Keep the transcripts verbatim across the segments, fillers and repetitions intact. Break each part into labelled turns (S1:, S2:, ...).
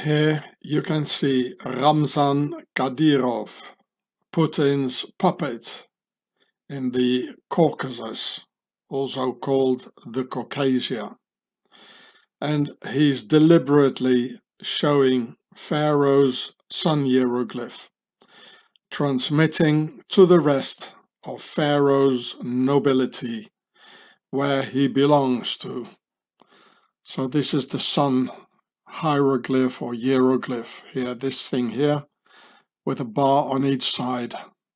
S1: Here you can see Ramzan Kadyrov, Putin's puppet, in the Caucasus, also called the Caucasia. And he's deliberately showing Pharaoh's sun hieroglyph, transmitting to the rest of Pharaoh's nobility where he belongs to. So this is the sun hieroglyph or hieroglyph here, this thing here, with a bar on each side.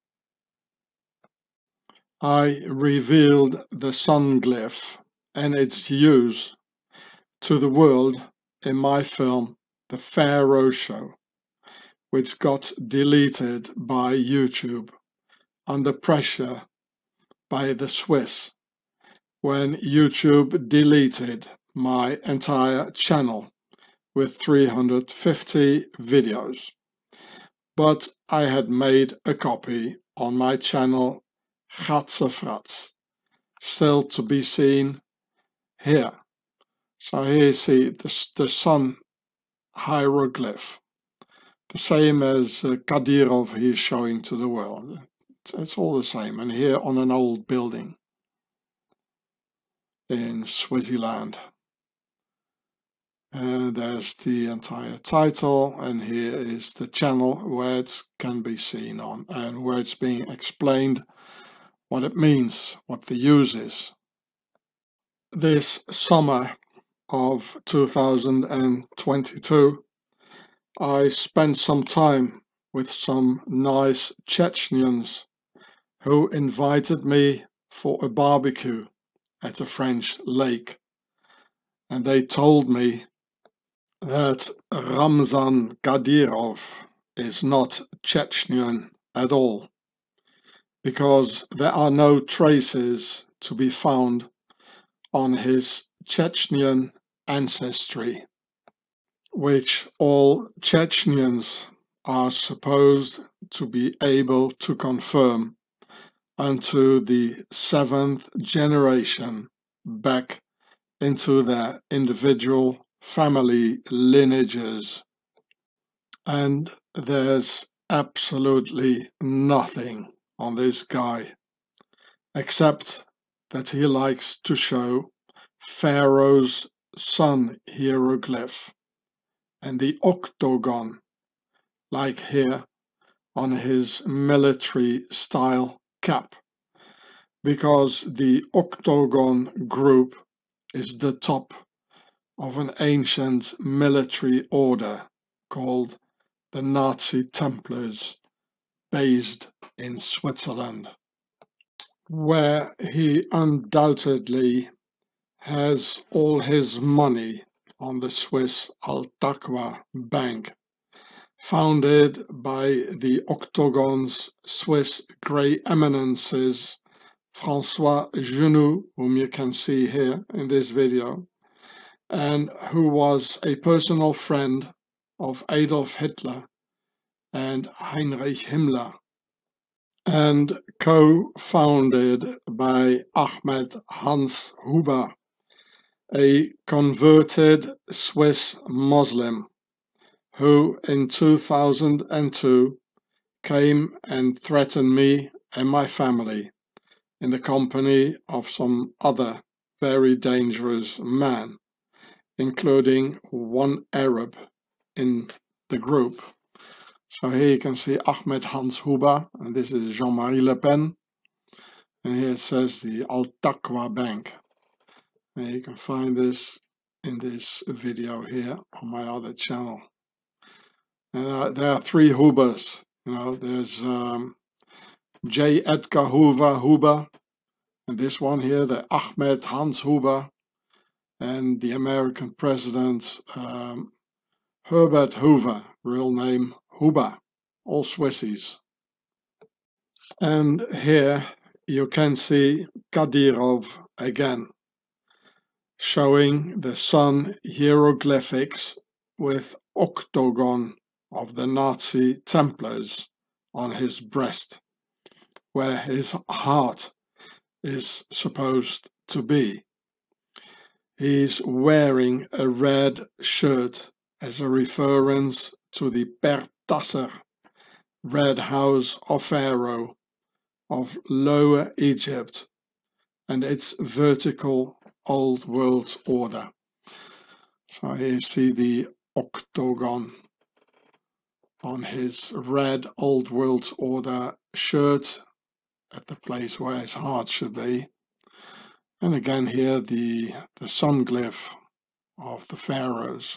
S1: I revealed the sun glyph and its use to the world in my film The Pharaoh Show, which got deleted by YouTube under pressure by the Swiss when YouTube deleted my entire channel with three hundred fifty videos. But I had made a copy on my channel Gatsefrats, still to be seen here. So here you see the, the sun hieroglyph, the same as uh, Kadyrov he is showing to the world. It's, it's all the same, and here on an old building in Swaziland. And there's the entire title, and here is the channel where it can be seen on, and where it's being explained what it means, what the use is. This summer of two thousand twenty-two, I spent some time with some nice Chechens who invited me for a barbecue at a French lake, and they told me that Ramzan Kadyrov is not Chechen at all, because there are no traces to be found on his Chechen ancestry, which all Chechens are supposed to be able to confirm unto the seventh generation back into their individual family lineages. And there's absolutely nothing on this guy except that he likes to show Pharaoh's sun hieroglyph and the octagon, like here on his military style cap, because the octagon group is the top of an ancient military order called the Nazi Templars, based in Switzerland, where he undoubtedly has all his money on the Swiss Al-Taqwa Bank, founded by the Octagon's Swiss Grey Eminences, François Genoux, whom you can see here in this video, and who was a personal friend of Adolf Hitler and Heinrich Himmler, and co-founded by Ahmed Hans Huber, a converted Swiss Muslim who in two thousand two came and threatened me and my family in the company of some other very dangerous men, including one Arab in the group. So here you can see Ahmed Hans Huber, and this is Jean-Marie Le Pen, and here it says the Al-Taqwa Bank. And you can find this in this video here on my other channel. And uh, there are three Hubers. You know, there's um, J. Edgar Hoover Huber, and this one here, the Ahmed Hans Huber, and the American president um, Herbert Hoover, real name Huber, all Swissies. And here you can see Kadyrov again, showing the sun hieroglyphics with octagon of the Nazi Templars on his breast, where his heart is supposed to be. He's wearing a red shirt as a reference to the Pertasser, Red House of Pharaoh of Lower Egypt and its vertical Old World order. So here you see the octagon on his red Old World Order shirt at the place where his heart should be. And again here the, the sun glyph of the pharaohs.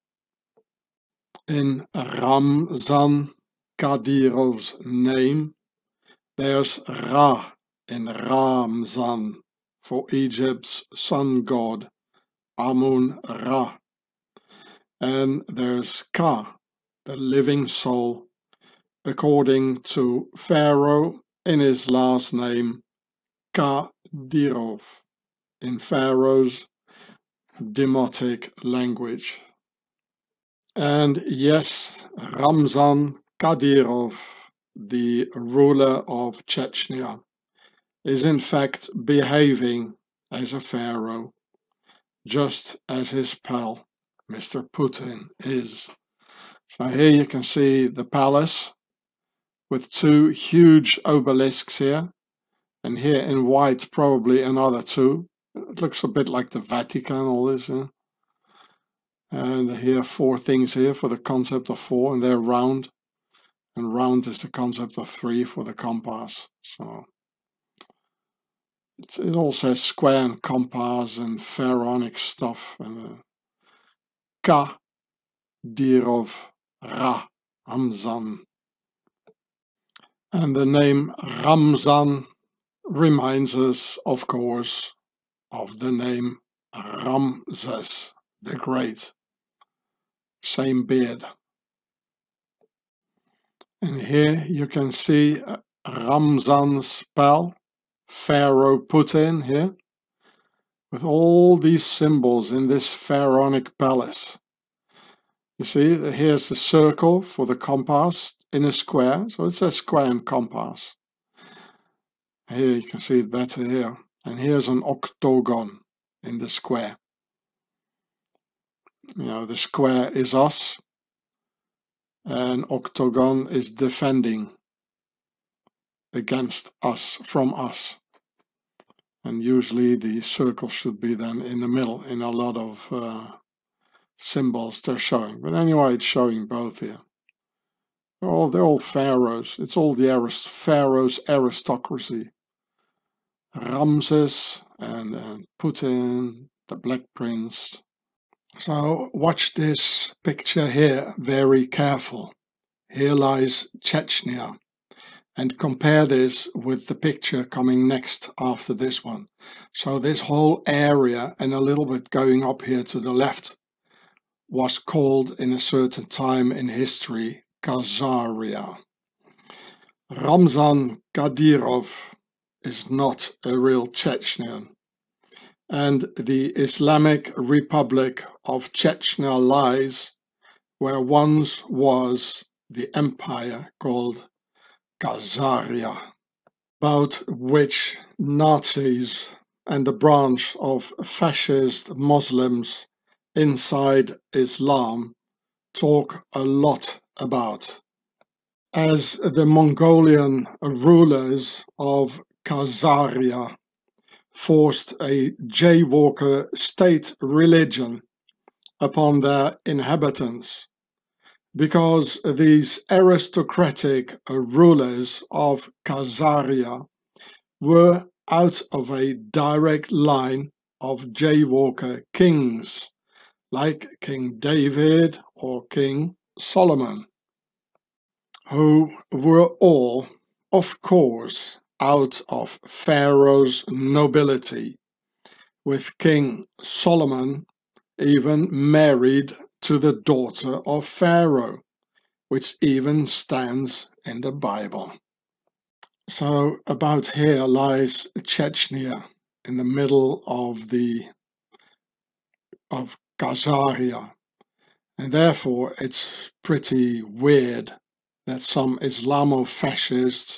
S1: In Ramzan Kadyrov's name, there's Ra in Ramzan for Egypt's sun god, Amun-Ra. And there's Ka, the living soul, according to Pharaoh in his last name, Kadyrov, in Pharaoh's demotic language. And yes, Ramzan Kadyrov, the ruler of Chechnya, is in fact behaving as a pharaoh, just as his pal, Mister Putin, is. So here you can see the palace with two huge obelisks here, and here in white probably another two. It looks a bit like the Vatican, all this. Huh? And here four things here for the concept of four, and they're round. And round is the concept of three for the compass. So it's, it all says square and compass and pharaonic stuff. And uh, Kadyrov Ra Ramzan. And the name Ramzan reminds us, of course, of the name Ramses the Great. Same beard. And here you can see Ramzan's pal, Pharaoh Putin here, with all these symbols in this pharaonic palace. You see, here's the circle for the compass in a square, so it says square and compass. Here you can see it better here. And here's an octagon in the square. You know, the square is us, and octagon is defending against us, from us. And usually the circle should be then in the middle in a lot of uh, symbols they're showing. But anyway, it's showing both here. They're all, they're all pharaohs. It's all the arist pharaoh's aristocracy. Ramses and, and Putin, the Black Prince. So watch this picture here very careful. Here lies Chechnya. And compare this with the picture coming next after this one. So this whole area and a little bit going up here to the left was called in a certain time in history Khazaria. Ramzan Kadyrov is not a real Chechen. And the Islamic Republic of Chechnya lies where once was the empire called Khazaria, about which Nazis and the branch of fascist Muslims inside Islam talk a lot about. As the Mongolian rulers of Khazaria forced a jaywalker state religion upon their inhabitants, because these aristocratic rulers of Khazaria were out of a direct line of jaywalker kings, like King David or King Solomon, who were all, of course, out of Pharaoh's nobility, with King Solomon even married to the daughter of Pharaoh, which even stands in the Bible. So about here lies Chechnya, in the middle of the of Khazaria, and therefore it's pretty weird that some Islamo-fascists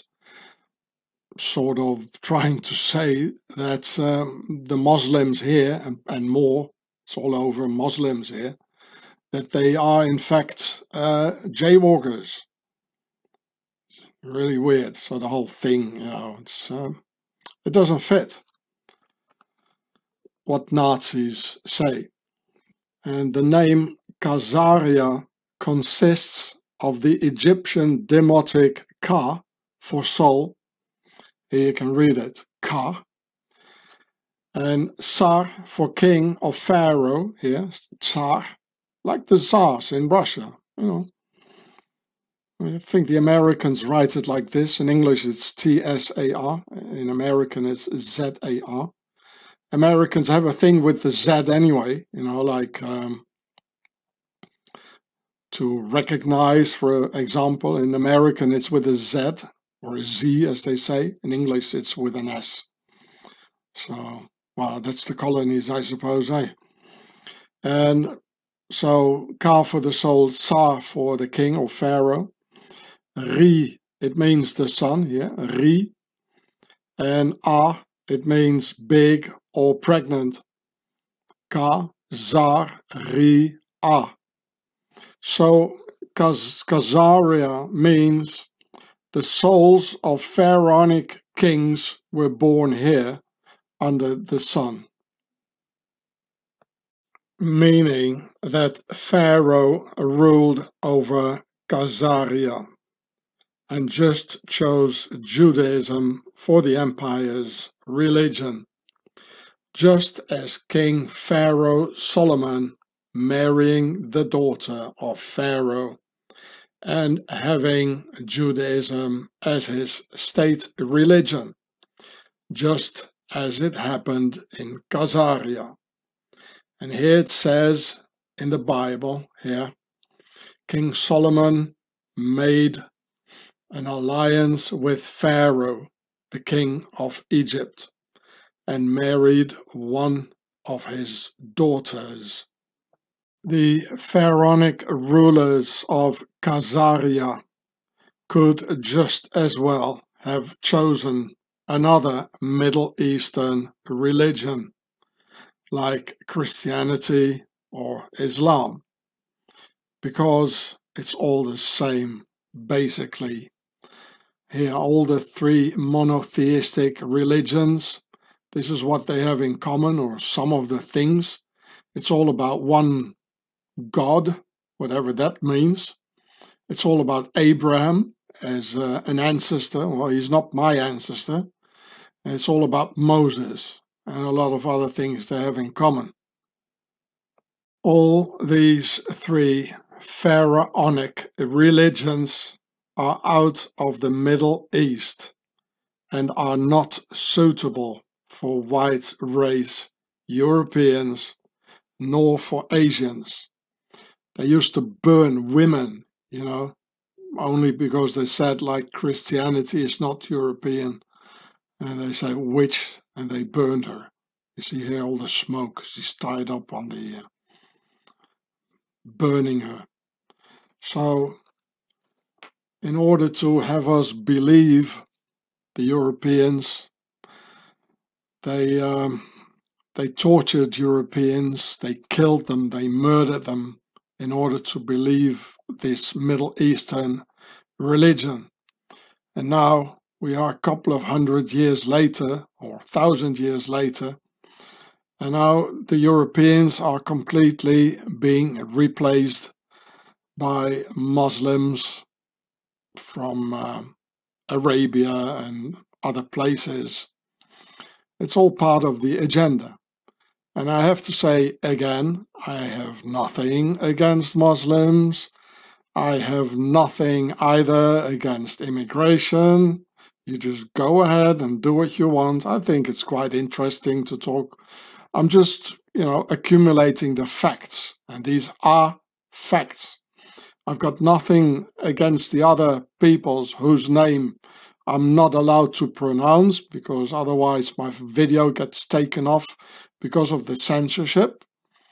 S1: sort of trying to say that um, the Muslims here and, and more, it's all over Muslims here, that they are in fact uh, jaywalkers. Really weird. So the whole thing, you know, it's um, it doesn't fit what Nazis say. And the name Khazaria consists of the Egyptian demotic Ka for soul. Here you can read it, Ka. And Tsar for king of Pharaoh, here, Tsar, like the Tsars in Russia, you know. I think the Americans write it like this. In English it's T S A R, in American it's Z A R. Americans have a thing with the Z anyway, you know, like um, to recognize, for example, in American it's with a Z, or a Z as they say. In English it's with an S. So, well, that's the colonies, I suppose, eh? And so, Ka for the soul, Tsar for the king or Pharaoh. Ri, it means the sun, yeah, Ri. And A, it means big or pregnant. Ka, Zar, Ri, A. So, Khazaria means the souls of pharaonic kings were born here under the sun. Meaning that Pharaoh ruled over Khazaria and just chose Judaism for the empire's religion, just as King Pharaoh Solomon marrying the daughter of Pharaoh and having Judaism as his state religion, just as it happened in Khazaria. And here it says in the Bible, here, King Solomon made an alliance with Pharaoh, the king of Egypt, and married one of his daughters. The pharaonic rulers of Khazaria could just as well have chosen another Middle Eastern religion, like Christianity or Islam, because it's all the same, basically. Here, all the three monotheistic religions, this is what they have in common, or some of the things. It's all about one God, whatever that means. It's all about Abraham as uh, an ancestor. Well, he's not my ancestor. And it's all about Moses and a lot of other things they have in common. All these three pharaonic religions are out of the Middle East and are not suitable for white race Europeans nor for Asians. They used to burn women, you know, only because they said like Christianity is not European. And they say witch, and they burned her. You see here all the smoke. She's tied up on the uh, burning her. So in order to have us believe, the Europeans, they um, they tortured Europeans, they killed them, they murdered them in order to believe this Middle Eastern religion. And now we are a couple of hundred years later, or thousand years later, and now the Europeans are completely being replaced by Muslims from uh, Arabia and other places. It's all part of the agenda. And I have to say again, I have nothing against Muslims. I have nothing either against immigration. You just go ahead and do what you want. I think it's quite interesting to talk. I'm just, you know, accumulating the facts, and these are facts. I've got nothing against the other peoples whose name I'm not allowed to pronounce, because otherwise my video gets taken off because of the censorship.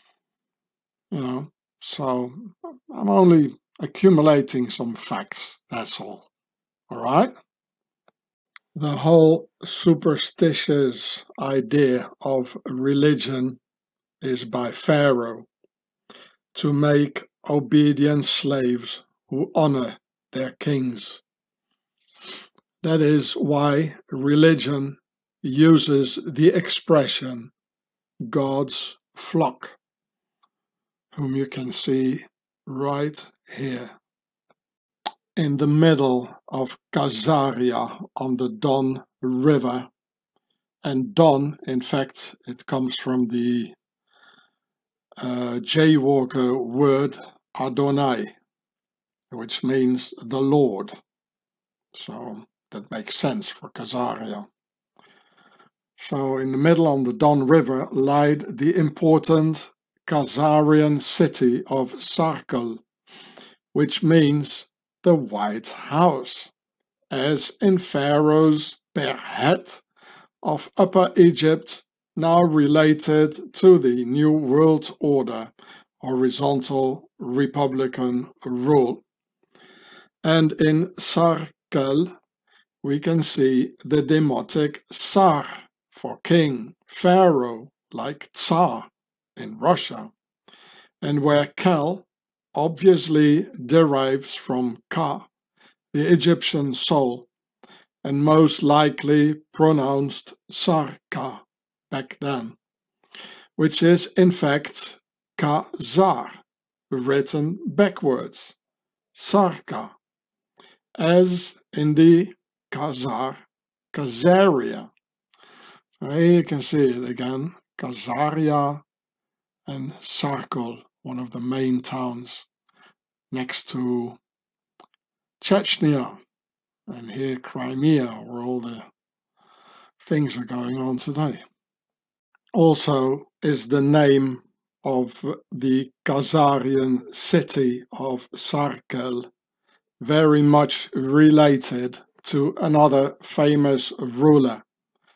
S1: You know, so I'm only accumulating some facts, that's all. All right? The whole superstitious idea of religion is by Pharaoh. to make obedient slaves who honor their kings. That is why religion uses the expression God's flock, whom you can see right here. In the middle of Khazaria on the Don River, and Don, in fact, it comes from the uh, Jaywalker word Adonai, which means the Lord. So that makes sense for Khazaria. So in the middle on the Don River lied the important Khazarian city of Sarkel, which means the White House, as in Pharaoh's Berhet of Upper Egypt, now related to the New World Order, horizontal republican rule. And in Sarkel we can see the demotic Tsar for king, Pharaoh, like Tsar in Russia, and where Kel obviously derives from Ka, the Egyptian soul, and most likely pronounced Sarka back then, which is in fact Khazar, written backwards, Sarka, as in the Khazar, Khazaria. So here you can see it again, Khazaria and Sarkel, one of the main towns next to Chechnya, and here Crimea, where all the things are going on today. Also is the name of the Khazarian city of Sarkel very much related to another famous ruler,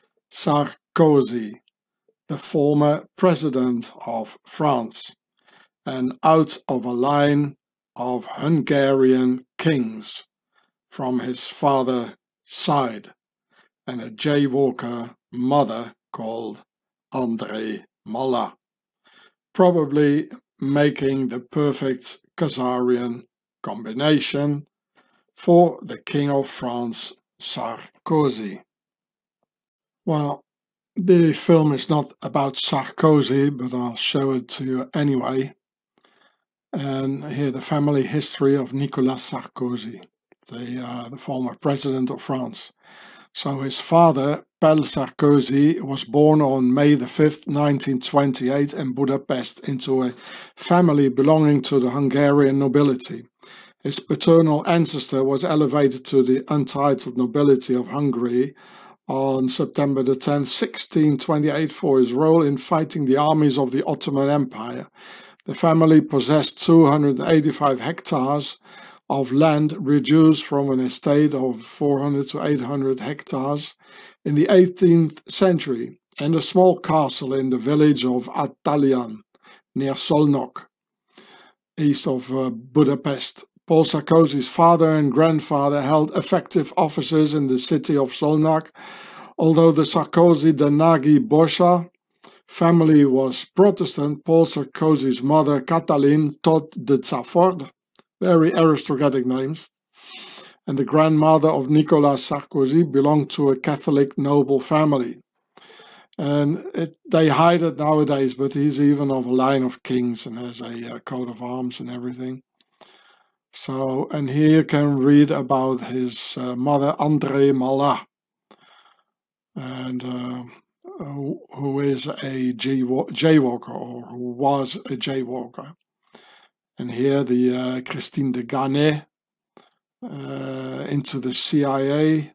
S1: Sarkozy, the former president of France, and out of a line of Hungarian kings from his father's side, and a jaywalker mother called André Mallat, probably making the perfect Khazarian combination for the King of France, Sarkozy. Well, the film is not about Sarkozy, but I'll show it to you anyway. And here the family history of Nicolas Sarkozy, the, uh, the former president of France. So his father, Paul Sarkozy, was born on May the fifth, nineteen twenty-eight in Budapest into a family belonging to the Hungarian nobility. His paternal ancestor was elevated to the untitled nobility of Hungary on September the tenth, sixteen twenty-eight, for his role in fighting the armies of the Ottoman Empire. The family possessed two hundred eighty-five hectares of land, reduced from an estate of four hundred to eight hundred hectares in the eighteenth century, and a small castle in the village of Attalian, near Szolnok, east of uh, Budapest. Paul Sarkozy's father and grandfather held effective offices in the city of Szolnok, although the Sarkozy-Danagi Borsa family was Protestant. Paul Sarkozy's mother, Katalin, taught the Tsaford, very aristocratic names, and the grandmother of Nicolas Sarkozy belonged to a Catholic noble family. And it, they hide it nowadays, but he's even of a line of kings and has a uh, coat of arms and everything. So, and here you can read about his uh, mother, André Mallat, and uh, who, who is a jaywalker, or who was a jaywalker. And here the uh, Christine de Ganay uh, into the C I A.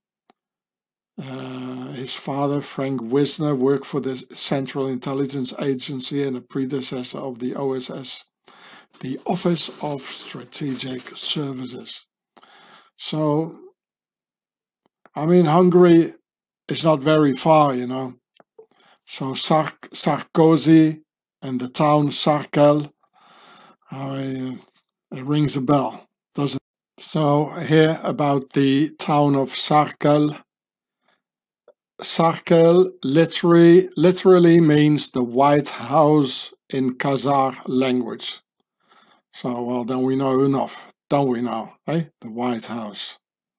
S1: Uh, his father, Frank Wisner, worked for the Central Intelligence Agency and a predecessor of the O S S, the Office of Strategic Services. So, I mean, Hungary is not very far, you know. So Sark Sarkozy and the town Sarkel, I, uh, it rings a bell, doesn't it? So here about the town of Sarkel. Sarkel literally, literally means the White House in Khazar language. So, well, then we know enough, don't we now, eh? The White House.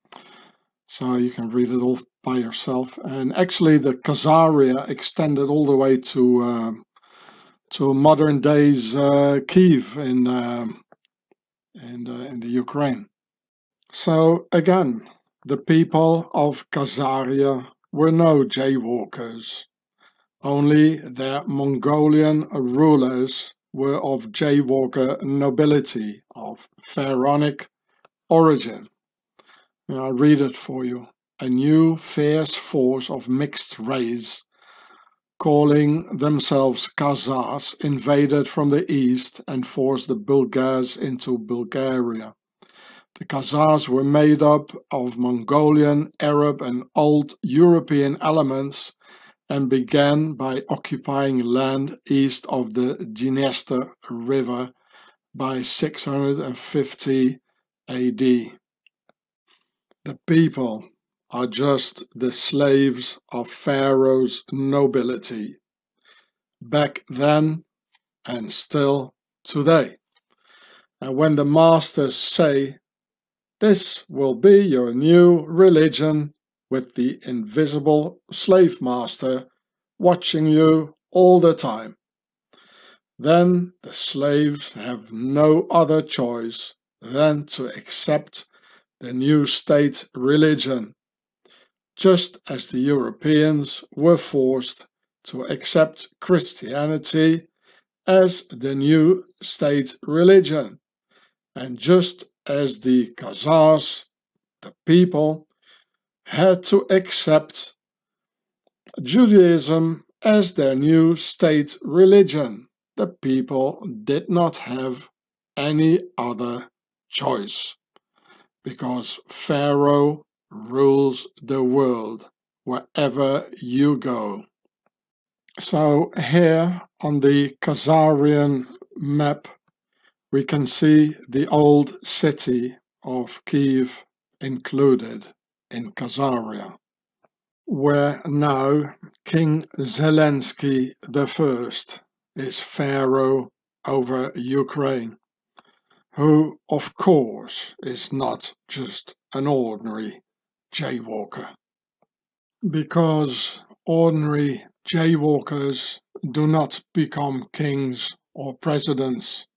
S1: So you can read it all by yourself. And actually the Khazaria extended all the way to um, to modern days uh, Kiev in, um, in, the, in the Ukraine. So again, the people of Khazaria were no jaywalkers. Only their Mongolian rulers were of jaywalker nobility, of pharaonic origin. And I'll read it for you. A new fierce force of mixed race, calling themselves Khazars, invaded from the east and forced the Bulgars into Bulgaria. The Khazars were made up of Mongolian, Arab and Old European elements and began by occupying land east of the Dniester River by six hundred fifty A D. The people are just the slaves of Pharaoh's nobility, back then and still today. And when the masters say, "This will be your new religion," with the invisible slave master watching you all the time, then the slaves have no other choice than to accept the new state religion, just as the Europeans were forced to accept Christianity as the new state religion, and just as the Khazars, the people, had to accept Judaism as their new state religion. The people did not have any other choice, because Pharaoh rules the world wherever you go. So here on the Khazarian map we can see the old city of Kiev included in Khazaria, where now King Zelensky the First is Pharaoh over Ukraine, who of course is not just an ordinary jaywalker. Because ordinary jaywalkers do not become kings or presidents.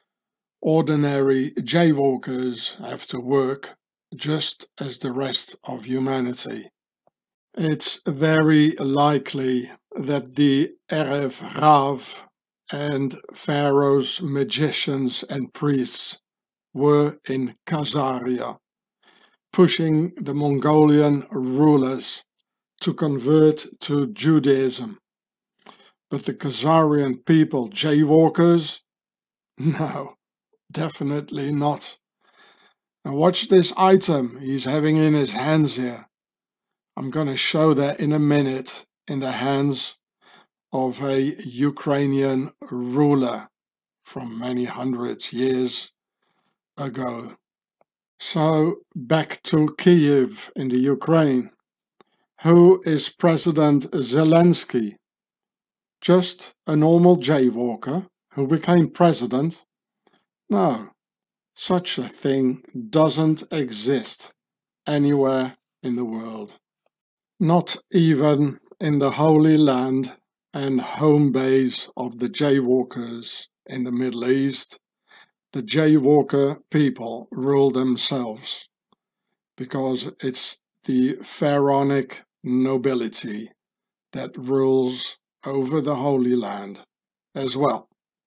S1: Ordinary jaywalkers have to work just as the rest of humanity. It's very likely that the Erev Rav and Pharaoh's magicians and priests were in Khazaria, pushing the Mongolian rulers to convert to Judaism. But the Khazarian people jaywalkers? No, definitely not. And watch this item he's having in his hands here. I'm going to show that in a minute in the hands of a Ukrainian ruler from many hundreds years ago. So back to Kiev in the Ukraine. Who is President Zelensky? Just a normal jaywalker who became president? No, such a thing doesn't exist anywhere in the world. Not even in the Holy Land and home base of the jaywalkers in the Middle East, the jaywalker people rule themselves, because it's the pharaonic nobility that rules over the Holy Land as well.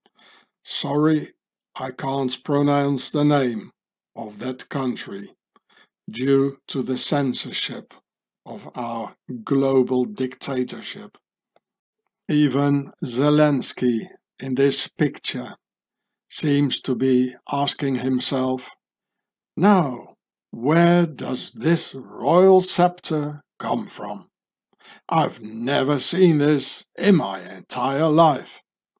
S1: Sorry, I can't pronounce the name of that country due to the censorship of our global dictatorship. Even Zelensky in this picture seems to be asking himself, now, where does this royal scepter come from? I've never seen this in my entire life.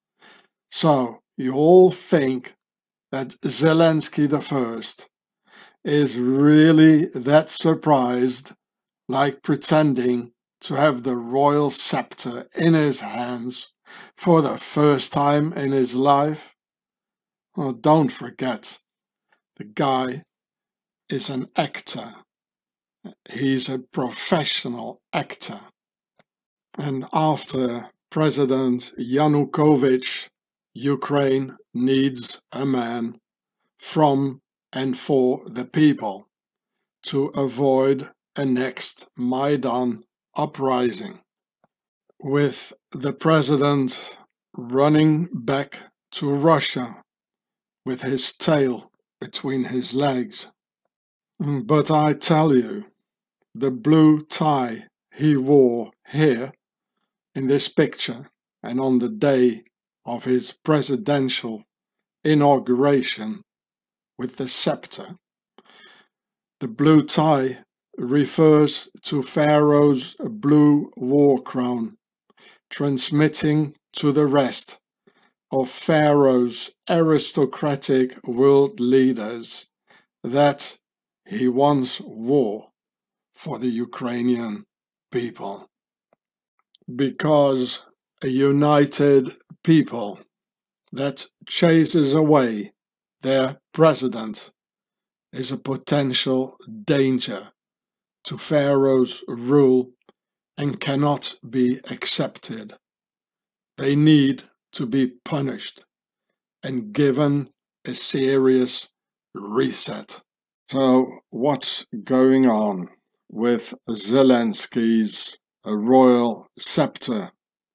S1: So you all think that Zelensky the First is really that surprised, like pretending to have the royal scepter in his hands for the first time in his life? Oh, don't forget, the guy is an actor. He's a professional actor. And after President Yanukovych, Ukraine needs a man from and for the people to avoid a next Maidan uprising. With the president running back to Russia with his tail between his legs. But I tell you, the blue tie he wore here in this picture and on the day of his presidential inauguration with the scepter, the blue tie refers to Pharaoh's blue war crown, transmitting to the rest of Pharaoh's aristocratic world leaders that he once wore for the Ukrainian people. Because a united people that chases away their president is a potential danger to Pharaoh's rule and cannot be accepted. They need to be punished and given a serious reset. So what's going on with Zelensky's royal scepter?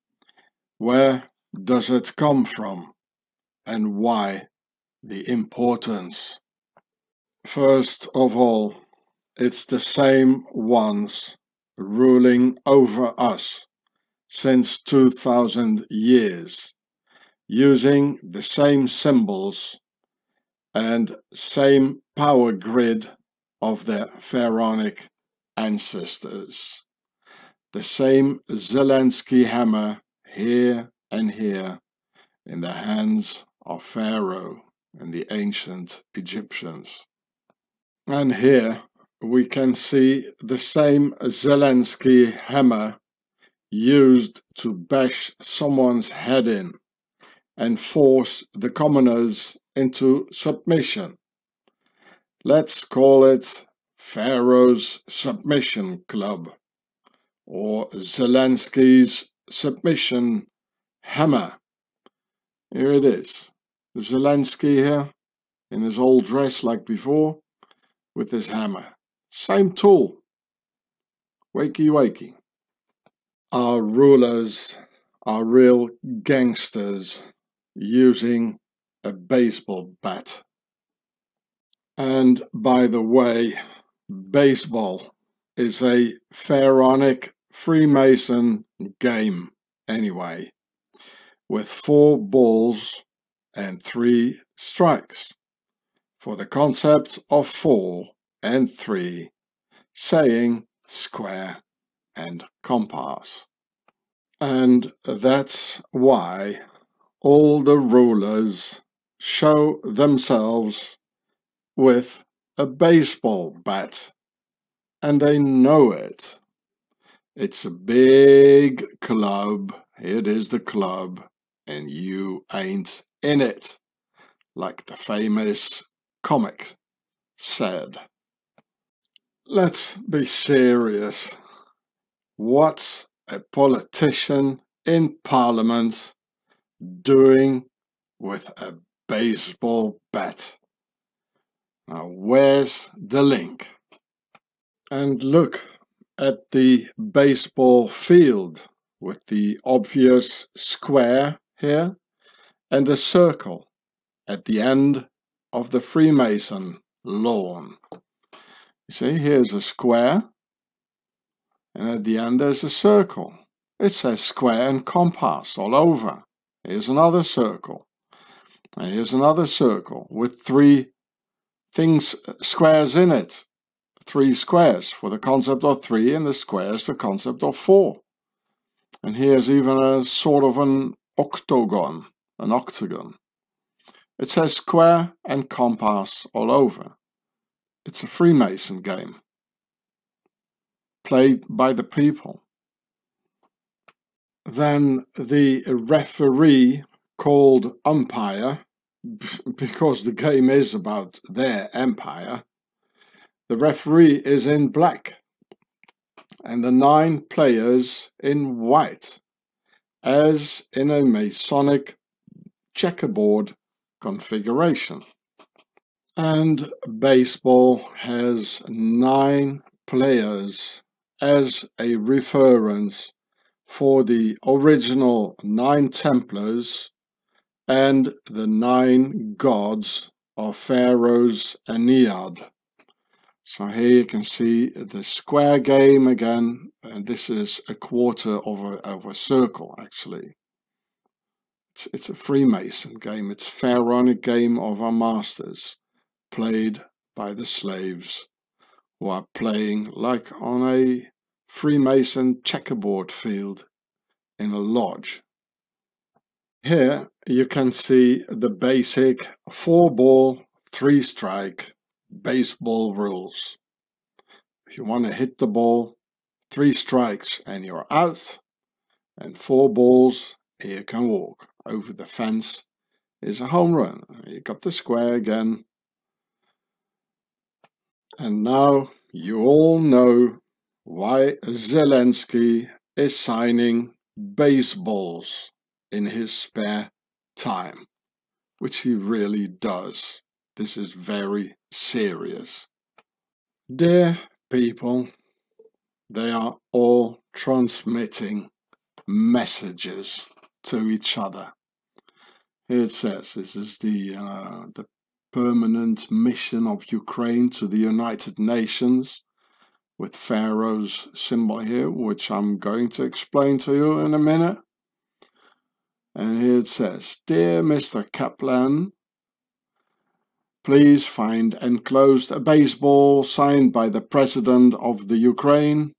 S1: Where does it come from and why the importance? First of all, it's the same ones ruling over us since two thousand years, using the same symbols and same power grid of their pharaonic ancestors. The same Zelensky hammer here and here in the hands of Pharaoh and the ancient Egyptians. And here we can see the same Zelensky hammer used to bash someone's head in and force the commoners into submission. Let's call it Pharaoh's Submission Club or Zelensky's Submission Hammer. Here it is. Zelensky here in his old dress like before with his hammer. Same tool. Wakey wakey. Our rulers are real gangsters using a baseball bat. And by the way, baseball is a pharaonic Freemason game anyway, with four balls and three strikes, for the concept of four and three, saying square and compass. And that's why all the rulers show themselves with a baseball bat, and they know it. It's a big club, it is the club, and you ain't in it, like the famous comic said. Let's be serious. What's a politician in Parliament doing with a baseball bat? Now, where's the link? And look at the baseball field with the obvious square here and a circle at the end of the Freemason lawn. You see, here's a square, and at the end there's a circle. It says square and compass all over. Here's another circle. And here's another circle with three things, squares in it. Three squares for the concept of three, and the squares the concept of four. And here's even a sort of an octagon, an octagon. It says square and compass all over. It's a Freemason game, played by the people. Then the referee, called umpire, because the game is about their empire, the referee is in black and the nine players in white, as in a Masonic checkerboard configuration. And baseball has nine players as a reference for the original nine Templars and the nine gods of Pharaoh's Aeneid. So here you can see the square game again, and this is a quarter of a, of a circle actually. It's, it's a Freemason game, it's a pharaonic game of our masters, played by the slaves who are playing like on a Freemason checkerboard field in a lodge. Here you can see the basic four ball, three strike baseball rules. If you want to hit the ball, three strikes and you're out, and four balls, you can walk. Over the fence is a home run. You got the square again. And now you all know why Zelensky is signing baseballs in his spare time, which he really does. This is very serious. Dear people, they are all transmitting messages to each other. Here it says this is the uh, the permanent mission of Ukraine to the United Nations, with Pharaoh's symbol here, which I'm going to explain to you in a minute. And here it says, "Dear Mister Kaplan, please find enclosed a baseball signed by the President of the Ukraine,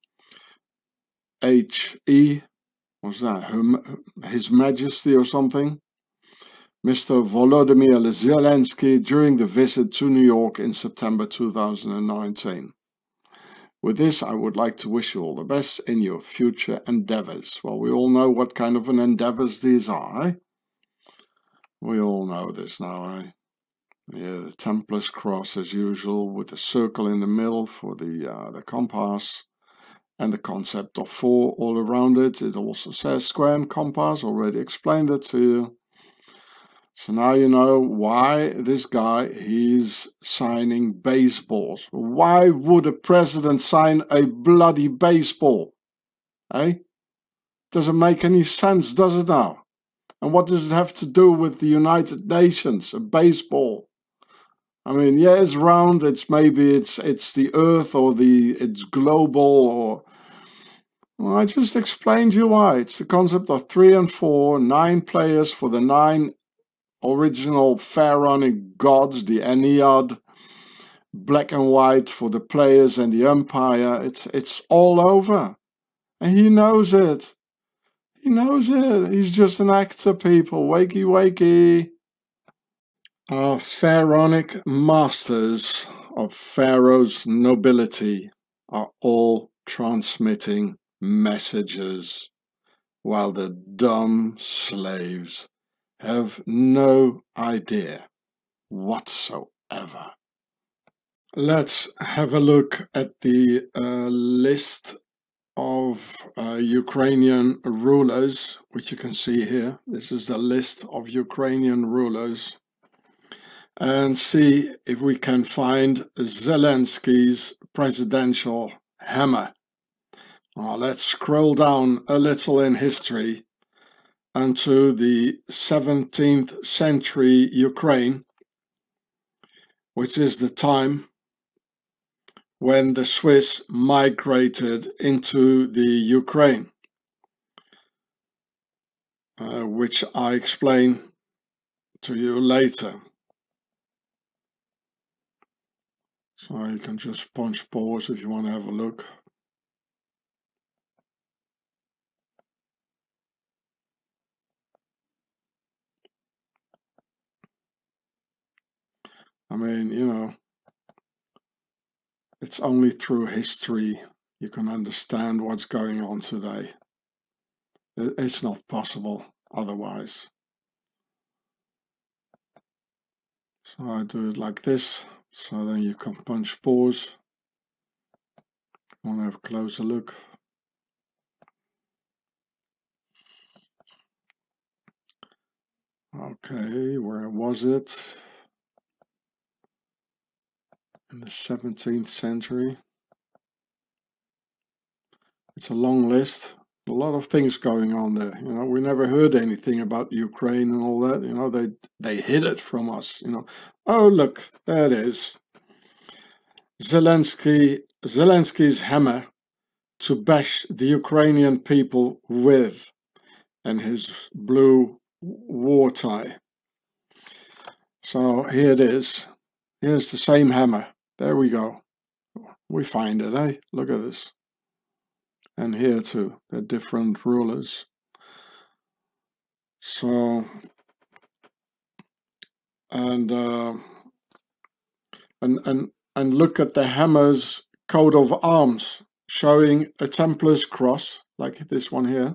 S1: H E, what's that, His Majesty or something, Mister Volodymyr Zelensky, during the visit to New York in September two thousand nineteen. With this, I would like to wish you all the best in your future endeavors." Well, we all know what kind of an endeavors these are, eh? We all know this now, eh? Yeah, the Templars cross as usual, with the circle in the middle for the, uh, the compass, and the concept of four all around it. It also says square and compass, already explained it to you. So now you know why this guy, he's signing baseballs. Why would a president sign a bloody baseball? Eh? Doesn't make any sense, does it now? And what does it have to do with the United Nations, a baseball? I mean, yeah, it's round, it's maybe it's it's the earth or the it's global or... Well, I just explained to you why. It's the concept of three and four, nine players for the nine original pharaonic gods, the Aeneid, black and white for the players and the umpire. It's it's all over, and he knows it. He knows it. He's just an actor, people. Wakey, wakey. Our pharaonic masters of Pharaoh's nobility are all transmitting messages, while the dumb slaves have no idea whatsoever. Let's have a look at the uh, list of uh, Ukrainian rulers, which you can see here. This is the list of Ukrainian rulers. And see if we can find Zelensky's presidential hammer. Now let's scroll down a little in history unto the seventeenth century Ukraine, which is the time when the Swiss migrated into the Ukraine, uh, which I explain to you later. So you can just punch pause if you want to have a look. I mean, you know, it's only through history you can understand what's going on today. It's not possible otherwise. So I do it like this, so then you can punch pause. Want to have a closer look. Okay, where was it? In the seventeenth century. It's a long list. A lot of things going on there. You know, we never heard anything about Ukraine and all that. You know, they they hid it from us. You know, oh look, there it is. Zelensky, Zelensky's hammer to bash the Ukrainian people with, and his blue war tie. So here it is. Here's the same hammer. There we go. We find it, eh? Look at this. And here too, they're different rulers. So, and uh, and and and look at the hammer's coat of arms, showing a Templar's cross, like this one here,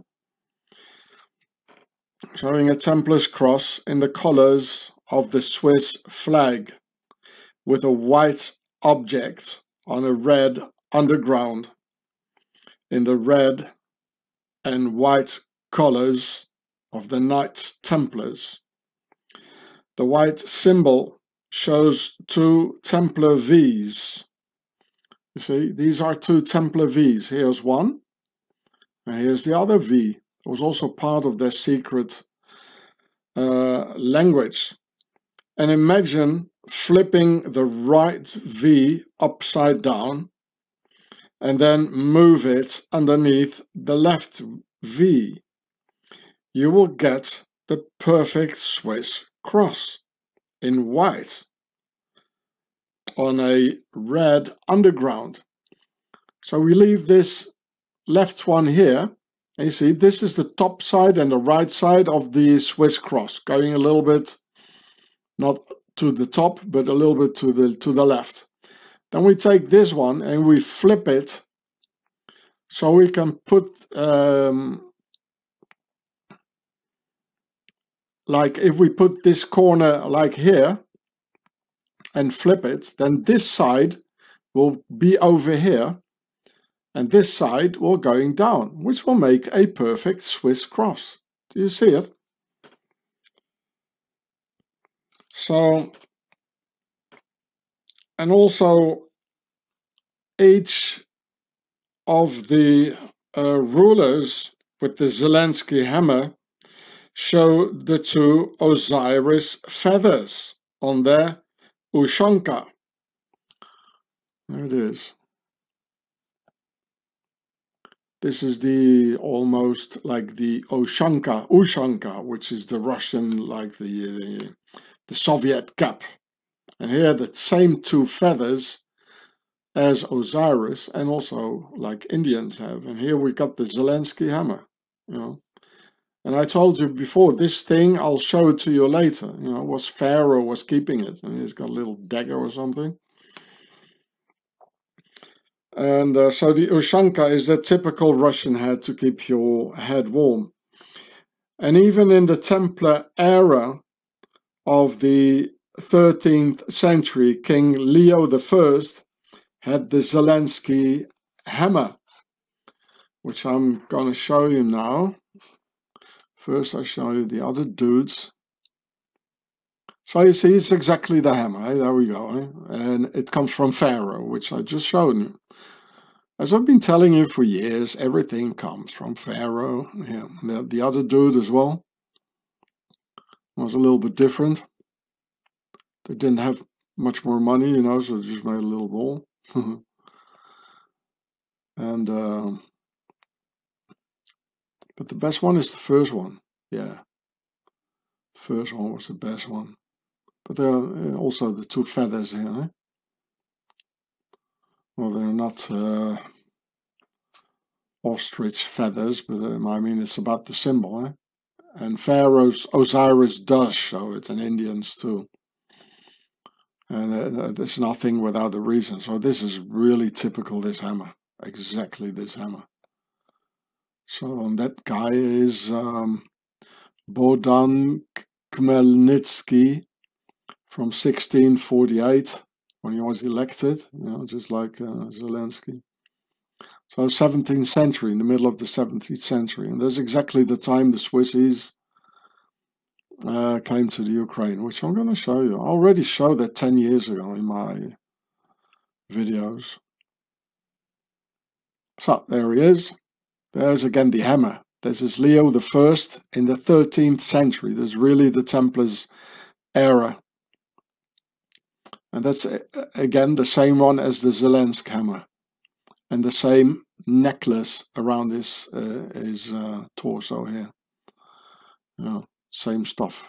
S1: showing a Templar's cross in the colors of the Swiss flag, with a white object on a red underground, in the red and white colors of the Knights Templars. The white symbol shows two Templar V's. You see, these are two Templar V's. Here's one, and here's the other V. It was also part of their secret uh, language. And imagine flipping the right V upside down and then move it underneath the left V. You will get the perfect Swiss cross in white on a red underground. So we leave this left one here, and you see this is the top side and the right side of the Swiss cross, going a little bit not to the top but a little bit to the to the left. Then we take this one and we flip it, so we can put um, like if we put this corner like here and flip it, then this side will be over here and this side will going down, which will make a perfect Swiss cross. Do you see it? So, and also each of the uh, rulers with the Zelensky hammer show the two Osiris feathers on their Ushanka. There it is. This is the almost like the Ushanka, Ushanka, which is the Russian, like the, the, the Soviet cap. And here the same two feathers as Osiris, and also like Indians have. And here we got the Zelensky hammer, you know. And I told you before, this thing, I'll show it to you later, you know, was Pharaoh was keeping it. And he's got a little dagger or something. And uh, so the Ushanka is the typical Russian hat to keep your head warm. And even in the Templar era of the thirteenth century, King Leo the First had the Zelensky hammer, which I'm going to show you now. First I show you the other dudes. So you see, it's exactly the hammer, eh? There we go. Eh? And it comes from Pharaoh, which I just showed you. As I've been telling you for years, everything comes from Pharaoh. Yeah, the, the other dude as well was a little bit different. They didn't have much more money, you know, so they just made a little ball. and uh, but the best one is the first one. Yeah, the first one was the best one. But there are also the two feathers here. Eh? Well, they're not uh, ostrich feathers, but uh, I mean, it's about the symbol. Eh? And Pharaoh's Osiris does show it, and Indians too. And uh, there's nothing without a reason. So this is really typical, this hammer. Exactly this hammer. So and that guy is um, Bohdan Khmelnytsky from sixteen forty-eight, when he was elected, you know, just like uh, Zelensky. So seventeenth century, in the middle of the seventeenth century. And that's exactly the time the Swissies uh, came to the Ukraine, which I'm going to show you. I already showed that ten years ago in my videos. So there he is. There's again the hammer. This is Leo the First in the thirteenth century. There's really the Templars era. And that's again the same one as the Zelensky hammer. And the same necklace around his, uh, his uh, torso here. Yeah, same stuff.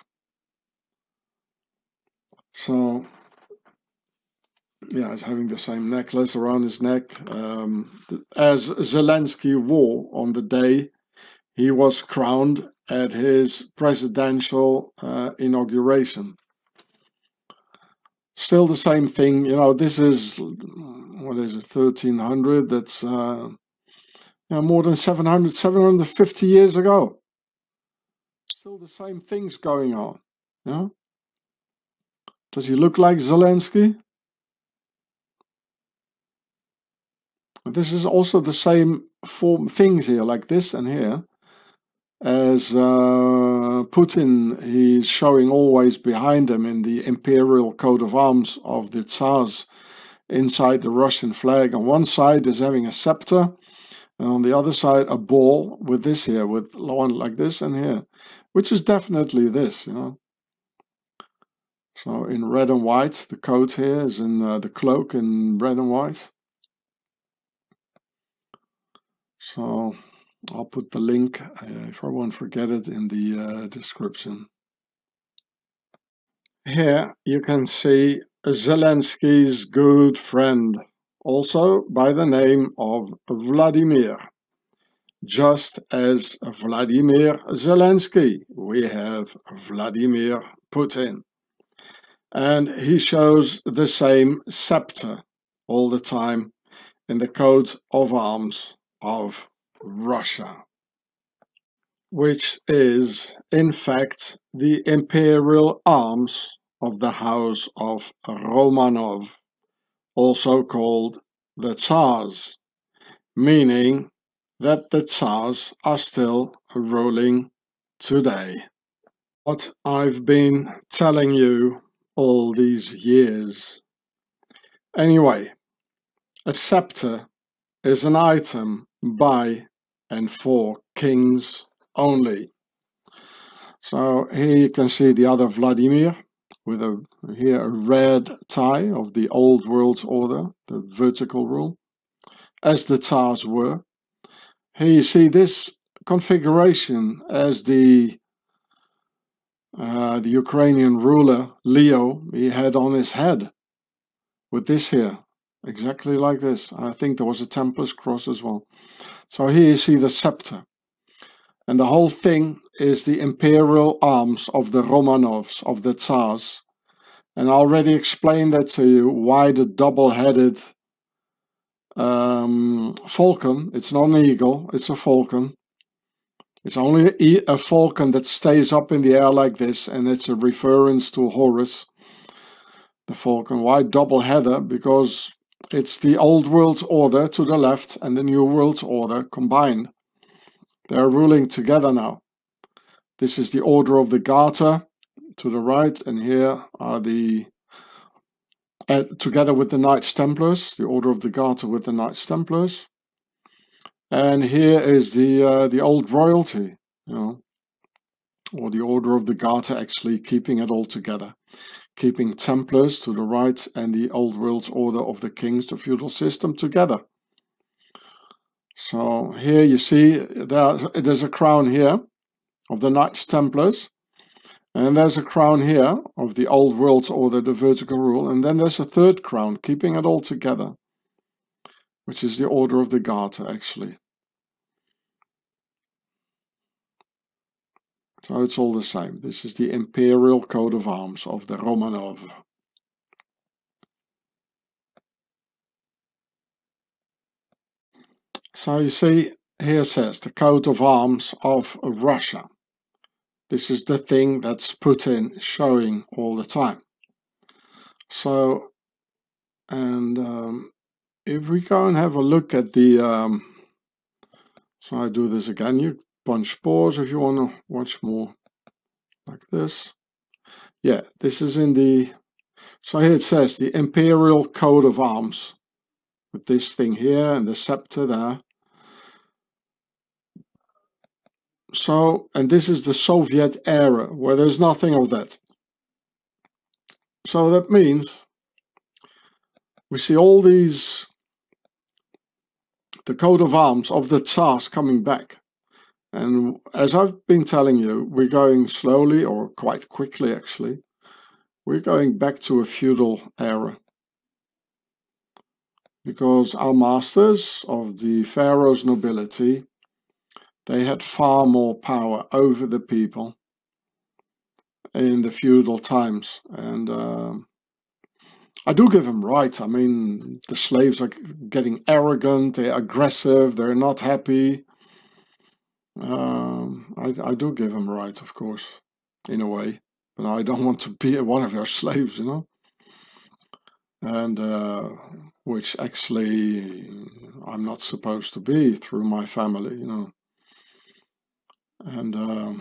S1: So, yeah, he's having the same necklace around his neck. Um, as Zelensky wore on the day he was crowned at his presidential uh, inauguration. Still the same thing, you know, this is, what is it, thirteen hundred, that's uh, you know, more than seven hundred, seven hundred fifty years ago. Still the same things going on, you know? Does he look like Zelensky? This is also the same form things here, like this and here, as uh, Putin. He's showing always behind him in the imperial coat of arms of the Tsars inside the Russian flag. On one side is having a scepter, and on the other side a ball with this here, with one like this and here, which is definitely this, you know. So in red and white, the coat here is in uh, the cloak in red and white. So I'll put the link, uh, if I won't forget it, in the uh, description. Here you can see Zelensky's good friend, also by the name of Vladimir. Just as Vladimir Zelensky, we have Vladimir Putin. And he shows the same scepter all the time in the coat of arms of Russia, which is in fact the imperial arms of the House of Romanov, also called the Tsars, meaning that the Tsars are still ruling today. What I've been telling you all these years. Anyway, a scepter is an item by and for kings only. So here you can see the other Vladimir with a here a red tie of the old world order, the vertical rule, as the Tsars were. Here you see this configuration as the uh, the Ukrainian ruler Leo he had on his head, with this here, exactly like this. I think there was a Templar's cross as well. So here you see the scepter. And the whole thing is the imperial arms of the Romanovs, of the Tsars. And I already explained that to you, why the double-headed um, falcon. It's not an eagle, it's a falcon. It's only a, a falcon that stays up in the air like this, and it's a reference to Horus, the falcon. Why double-header? Because it's the old world order to the left and the new world order combined. They're ruling together now. This is the order of the Garter to the right, and here are the, uh, together with the Knights Templars, the order of the Garter with the Knights Templars. And here is the uh, the old royalty, you know, or the order of the Garter, actually keeping it all together. Keeping Templars to the right and the old world order of the kings, the feudal system, together. So here you see there, there's a crown here of the Knights Templars, and there's a crown here of the old world order, the vertical rule, and then there's a third crown keeping it all together, which is the order of the Garter, actually. So it's all the same. This is the imperial coat of arms of the Romanov. So you see, here says the coat of arms of Russia. This is the thing that's Putin showing all the time. So, and um, if we go and have a look at the, um, so I do this again, you punch pause if you want to watch more like this. Yeah, this is in the, so here it says the Imperial Coat of Arms, with this thing here and the scepter there. So, and this is the Soviet era, where there's nothing of that. So that means we see all these, the coat of arms of the Tsars coming back. And as I've been telling you, we're going slowly, or quite quickly actually, we're going back to a feudal era. Because our masters of the Pharaoh's nobility, they had far more power over the people in the feudal times. And um, I do give them right. I mean, the slaves are getting arrogant, they're aggressive, they're not happy. Um, I, I do give them right, of course, in a way. But I don't want to be one of their slaves, you know. And uh, which actually I'm not supposed to be through my family, you know. And um,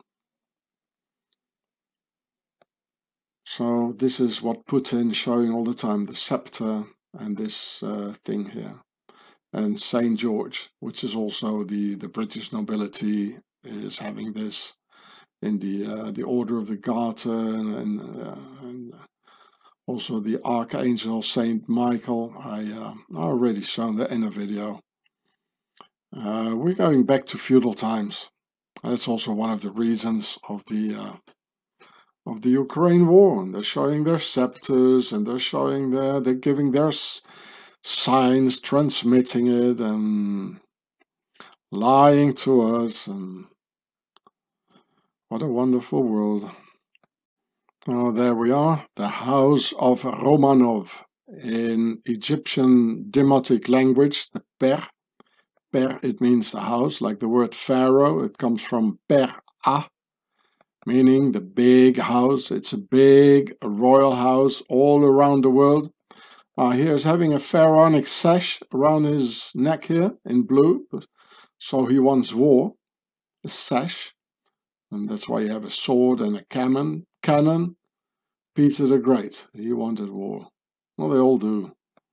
S1: so this is what Putin is showing all the time, the scepter and this uh, thing here. And Saint George, which is also the, the British nobility, is having this in the uh, the Order of the Garter, and, and, uh, and also the Archangel Saint Michael. I uh, already shown that in a video. Uh, we're going back to feudal times. That's also one of the reasons of the uh, of the Ukraine war. And they're showing their scepters, and they're showing their, they're giving their signs, transmitting it, and lying to us. And what a wonderful world. Oh, there we are, the House of Romanov. In Egyptian demotic language, the Per. Per, it means the house, like the word Pharaoh. It comes from Per-A, meaning the big house. It's a big royal house all around the world. Uh, here's having a pharaonic sash around his neck here in blue. So he wants war, a sash. And that's why you have a sword and a cannon. Cannon. Peter the Great, he wanted war. Well, they all do.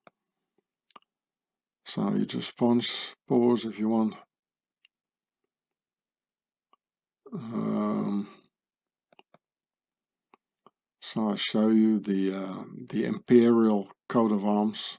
S1: So you just punch pause if you want. Um, so I show you the uh, the Imperial coat of arms.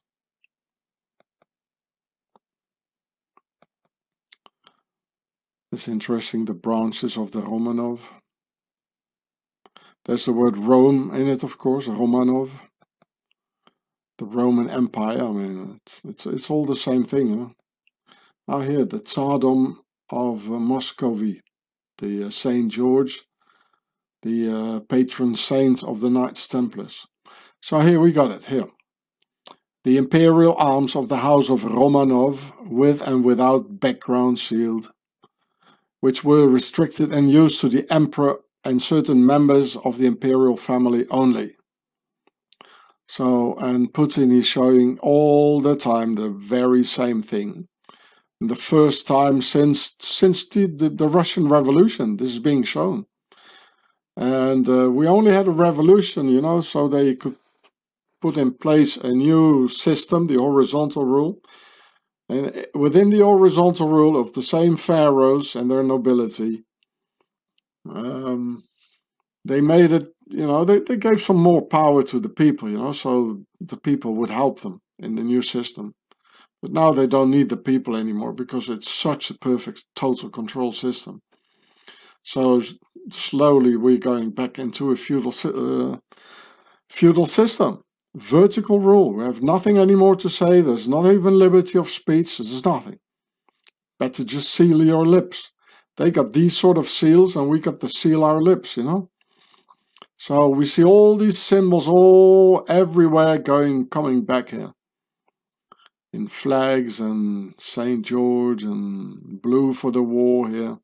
S1: It's interesting, the branches of the Romanov. There's the word Rome in it, of course, Romanov. The Roman Empire, I mean, it's, it's, it's all the same thing. You know? Now here, the Tsardom of uh, Muscovy, the uh, Saint George, the uh, patron saint of the Knights Templars. So here we got it, here. The imperial arms of the House of Romanov, with and without background sealed, which were restricted and used to the emperor and certain members of the imperial family only. So, and Putin is showing all the time the very same thing. And the first time since since the, the, the Russian Revolution, this is being shown. And uh, we only had a revolution, you know, so they could put in place a new system, the horizontal rule. And within the horizontal rule of the same pharaohs and their nobility, um, they made it, you know, they, they gave some more power to the people, you know, so the people would help them in the new system. But now they don't need the people anymore because it's such a perfect total control system. So slowly we're going back into a feudal, uh, feudal system. Vertical rule. We have nothing anymore to say. There's not even liberty of speech. There's nothing. Better just seal your lips. They got these sort of seals and we got to seal our lips, you know. So we see all these symbols all everywhere going, coming back here. In flags and Saint George and blue for the war here.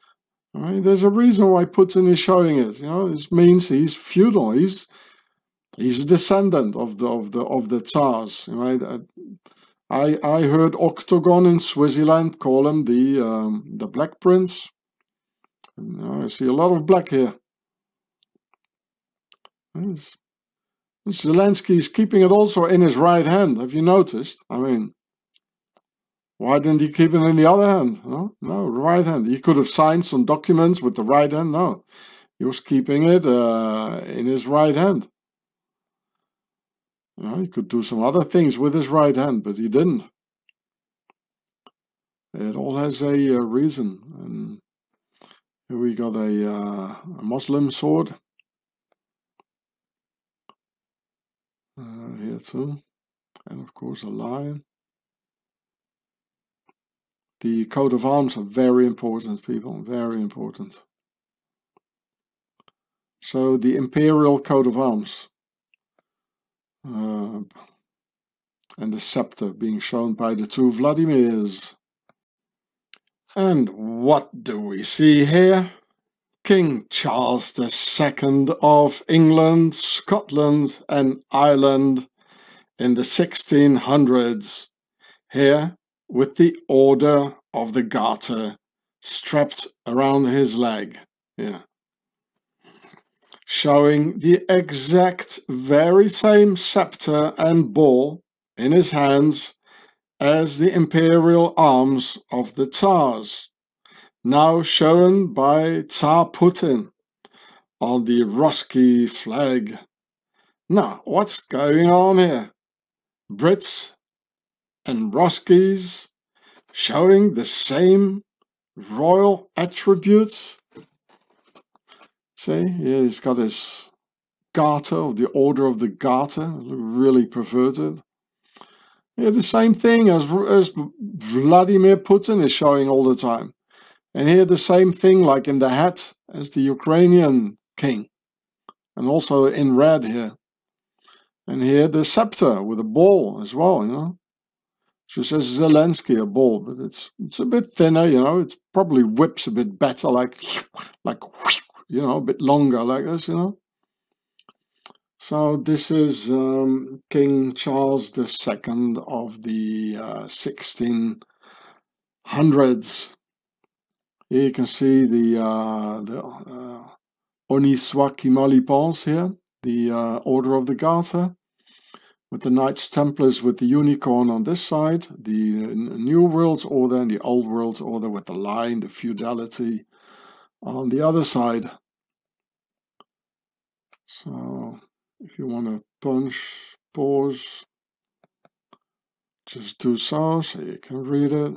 S1: All right, there's a reason why Putin is showing it. You know, this means he's feudal. He's He's a descendant of the of the of the Tsars, right? I I heard Octagon in Swaziland call him the um, the Black Prince. And I see a lot of black here. Yes. Zelensky is keeping it also in his right hand. Have you noticed? I mean, why didn't he keep it in the other hand? No, no, right hand. He could have signed some documents with the right hand. No, he was keeping it uh, in his right hand. You know, he could do some other things with his right hand, but he didn't. It all has a, a reason. And here we got a, uh, a Muslim sword. Uh, here too. And of course a lion. The coat of arms are very important, people. Very important. So the imperial coat of arms. Uh, and the scepter being shown by the two Vladimirs. And what do we see here? King Charles the Second of England, Scotland and Ireland in the sixteen hundreds, here with the Order of the Garter strapped around his leg, yeah, showing the exact very same scepter and ball in his hands as the imperial arms of the Tsars, now shown by Tsar Putin on the Ruski flag. Now, what's going on here? Brits and Ruskis showing the same royal attributes. See, here he's got his garter, of the Order of the Garter, really perverted. Yeah, the same thing as, as Vladimir Putin is showing all the time. And here the same thing, like in the hat, as the Ukrainian king. And also in red here. And here the scepter with a ball as well, you know. So says Zelensky, a ball, but it's it's a bit thinner, you know. It probably whips a bit better, like, like you know, a bit longer like this, you know. So this is um, King Charles the Second of the uh, sixteen hundreds. Here you can see the uh, the uh, Oniswaki Malipans here, the uh, Order of the Garter, with the Knights Templars with the unicorn on this side, the New World Order and the Old World Order with the line, the feudality on the other side. So if you want to punch, pause, just do so, so you can read it.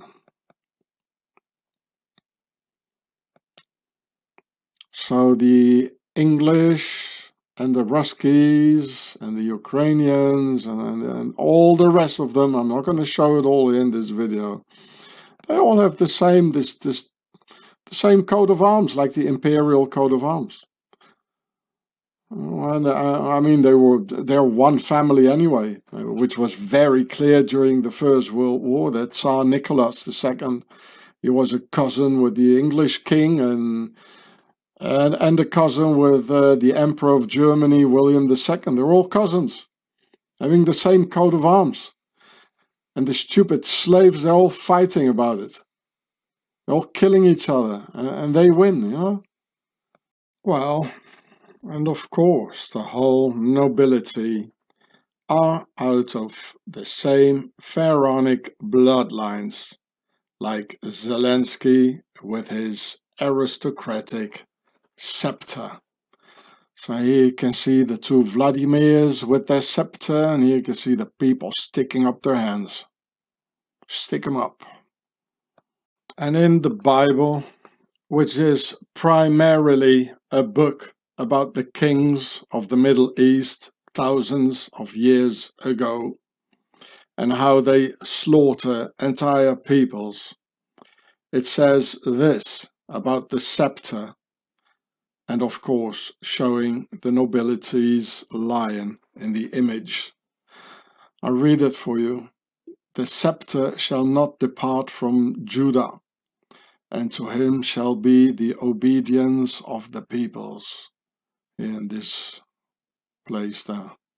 S1: So the English and the Ruskies and the Ukrainians and, and, and all the rest of them, I'm not going to show it all in this video. They all have the same, this, this, the same coat of arms, like the imperial coat of arms. And uh, I mean, they were they're one family anyway, which was very clear during the First World War. That Tsar Nicholas the Second, he was a cousin with the English king, and and and a cousin with uh, the Emperor of Germany, William the Second. They're all cousins, having the same coat of arms. And the stupid slaves, they're all fighting about it. They're all killing each other, and, and they win, you know. Well. And of course, the whole nobility are out of the same pharaonic bloodlines, like Zelensky with his aristocratic scepter. So here you can see the two Vladimirs with their scepter, and here you can see the people sticking up their hands. Stick them up. And in the Bible, which is primarily a book about the kings of the Middle East thousands of years ago and how they slaughter entire peoples. It says this about the scepter, and of course showing the nobility's lion in the image. I'll read it for you. The scepter shall not depart from Judah, and to him shall be the obedience of the peoples. In this place there.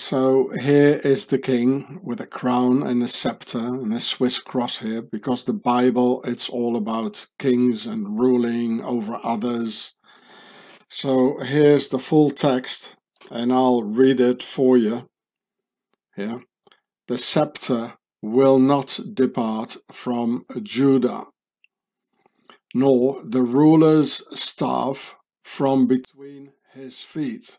S1: So here is the king with a crown and a scepter and a Swiss cross here, because the Bible, it's all about kings and ruling over others. So here's the full text, and I'll read it for you here. The scepter will not depart from Judah, nor the ruler's staff from between his feet,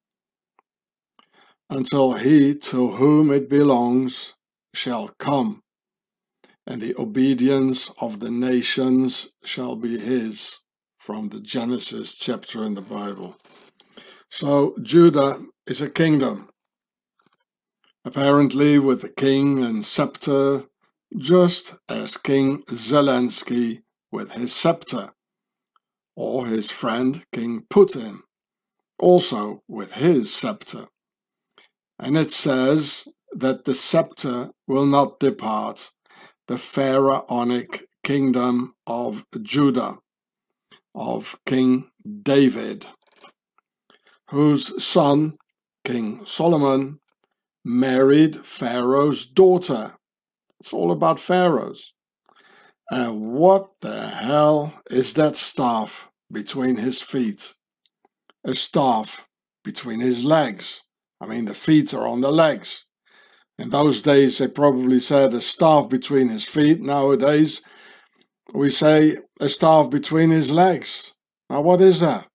S1: until he to whom it belongs shall come, and the obedience of the nations shall be his. From the Genesis chapter in the Bible. So Judah is a kingdom, apparently with a king and scepter, just as King Zelensky with his scepter, or his friend King Putin, also with his scepter. And it says that the scepter will not depart, the Pharaonic kingdom of Judah, of King David, whose son, King Solomon, married Pharaoh's daughter. It's all about pharaohs. And what the hell is that staff between his feet? A staff between his legs. I mean, the feet are on the legs. In those days, they probably said a staff between his feet. Nowadays, we say a staff between his legs. Now, what is that?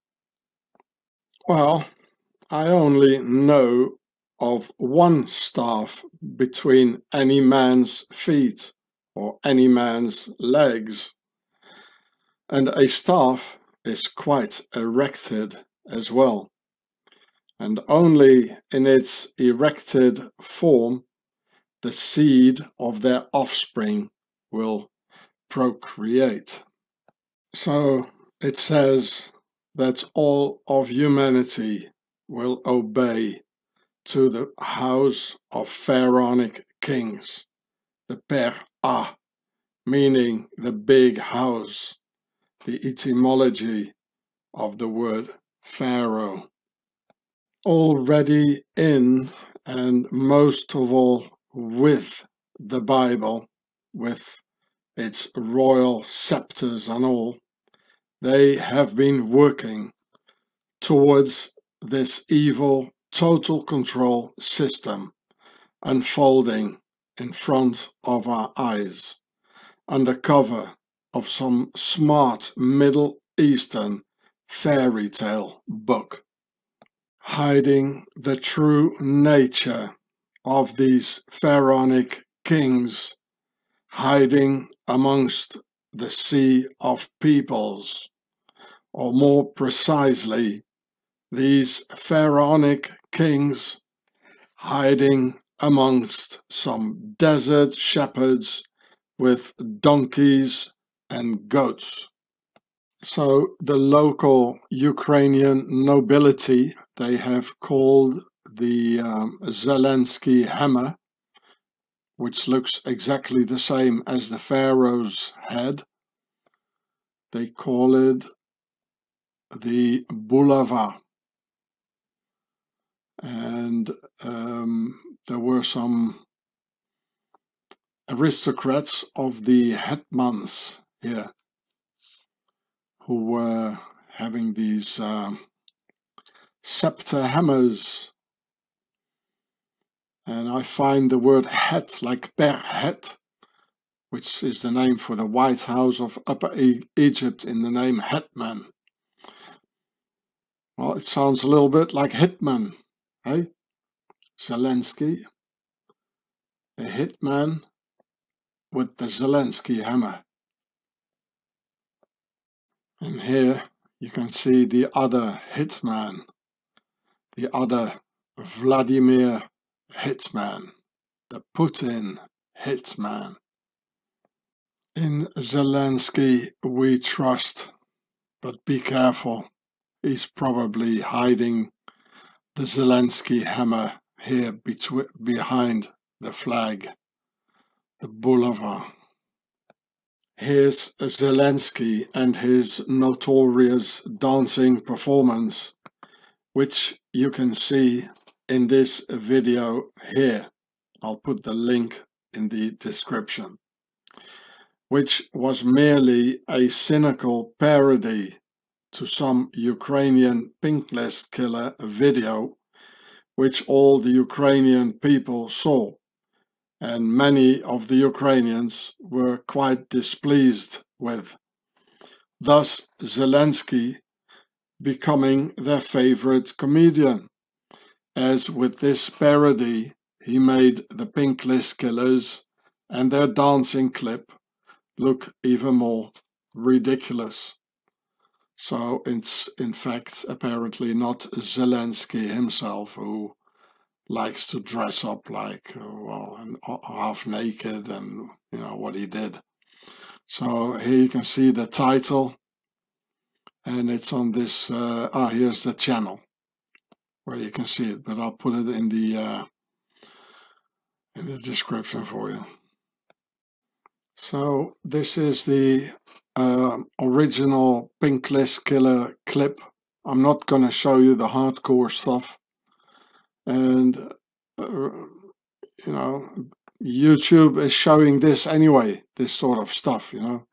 S1: Well, I only know of one staff between any man's feet or any man's legs. And a staff is quite erected as well. And only in its erected form the seed of their offspring will procreate. So it says that all of humanity will obey to the house of Pharaonic kings, the Per-Ah, meaning the big house, the etymology of the word Pharaoh. Already in, and most of all with, the Bible, with its royal scepters and all, they have been working towards this evil total control system unfolding in front of our eyes, under cover of some smart Middle Eastern fairy tale book, hiding the true nature of these pharaonic kings, hiding amongst the sea of peoples, or more precisely, these pharaonic kings hiding amongst some desert shepherds with donkeys and goats. So the local Ukrainian nobility, they have called the um, Zelensky hammer, which looks exactly the same as the Pharaoh's head, they call it the bulava. And um, there were some aristocrats of the hetmans here who were having these um, scepter hammers. And I find the word het, like per het, which is the name for the White House of Upper e Egypt in the name hetman. Well, it sounds a little bit like hitman, hey? Zelensky, a hitman with the Zelensky hammer. And here you can see the other hitman, the other Vladimir hitman, the Putin hitman. In Zelensky we trust, but be careful, he's probably hiding the Zelensky hammer here behind the flag, the bulava. Here's Zelensky and his notorious dancing performance, which you can see in this video here. I'll put the link in the description, which was merely a cynical parody to some Ukrainian pink list killer video, which all the Ukrainian people saw, and many of the Ukrainians were quite displeased with, thus Zelensky becoming their favorite comedian, as with this parody he made the pink list killers and their dancing clip look even more ridiculous. So it's in fact apparently not Zelensky himself who likes to dress up like, well, half naked, and you know what he did. So here you can see the title, and it's on this, uh, ah, here's the channel where you can see it, but I'll put it in the, uh, in the description for you. So this is the uh, original pink list killer clip. I'm not going to show you the hardcore stuff, and uh, you know, YouTube is showing this anyway, this sort of stuff, you know.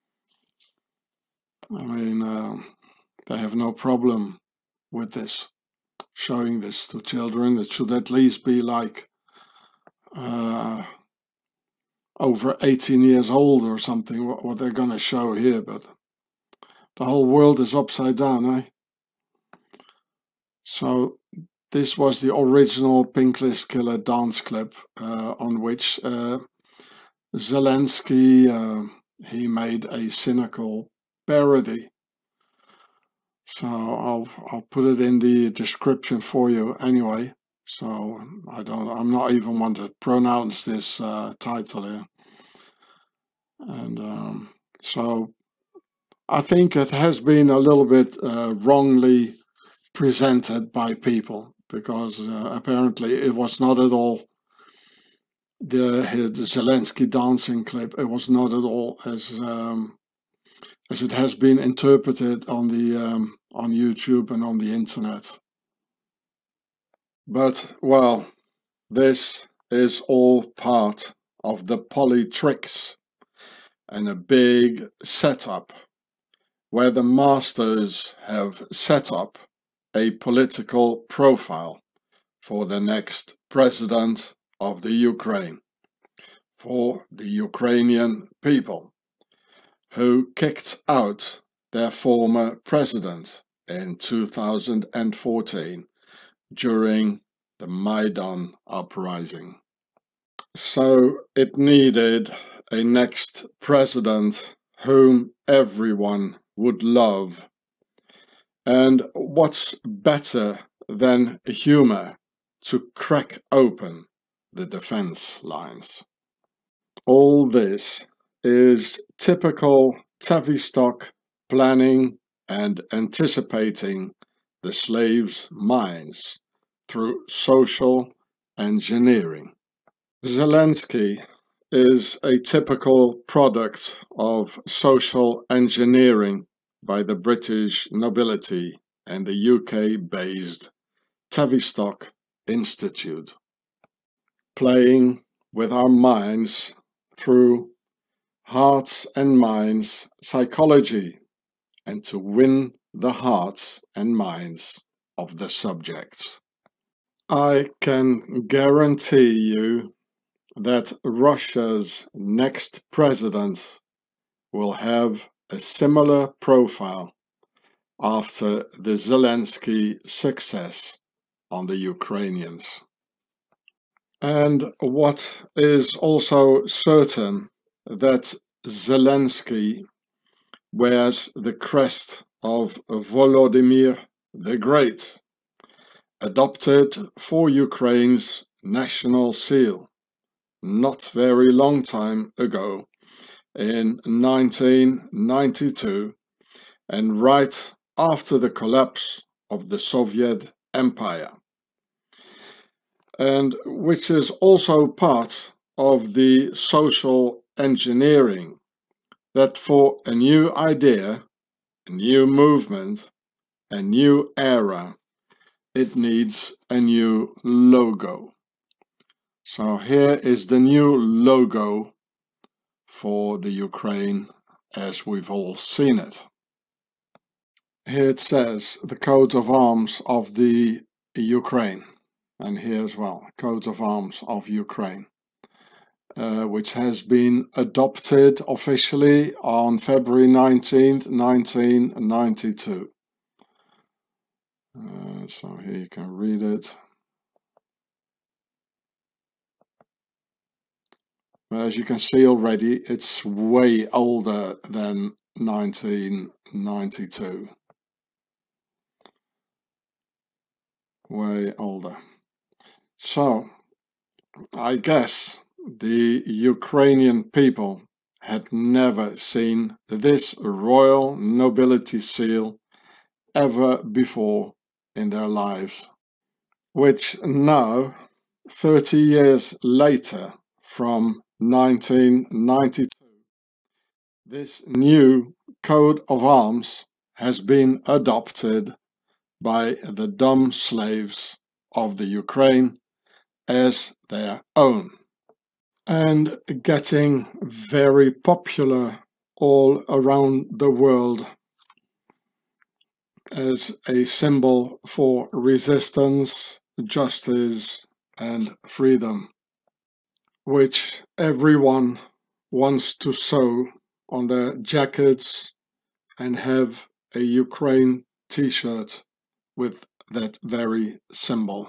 S1: I mean, uh, they have no problem with this, showing this to children. It should at least be like uh, over eighteen years old or something, what, what they're going to show here, but the whole world is upside down, eh? So this was the original pink list killer dance clip, uh, on which uh, Zelensky, uh, he made a cynical parody. So I'll I'll put it in the description for you anyway. So I don't I'm not even want to pronounce this uh, title here. And um, so I think it has been a little bit uh, wrongly presented by people, because uh, apparently it was not at all the, the Zelensky dancing clip. It was not at all as um, as it has been interpreted on the um, on YouTube and on the internet. But well, this is all part of the politricks and a big setup where the masters have set up a political profile for the next president of the Ukraine, for the Ukrainian people, who kicked out their former president in two thousand fourteen during the Maidan uprising. So it needed a next president whom everyone would love. And what's better than humor to crack open the defense lines? All this is typical Tavistock planning and anticipating the slaves' minds through social engineering. Zelensky is a typical product of social engineering by the British nobility and the U K-based Tavistock Institute, playing with our minds through hearts and minds psychology, and to win the hearts and minds of the subjects. I can guarantee you that Russia's next president will have a similar profile after the Zelensky success on the Ukrainians. And what is also certain, that Zelensky wears the crest of Volodymyr the Great, adopted for Ukraine's national seal not very long time ago in nineteen ninety-two, and right after the collapse of the Soviet Empire, and which is also part of the social engineering that for a new idea, a new movement, a new era, it needs a new logo. So here is the new logo for the Ukraine as we've all seen it. Here it says the coat of arms of the Ukraine, and here as well, coat of arms of Ukraine, uh, which has been adopted officially on February nineteenth, nineteen ninety-two. Uh, so here you can read it. As you can see already, it's way older than nineteen ninety-two. Way older. So, I guess the Ukrainian people had never seen this royal nobility seal ever before in their lives, which now, thirty years later, from nineteen ninety-two, this new coat of arms has been adopted by the dumb slaves of the Ukraine as their own, and getting very popular all around the world as a symbol for resistance, justice, and freedom, which everyone wants to sew on their jackets and have a Ukraine t-shirt with that very symbol.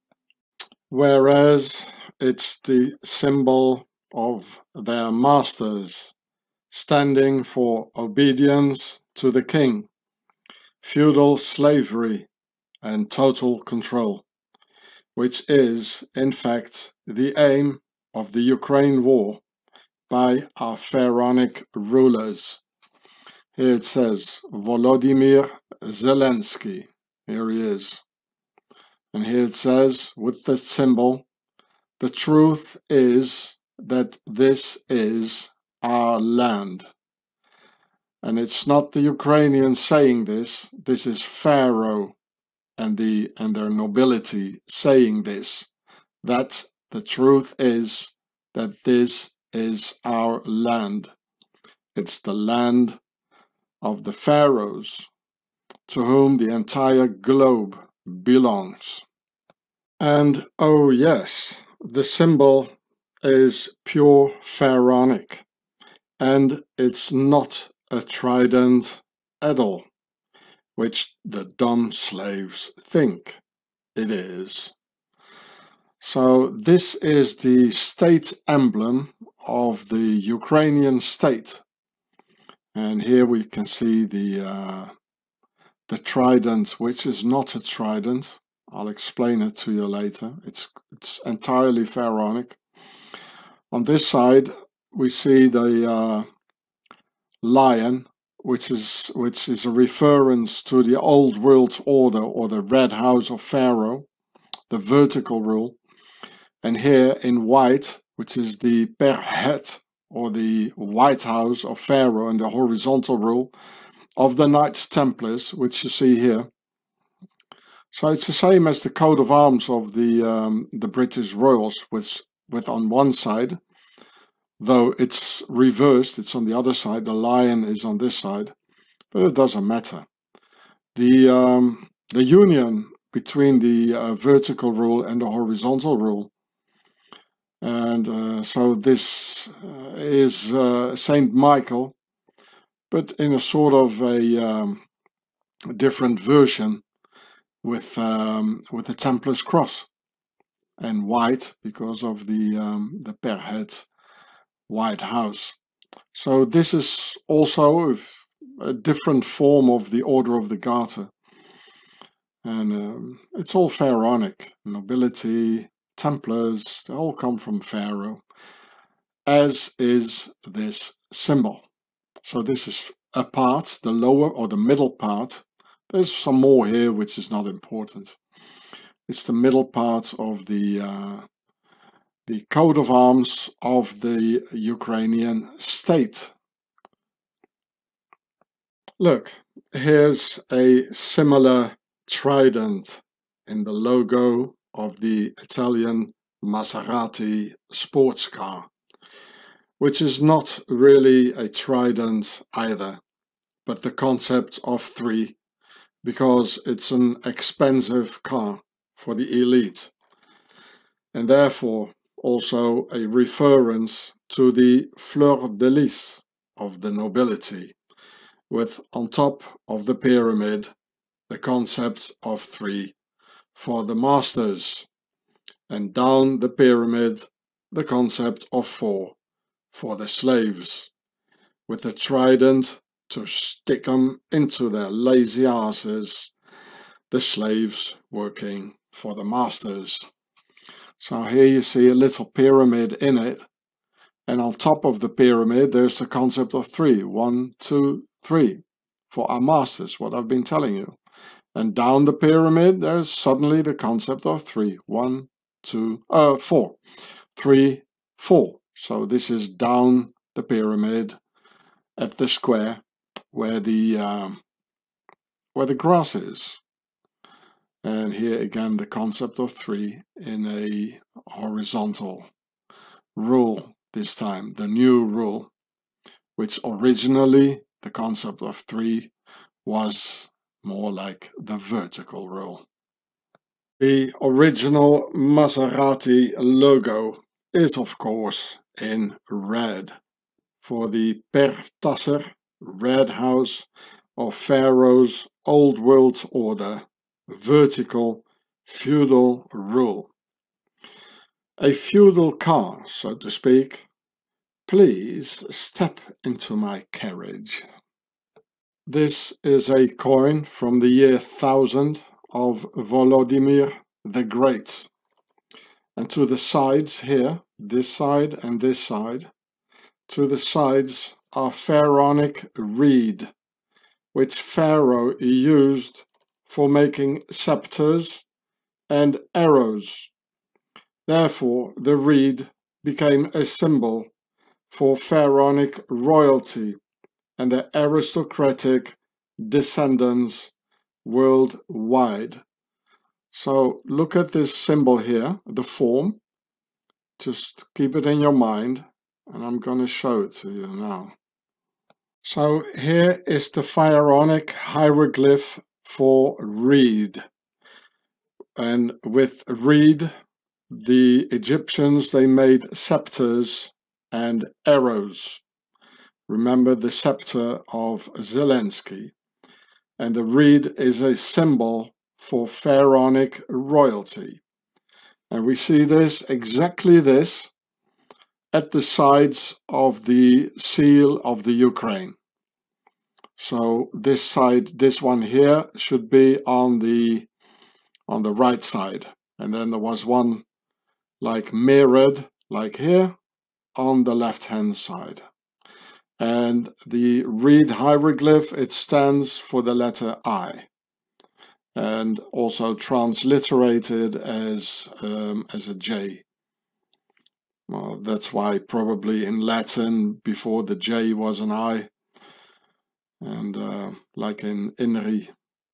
S1: Whereas it's the symbol of their masters, standing for obedience to the king, feudal slavery, and total control, which is, in fact, the aim of the Ukraine war by our pharaonic rulers. Here it says, Volodymyr Zelensky. Here he is. And here it says, with the symbol, the truth is that this is our land. And it's not the Ukrainians saying this, this is Pharaoh and, the, and their nobility saying this, that the truth is that this is our land. It's the land of the pharaohs, to whom the entire globe belongs. And oh yes, the symbol is pure pharaonic, and it's not a trident at all, which the dumb slaves think it is. So this is the state emblem of the Ukrainian state, and here we can see the uh, the trident, which is not a trident. I'll explain it to you later. It's it's entirely pharaonic. On this side we see the uh, lion, which is which is a reference to the old world order, or the red house of Pharaoh, the vertical rule. And here in white, which is the perhet, or the White House of Pharaoh, and the horizontal rule of the Knights Templars, which you see here. So it's the same as the coat of arms of the um, the British royals, with with on one side, though it's reversed, it's on the other side, the lion is on this side, but it doesn't matter. The um, the union between the uh, vertical rule and the horizontal rule, and uh, so this uh, is uh, Saint Michael, but in a sort of a, um, a different version, with um, with the Templars cross, and white because of the um, the perhet White House. So this is also a different form of the Order of the Garter, and um, it's all pharaonic. Nobility, Templars, they all come from Pharaoh, as is this symbol. So this is a part, the lower or the middle part. There's some more here which is not important. It's the middle part of the uh, the coat of arms of the Ukrainian state. Look, here's a similar trident in the logo of the Italian Maserati sports car, which is not really a trident either, but the concept of three, because it's an expensive car for the elite, and therefore also a reference to the fleur de lis of the nobility, with on top of the pyramid the concept of three for the masters, and down the pyramid the concept of four for the slaves, with the trident to stick them into their lazy asses, the slaves working for the masters. So here you see a little pyramid in it, and on top of the pyramid there's the concept of three. One, two, three for our masters, what I've been telling you. And down the pyramid there's suddenly the concept of three. One, two, uh, four. Three, four. So this is down the pyramid at the square where the um, where the grass is. And here again the concept of three in a horizontal rule this time, the new rule, which originally the concept of three was more like the vertical rule. The original Maserati logo is of course in red for the Pertasser red house of Pharaoh's old world order, vertical feudal rule. A feudal car, so to speak. Please step into my carriage. This is a coin from the year thousand of Volodymyr the Great. And to the sides here, this side and this side, to the sides are pharaonic reed, which Pharaoh used for making scepters and arrows. Therefore, the reed became a symbol for pharaonic royalty and their aristocratic descendants worldwide. So look at this symbol here, the form. Just keep it in your mind, and I'm going to show it to you now. So here is the pharaonic hieroglyph for reed. And with reed, the Egyptians, they made scepters and arrows. Remember the scepter of Zelensky. And the reed is a symbol for pharaonic royalty. And we see this, exactly this, at the sides of the seal of the Ukraine. So this side, this one here, should be on the on the right side. And then there was one like mirrored, like here, on the left-hand side. And the reed hieroglyph, it stands for the letter I, and also transliterated as um, as a J. Well, that's why probably in Latin before the J was an I, and uh, like in Inri.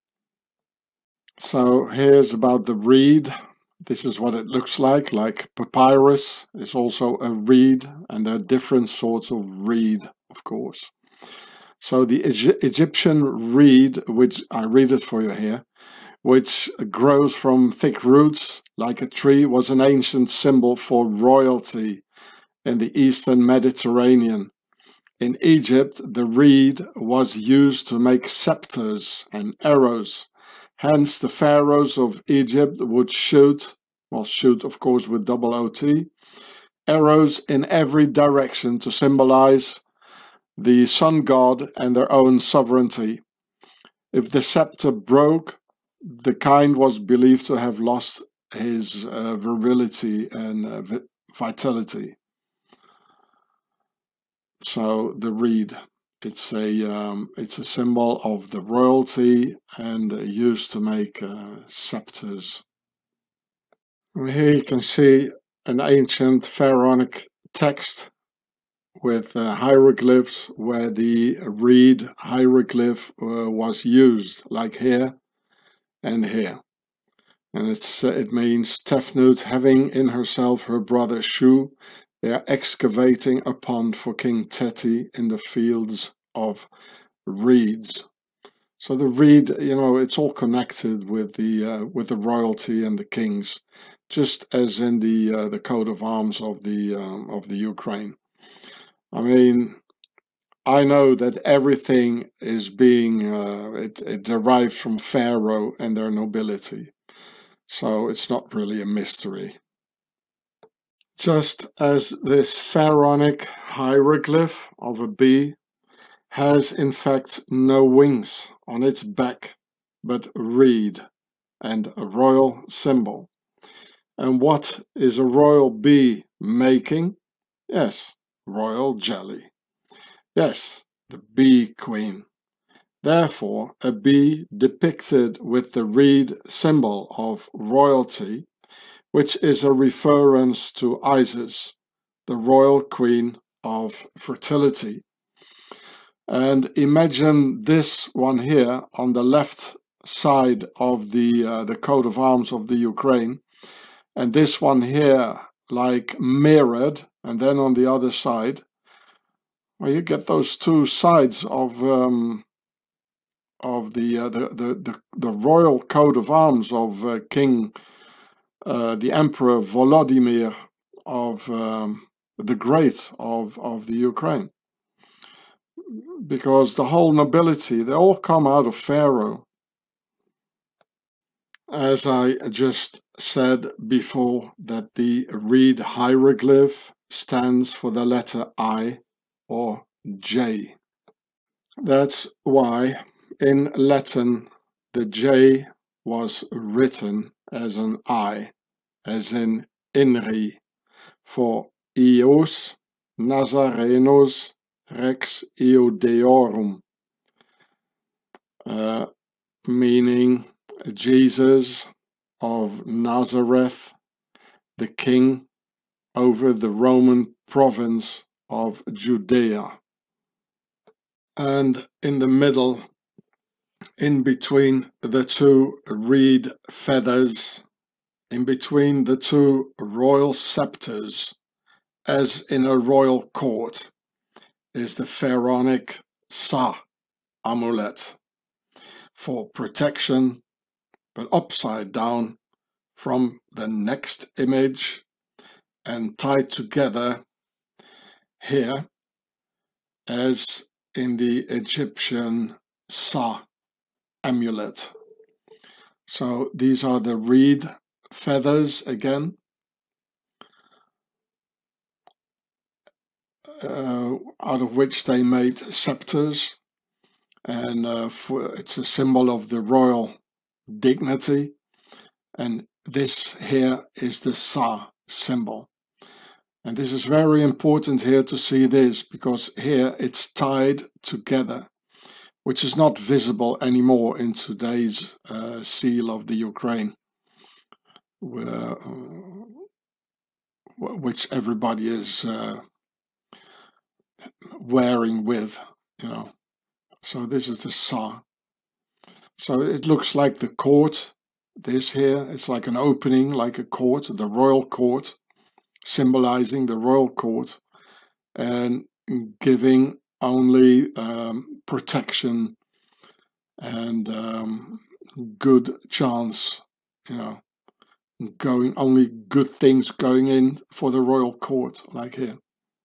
S1: So here's about the reed. This is what it looks like. Like papyrus is also a reed, and there are different sorts of reed, of course. So the Egyptian reed, which I read it for you here, which grows from thick roots like a tree, was an ancient symbol for royalty in the Eastern Mediterranean. In Egypt, the reed was used to make scepters and arrows. Hence, the pharaohs of Egypt would shoot, well, shoot, of course, with double O T, arrows in every direction to symbolize the sun god and their own sovereignty. If the scepter broke, the kind was believed to have lost his uh, virility and uh, vitality. So the reed, it's a um, it's a symbol of the royalty and uh, used to make uh, scepters. And here you can see an ancient pharaonic text with uh, hieroglyphs where the reed hieroglyph uh, was used, like here and here. And it's, it means Tefnut having in herself her brother Shu. They are excavating a pond for King Teti in the fields of reeds. So the reed, you know, it's all connected with the uh, with the royalty and the kings, just as in the uh, the coat of arms of the um, of the Ukraine. I mean, I know that everything is being uh, it, it derives from Pharaoh and their nobility, so it's not really a mystery. Just as this pharaonic hieroglyph of a bee has in fact no wings on its back, but reed and a royal symbol. And what is a royal bee making? Yes, royal jelly. Yes, the bee queen. Therefore, a bee depicted with the reed symbol of royalty, which is a reference to Isis, the royal queen of fertility. And imagine this one here on the left side of the uh, the coat of arms of the Ukraine, and this one here like mirrored, and then on the other side, well, you get those two sides of um, of the, uh, the the the the royal coat of arms of uh, King uh, the Emperor Volodymyr of um, the Great of of the Ukraine. Because the whole nobility, they all come out of Pharaoh. As I just said before, that the reed hieroglyph stands for the letter I or J. That's why in Latin the J was written as an I, as in Inri, for Ius Nazarenos Rex Iudeorum, uh, meaning Jesus of Nazareth, the king over the Roman province of Judea. And in the middle, in between the two reed feathers, in between the two royal scepters, as in a royal court, is the pharaonic Sa amulet for protection, but upside down from the next image and tied together here as in the Egyptian Sa amulet. So these are the reed feathers again. Uh, out of which they made scepters, and uh, for, it's a symbol of the royal dignity, and this here is the Sa symbol. And this is very important here to see this, because here it's tied together, which is not visible anymore in today's uh, seal of the Ukraine, where, uh, which everybody is uh, wearing with, you know. So this is the Sa. So it looks like the court. This here, it's like an opening, like a court, the royal court, symbolizing the royal court, and giving only um, protection and um, good chance, you know, going only good things going in for the royal court, like here.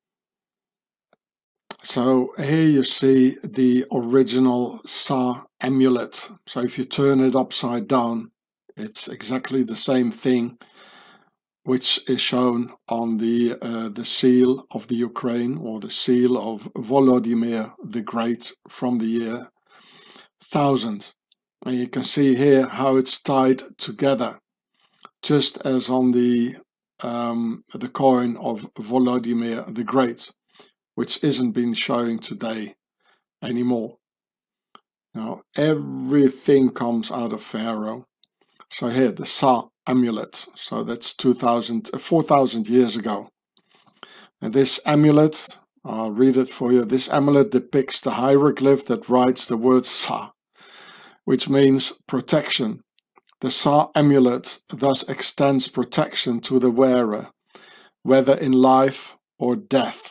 S1: So here you see the original Sa amulet. So if you turn it upside down, it's exactly the same thing which is shown on the uh, the seal of the Ukraine, or the seal of Volodymyr the Great from the year one thousand. And you can see here how it's tied together, just as on the um, the coin of Volodymyr the Great, which isn't been showing today anymore. Now everything comes out of Pharaoh. So here, the Sa amulet. So that's two thousand, four thousand years ago. And this amulet, I'll read it for you. This amulet depicts the hieroglyph that writes the word Sa, which means protection, The Tsar amulet thus extends protection to the wearer, whether in life or death.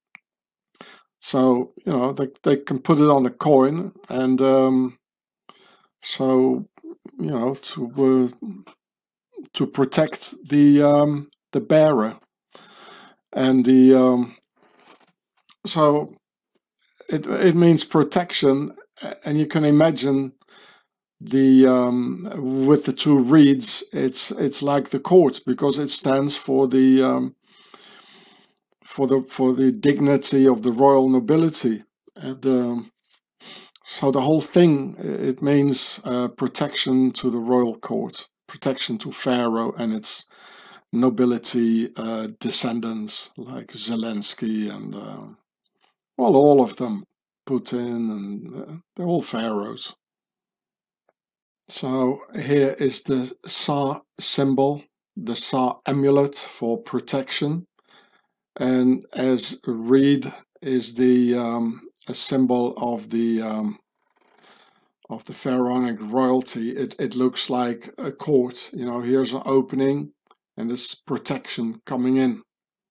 S1: So, you know, they, they can put it on a coin, and um, so, you know, to uh, to protect the um, the bearer. And the um, so it it means protection, and you can imagine the um, with the two reeds, it's it's like the court, because it stands for the um, for the for the dignity of the royal nobility, and um, so the whole thing, it means uh, protection to the royal court, protection to Pharaoh and its nobility uh, descendants like Zelensky and uh, well, all of them, Putin, and uh, they're all pharaohs. So here is the Tsar symbol, the Tsar amulet for protection, and as a reed is the um, a symbol of the um, of the pharaonic royalty. It it looks like a court. You know, here's an opening, and there's protection coming in,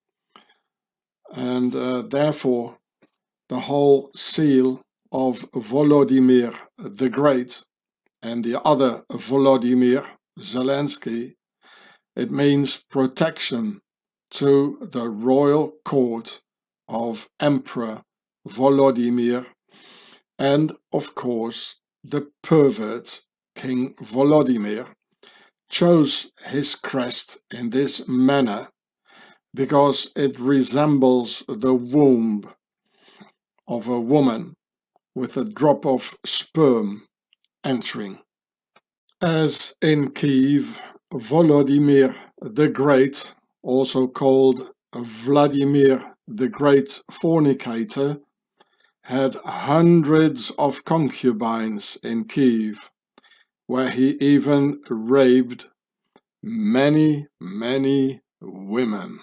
S1: and uh, therefore the whole seal of Volodymyr the Great and the other Volodymyr, Zelensky, it means protection to the royal court of Emperor Volodymyr and, of course, the pervert King Volodymyr chose his crest in this manner because it resembles the womb of a woman with a drop of sperm entering. As in Kiev, Volodymyr the Great, also called Vladimir the Great Fornicator, had hundreds of concubines in Kiev, where he even raped many, many women.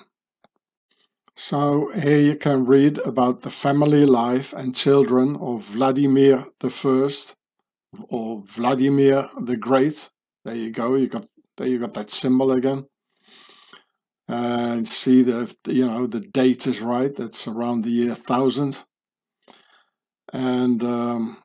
S1: So here you can read about the family life and children of Vladimir the First, or Vladimir the Great. There you go. You got there. You got that symbol again. And see the you know the date is right. That's around the year thousand. And um,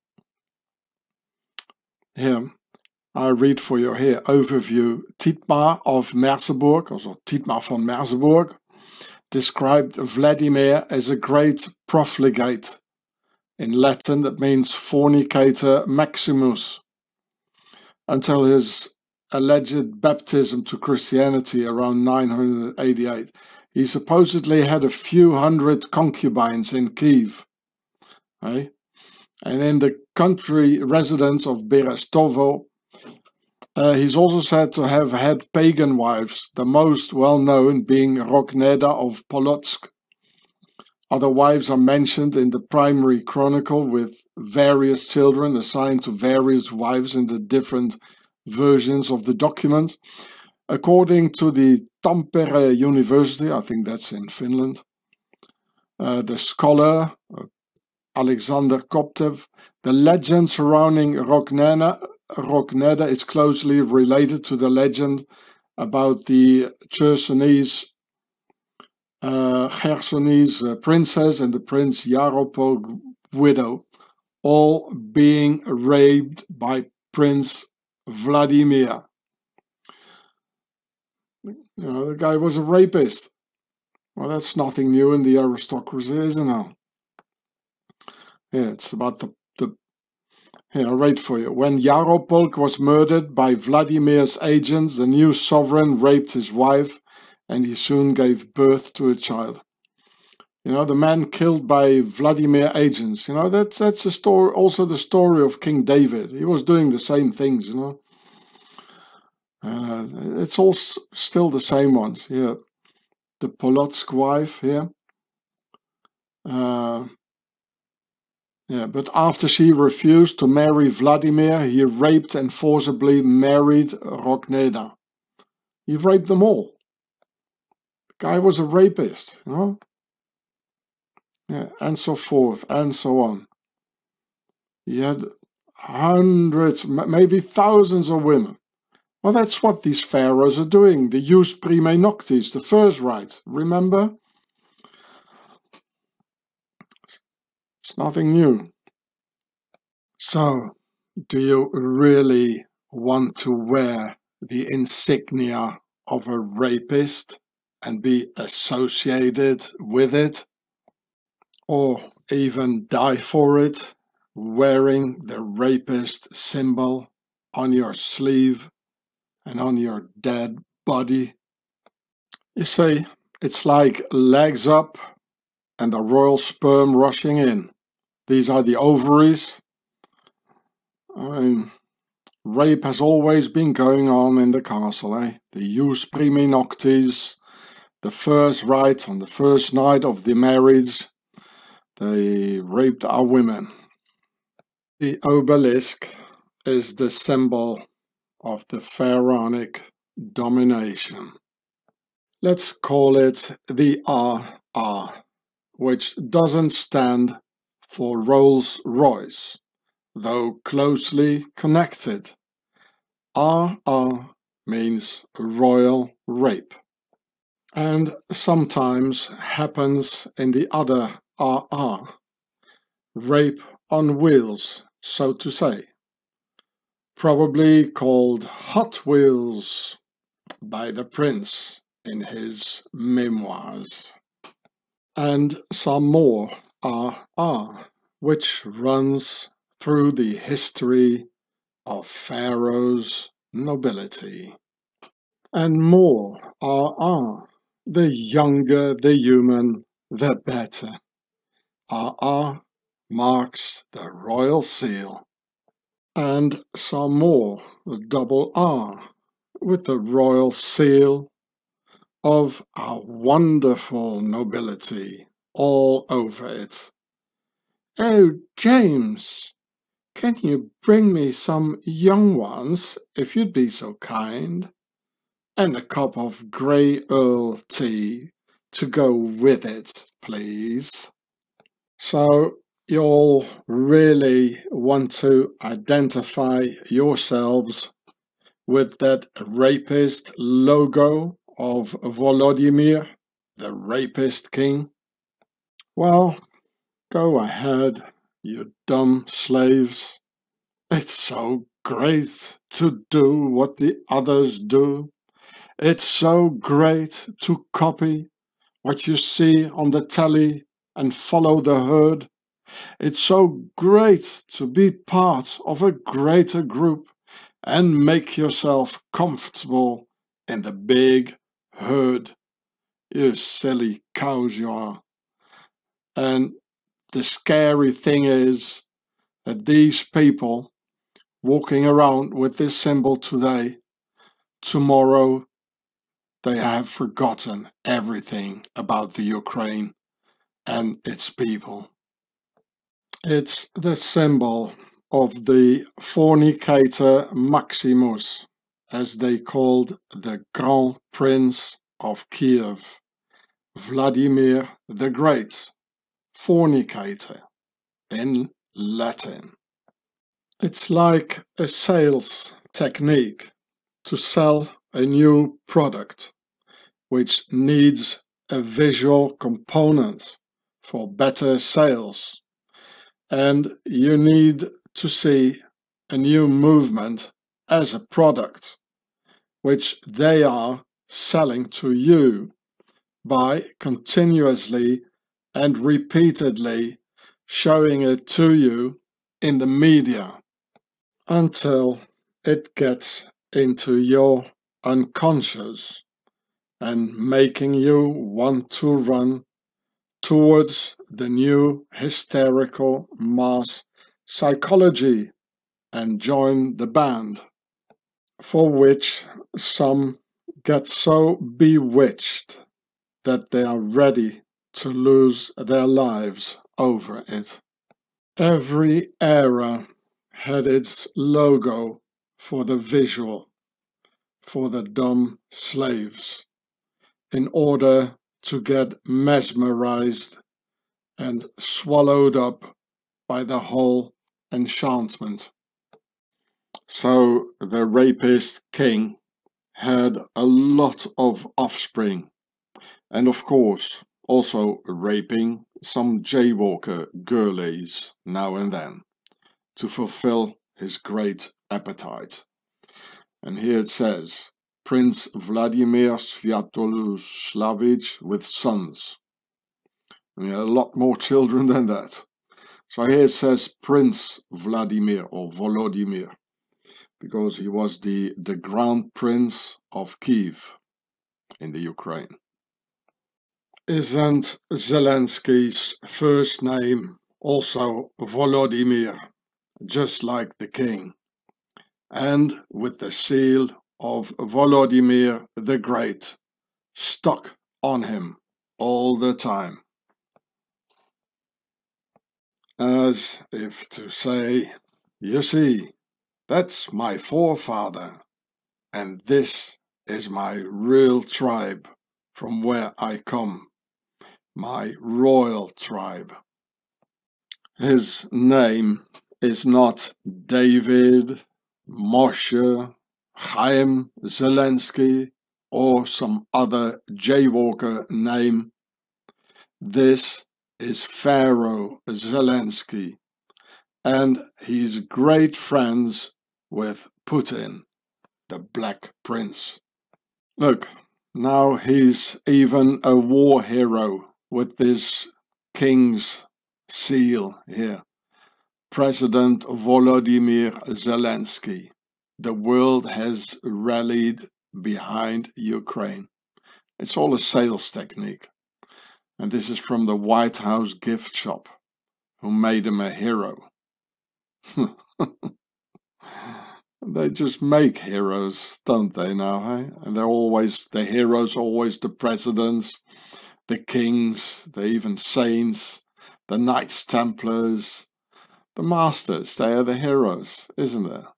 S1: here I read for you here overview. Thietmar of Merseburg, also Thietmar van Merseburg, described Vladimir as a great profligate. In Latin, that means fornicator maximus. Until his alleged baptism to Christianity around nine hundred eighty-eight. He supposedly had a few hundred concubines in Kiev. Eh? And in the country residence of Berestovo, uh, he's also said to have had pagan wives, the most well-known being Rogneda of Polotsk. Other wives are mentioned in the primary chronicle, with various children assigned to various wives in the different versions of the document. According to the Tampere University, I think that's in Finland, uh, the scholar uh, Alexander Koptev, the legend surrounding Rogneda, Rogneda is closely related to the legend about the Chersonese Uh, Chersonese uh, princess and the Prince Yaropolk widow, all being raped by Prince Vladimir. You know, the guy was a rapist. Well, that's nothing new in the aristocracy, isn't it? Yeah, it's about the, the here, I'll read for you. When Yaropolk was murdered by Vladimir's agents, the new sovereign raped his wife, and he soon gave birth to a child. You know, the man killed by Vladimir agents, you know, that's, that's a story, also the story of King David. He was doing the same things, you know. Uh, it's all s still the same ones, yeah. The Polotsk wife here. Uh, yeah, but after she refused to marry Vladimir, he raped and forcibly married Rogneda. He raped them all. Guy was a rapist, you know, yeah, and so forth and so on. He had hundreds, maybe thousands of women. Well, that's what these pharaohs are doing. The jus primae noctis, the first right, remember? It's nothing new. So, do you really want to wear the insignia of a rapist and be associated with it? Or even die for it, wearing the rapist symbol on your sleeve and on your dead body? You see, it's like legs up and the royal sperm rushing in. These are the ovaries. I mean, rape has always been going on in the castle, eh? The jus primae noctis, the first rite on the first night of the marriage, they raped our women. The obelisk is the symbol of the pharaonic domination. Let's call it the R R, which doesn't stand for Rolls-Royce, though closely connected. R R means royal rape, and sometimes happens in the other R R, rape on wheels, so to say, probably called Hot Wheels by the prince in his memoirs. And some more R R, which runs through the history of Pharaoh's nobility. And more R R, the younger the human, the better. R R marks the royal seal. And some more double R, with the royal seal of our wonderful nobility all over it. Oh, James, can you bring me some young ones, if you'd be so kind, and a cup of grey Earl tea to go with it, please? So, you all really want to identify yourselves with that rapist logo of Volodymyr, the rapist king? Well, go ahead, you dumb slaves. It's so great to do what the others do. It's so great to copy what you see on the telly and follow the herd. It's so great to be part of a greater group and make yourself comfortable in the big herd. You silly cows you are. And the scary thing is that these people walking around with this symbol today, tomorrow they have forgotten everything about the Ukraine and its people. It's the symbol of the fornicator Maximus, as they called the Grand Prince of Kiev, Vladimir the Great, fornicator in Latin. It's like a sales technique to sell a new product, which needs a visual component for better sales. And you need to see a new movement as a product, which they are selling to you by continuously and repeatedly showing it to you in the media until it gets into your unconscious and making you want to run towards the new hysterical mass psychology and join the band, for which some get so bewitched that they are ready to lose their lives over it. Every era had its logo for the visual, for the dumb slaves, in order to get mesmerized and swallowed up by the whole enchantment. So the rapist king had a lot of offspring, and of course also raping some jaywalker girlies now and then to fulfill his great appetite. And here it says, Prince Vladimir Sviatoslavich with sons. And he had a lot more children than that. So here it says Prince Vladimir or Volodymyr, because he was the, the Grand Prince of Kiev in the Ukraine. Isn't Zelensky's first name also Volodymyr, just like the king, and with the seal of Volodymyr the Great stuck on him all the time? As if to say, you see, that's my forefather, and this is my real tribe from where I come, my royal tribe. His name is not David, Moshe, Chaim Zelensky, or some other jaywalker name. This is Pharaoh Zelensky, and he's great friends with Putin, the Black Prince. Look, now he's even a war hero with this king's seal here. President Volodymyr Zelensky. The world has rallied behind Ukraine. It's all a sales technique. And this is from the White House gift shop, who made him a hero. They just make heroes, don't they now, hey? And they're always, the heroes always the presidents, the kings, the even saints, the Knights Templars, the Masters, they are the heroes, isn't it?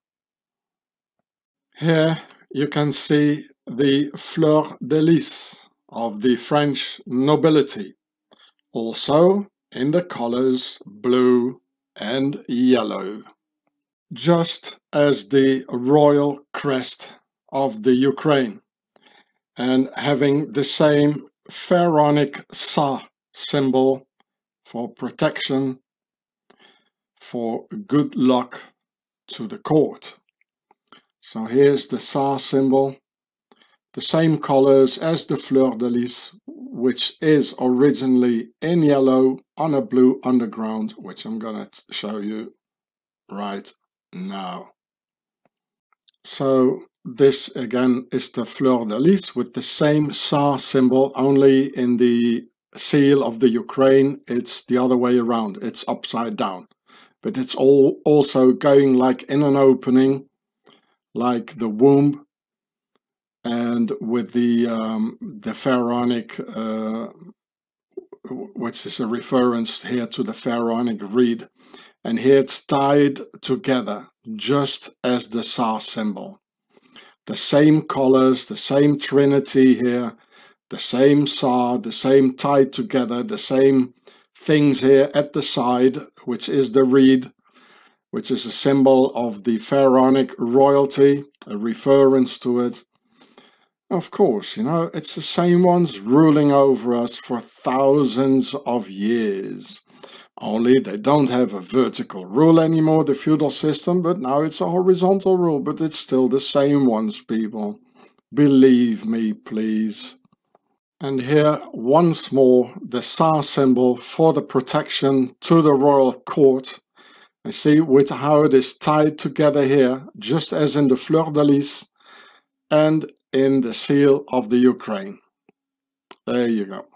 S1: Here you can see the fleur de lis of the French nobility, also in the colors blue and yellow, just as the royal crest of the Ukraine, and having the same pharaonic Sa symbol for protection, for good luck to the court. So here's the Sa symbol, the same colors as the fleur de lis, which is originally in yellow on a blue underground, which I'm gonna show you right now. So this again is the fleur de lis with the same Sa symbol, only in the seal of the Ukraine it's the other way around, it's upside down. But it's all also going like in an opening, like the womb, and with the um, the pharaonic, uh, which is a reference here to the pharaonic reed, and here it's tied together, just as the Sa symbol. The same colors, the same trinity here, the same Sa, the same tied together, the same things here at the side, which is the reed, which is a symbol of the pharaonic royalty, a reference to it. Of course, you know, it's the same ones ruling over us for thousands of years. Only they don't have a vertical rule anymore, the feudal system, but now it's a horizontal rule, but it's still the same ones, people. Believe me, please. And here, once more, the Sa symbol for the protection to the royal court. And see with how it is tied together here, just as in the fleur de lis and in the seal of the Ukraine. There you go.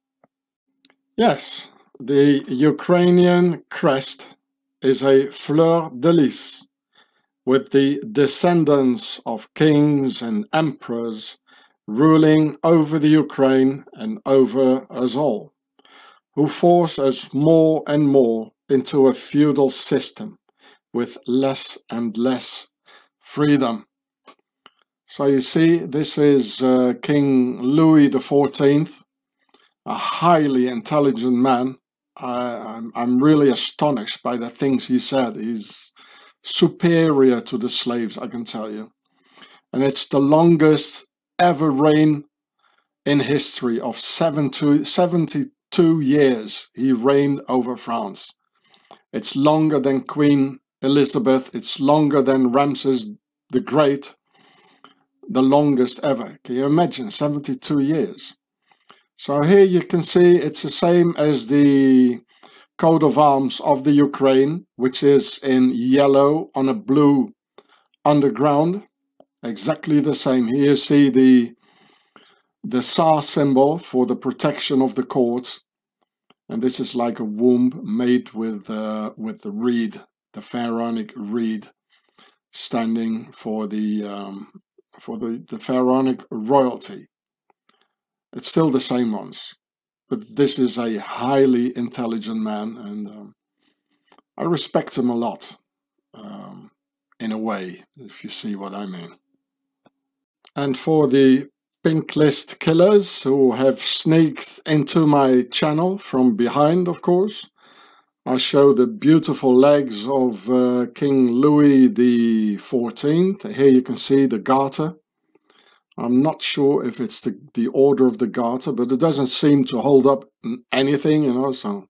S1: Yes, the Ukrainian crest is a fleur de lis with the descendants of kings and emperors ruling over the Ukraine and over us all, who force us more and more into a feudal system with less and less freedom. So you see, this is uh, King Louis the fourteenth, a highly intelligent man. I, I'm, I'm really astonished by the things he said. He's superior to the slaves, I can tell you. And it's the longest ever reign in history of seventy-two years he reigned over France. It's longer than Queen Elizabeth. It's longer than Ramses the Great. The longest ever. Can you imagine? seventy-two years. So here you can see it's the same as the coat of arms of the Ukraine, which is in yellow on a blue underground. Exactly the same. Here you see the the Tsar symbol for the protection of the courts, and this is like a womb made with uh, with the reed, the pharaonic reed, standing for the um, for the, the pharaonic royalty. It's still the same ones, but this is a highly intelligent man, and um, I respect him a lot, um, in a way, if you see what I mean. And for the pink list killers who have sneaked into my channel from behind, of course, I show the beautiful legs of uh, King Louis the fourteenth. Here you can see the garter. I'm not sure if it's the, the order of the garter, but it doesn't seem to hold up anything, you know, so.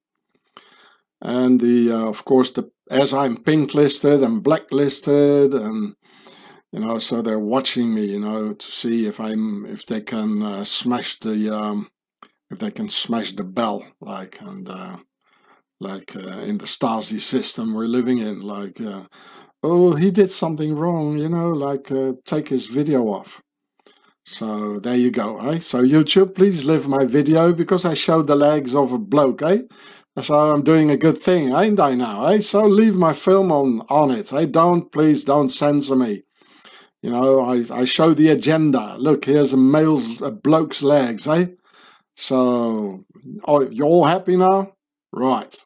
S1: And the, uh, of course, the as I'm pink listed and blacklisted, and you know, so they're watching me, you know, to see if I'm, if they can uh, smash the, um, if they can smash the bell, like, and uh, like uh, in the Stasi system we're living in, like, uh, oh, he did something wrong, you know, like, uh, take his video off. So there you go, eh? So YouTube, please leave my video because I showed the legs of a bloke, eh? So I'm doing a good thing, ain't I now, eh? So leave my film on, on it, eh? Don't, please don't censor me. You know, I, I show the agenda. Look, here's a male's, a bloke's legs, eh? So, oh, you're all happy now? Right.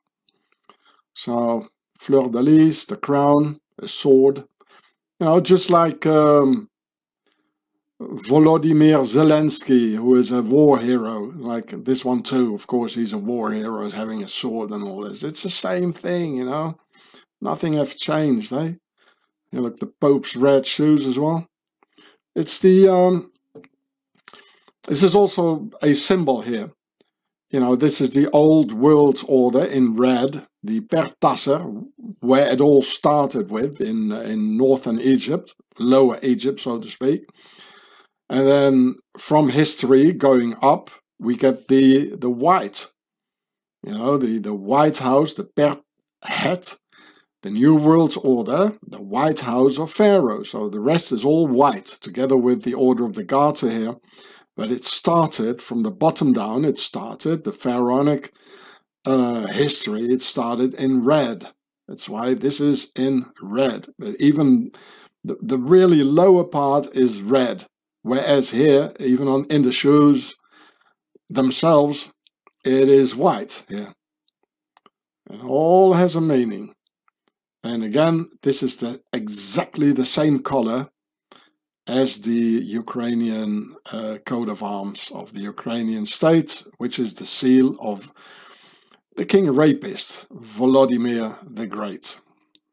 S1: So, fleur de lis, the crown, a sword. You know, just like um, Volodymyr Zelensky, who is a war hero, like this one too, of course, he's a war hero, is having a sword and all this. It's the same thing, you know. Nothing has changed, eh? You look, the Pope's red shoes as well. It's the, um, this is also a symbol here. You know, this is the old world order in red, the Pertasser, where it all started with in, in northern Egypt, lower Egypt, so to speak. And then from history going up, we get the, the white, you know, the, the White House, the Per Het, the New World Order, the White House of Pharaoh. So the rest is all white, together with the Order of the Garter here. But it started from the bottom down, it started, the pharaonic uh, history, it started in red. That's why this is in red. But even the, the really lower part is red. Whereas here, even on in the shoes themselves, it is white here. And all has a meaning. And again, this is the exactly the same color as the Ukrainian uh, coat of arms of the Ukrainian state, which is the seal of the king rapist, Volodymyr the Great.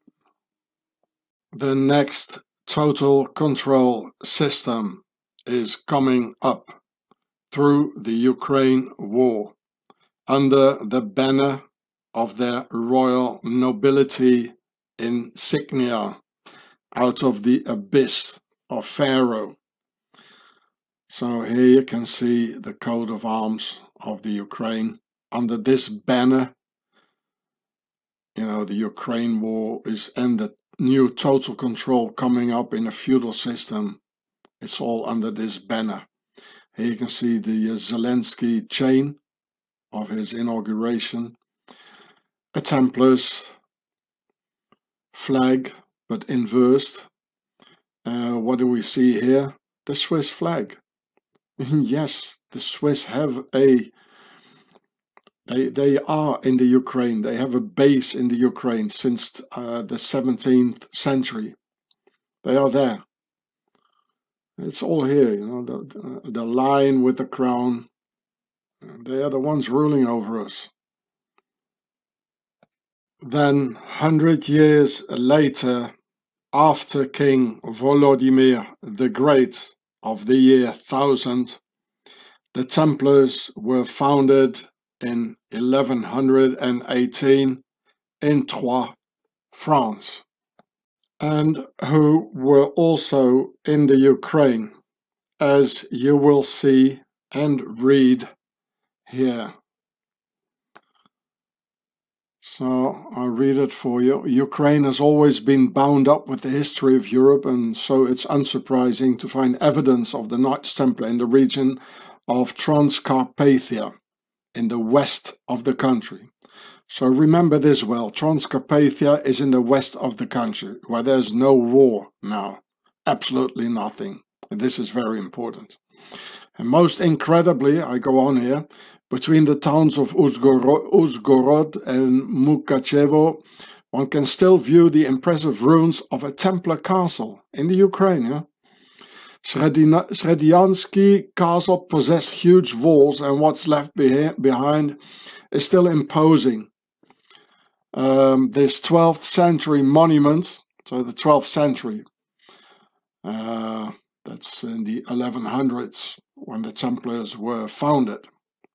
S1: The next total control system is coming up through the Ukraine war under the banner of their royal nobility insignia out of the abyss of Pharaoh. So here you can see the coat of arms of the Ukraine under this banner. You know, the Ukraine war is and the new total control coming up in a feudal system. It's all under this banner. Here you can see the uh, Zelensky chain of his inauguration. A Templars flag, but inversed. Uh, what do we see here? The Swiss flag. Yes, the Swiss have a, they, they are in the Ukraine. They have a base in the Ukraine since uh, the seventeenth century. They are there. It's all here, you know, the, the, the lion with the crown. They are the ones ruling over us. Then, hundred years later, after King Volodymyr the Great of the year one thousand, the Templars were founded in eleven eighteen in Troyes, France, and who were also in the Ukraine, as you will see and read here. So I'll read it for you. Ukraine has always been bound up with the history of Europe, and so it's unsurprising to find evidence of the Knights Templar in the region of Transcarpathia, in the west of the country. So remember this well, Transcarpathia is in the west of the country, where there's no war now, absolutely nothing. And this is very important. And most incredibly, I go on here, between the towns of Uzgorod, Uzgorod and Mukachevo, one can still view the impressive ruins of a Templar castle in the Ukraine. Yeah? Srediansky castle possessed huge walls, and what's left be behind is still imposing. Um, this twelfth century monument, so the twelfth century, uh, that's in the eleven hundreds when the Templars were founded.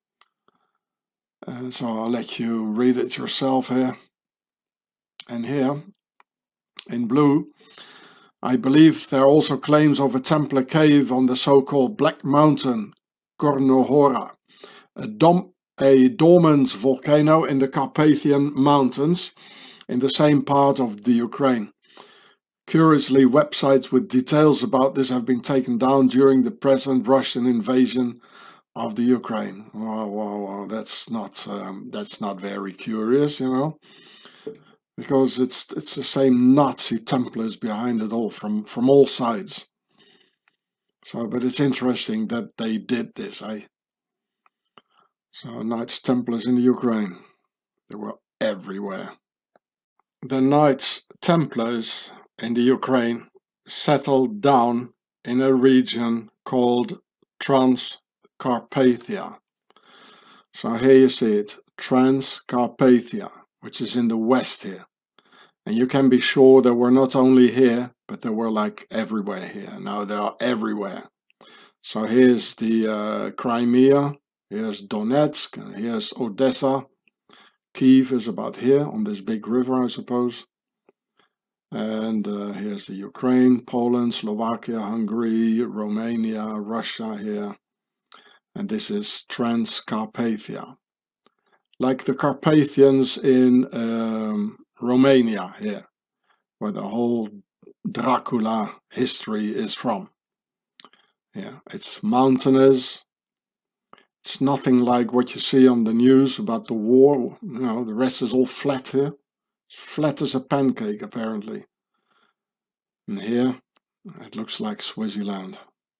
S1: And so I'll let you read it yourself here. And here, in blue, I believe there are also claims of a Templar cave on the so-called Black Mountain, Gornohora, a, dom a dormant volcano in the Carpathian Mountains, in the same part of the Ukraine. Curiously, websites with details about this have been taken down during the present Russian invasion of the Ukraine. Well, well, well that's not um, that's not very curious, you know, because it's it's the same Nazi Templars behind it all from from all sides. So, but it's interesting that they did this. I so Knights Templars in the Ukraine, they were everywhere. The Knights Templars in the Ukraine settled down in a region called Transcarpathia. So here you see it, Transcarpathia, which is in the west here. And you can be sure they were not only here, but they were like everywhere here. Now they are everywhere. So here's the uh, Crimea, here's Donetsk, and here's Odessa. Kiev is about here on this big river, I suppose. And uh, here's the Ukraine, Poland, Slovakia, Hungary, Romania, Russia here. And this is Transcarpathia. Like the Carpathians in um, Romania here, where the whole Dracula history is from. Yeah, it's mountainous. It's nothing like what you see on the news about the war. You know, the rest is all flat here. Flat as a pancake, apparently. And here, it looks like Swaziland.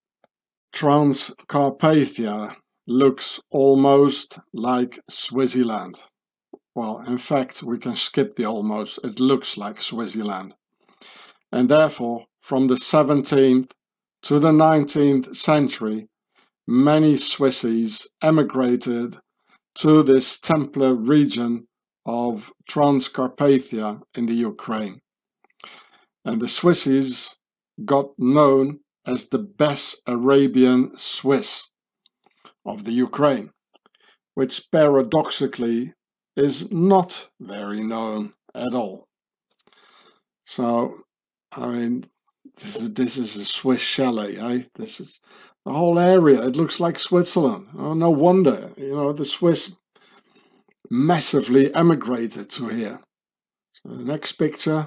S1: Transcarpathia looks almost like Swaziland. Well, in fact, we can skip the almost. It looks like Swaziland. And therefore, from the seventeenth to the nineteenth century, many Swissies emigrated to this Templar region of Transcarpathia in the Ukraine. And the Swissies got known as the Bessarabian Swiss of the Ukraine, which paradoxically is not very known at all. So, I mean, this is, this is a Swiss chalet, eh? This is the whole area. It looks like Switzerland. Oh, no wonder, you know, the Swiss massively emigrated to here. So the next picture,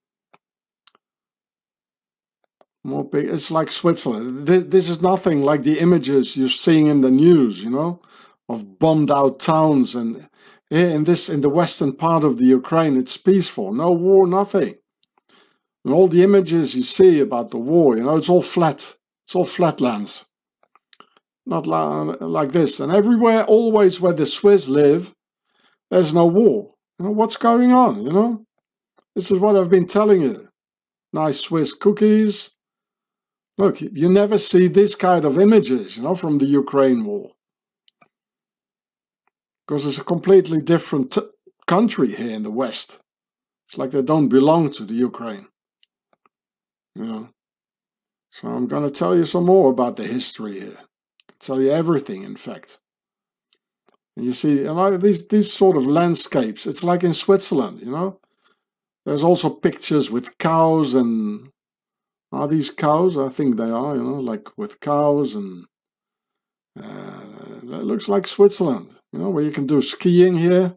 S1: more big. It's like Switzerland. This, this is nothing like the images you're seeing in the news, you know, of bombed out towns. And here in this, in the western part of the Ukraine, it's peaceful, no war, nothing. And all the images you see about the war, you know, it's all flat. It's all flatlands. Not like this. And everywhere, always where the Swiss live, there's no war. You know, what's going on, you know? This is what I've been telling you. Nice Swiss cookies. Look, you never see this kind of images, you know, from the Ukraine war. Because it's a completely different t country here in the West. It's like they don't belong to the Ukraine. You know. So I'm going to tell you some more about the history here. Tell you everything, in fact. And you see, and I, these these sort of landscapes. It's like in Switzerland, you know. There's also pictures with cows, and are these cows? I think they are, you know, like with cows, and uh, it looks like Switzerland, you know, where you can do skiing here.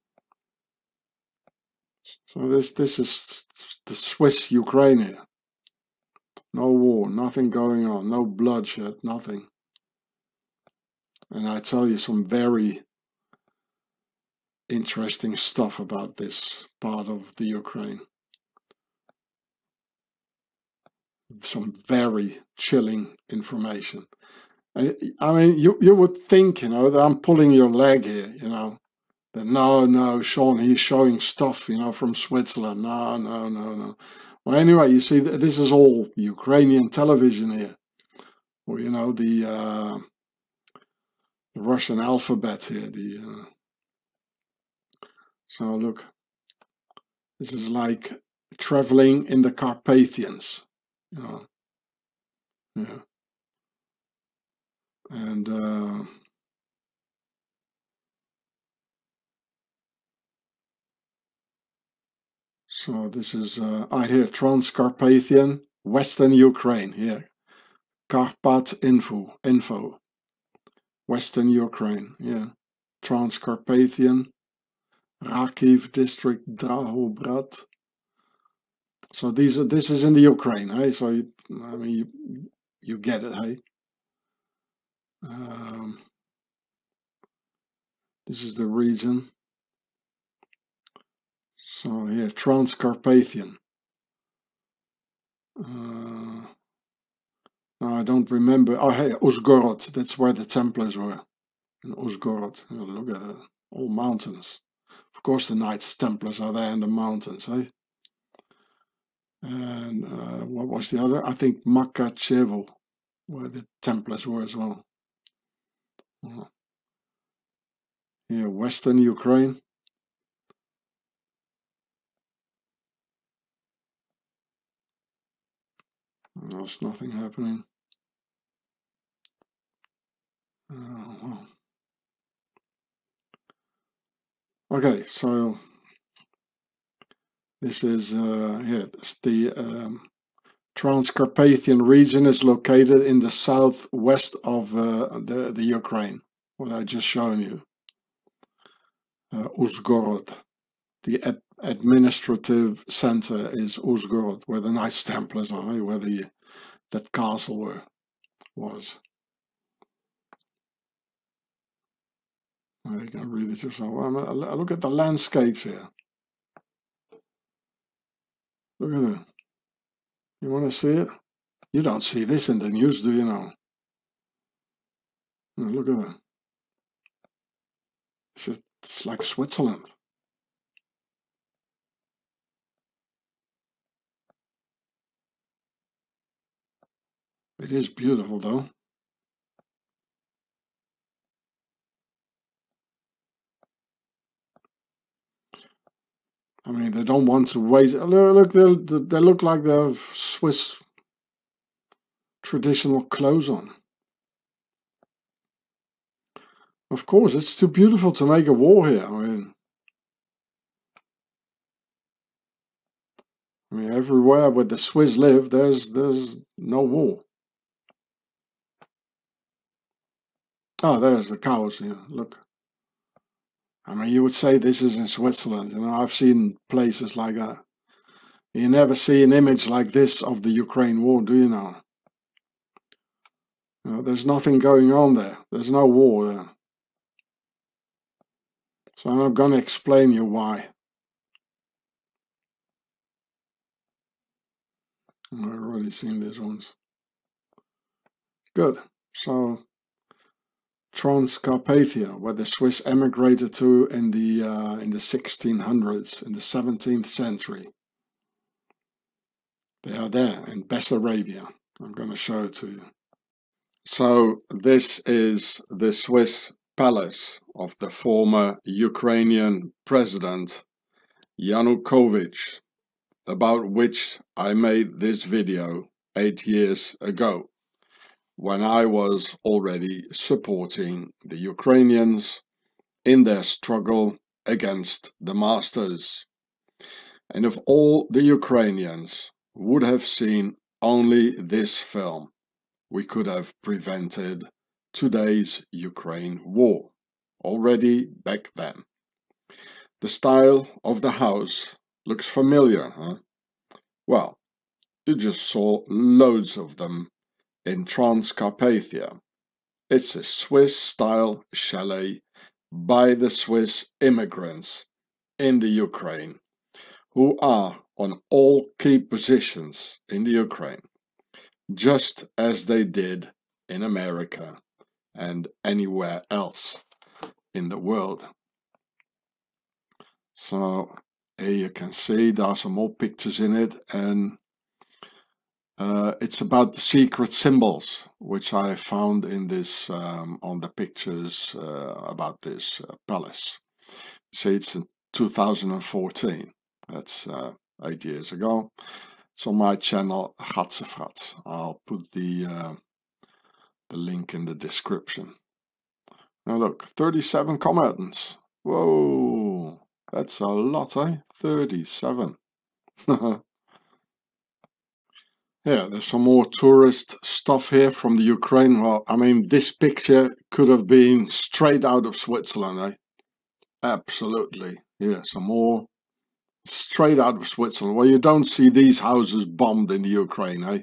S1: So this this is the Swiss Ukraine here. No war, nothing going on, no bloodshed, nothing. And I tell you some very interesting stuff about this part of the Ukraine. Some very chilling information. I, I mean, you, you would think, you know, that I'm pulling your leg here, you know, that no, no, Sean, he's showing stuff, you know, from Switzerland. No, no, no, no. Well, anyway, you see, this is all Ukrainian television here. Or, you know, the, uh, the Russian alphabet here. The uh, So, look, this is like traveling in the Carpathians, you know. Yeah. And uh, so this is, uh, I hear Transcarpathian, Western Ukraine, here. Karpat info, info. Western Ukraine, yeah. Transcarpathian, Rakiv district, Drahobrad. So these are, this is in the Ukraine, hey? So, you, I mean, you, you get it, hey? Um, this is the region. So here, Transcarpathian. Uh, no, I don't remember. Oh, hey, Uzhgorod. That's where the Templars were. In Uzhgorod. Oh, look at that. All mountains. Of course, the Knights Templars are there in the mountains, eh? And uh, what was the other? I think Makachevo, where the Templars were as well. Oh. Here, Western Ukraine. There's nothing happening. Uh, well. Okay, so this is uh, yeah, the um, Transcarpathian region is located in the southwest of uh, the the Ukraine. What I just shown you, uh, Uzhgorod. The ad administrative center is Uzhgorod, where the Knights Templars are, where the that castle were was. You can read it yourself. Well, look at the landscapes here. Look at that. You want to see it? You don't see this in the news, do you know? No, look at that. It's, just, it's like Switzerland. It is beautiful, though. I mean, they don't want to wait. Look, look they, they look like they have Swiss traditional clothes on. Of course, it's too beautiful to make a war here. I mean, I mean, everywhere where the Swiss live, there's there's no war. Oh, there's the cows. Yeah, look. I mean, you would say this is in Switzerland. You know, I've seen places like that. You never see an image like this of the Ukraine war, do you know? You know, there's nothing going on there. There's no war there. So I'm not going to explain you why. I've already seen these ones. Good. So Transcarpathia, where the Swiss emigrated to in the uh, in the sixteen hundreds, in the seventeenth century. They are there in Bessarabia. I'm going to show it to you. So this is the Swiss palace of the former Ukrainian president Yanukovych. about which I made this video eight years ago, when I was already supporting the Ukrainians in their struggle against the masters. And if all the Ukrainians would have seen only this film, we could have prevented today's Ukraine war already back then. The style of the house looks familiar, huh? Well, you just saw loads of them in Transcarpathia. It's a Swiss-style chalet by the Swiss immigrants in the Ukraine, who are on all key positions in the Ukraine, just as they did in America and anywhere else in the world. So here you can see there are some more pictures in it, and uh, it's about the secret symbols which I found in this um, on the pictures uh, about this uh, palace. See, it's in two thousand fourteen. That's uh, eight years ago. It's on my channel Gatsefrat. I'll put the uh, the link in the description. Now look, thirty-seven comments. Whoa, that's a lot, eh? thirty-seven. Yeah, there's some more tourist stuff here from the Ukraine. Well, I mean, this picture could have been straight out of Switzerland, eh? Absolutely. Yeah, some more straight out of Switzerland. Well, you don't see these houses bombed in the Ukraine, eh?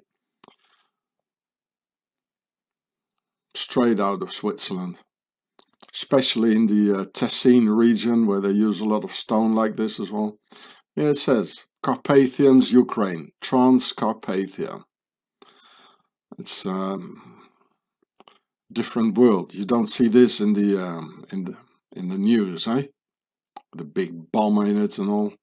S1: Straight out of Switzerland. Especially in the uh, Tessin region, where they use a lot of stone like this as well. Yeah, it says Carpathians, Ukraine, Transcarpathia. It's a um, different world. You don't see this in the um, in the in the news, eh? The big bomb in it and all.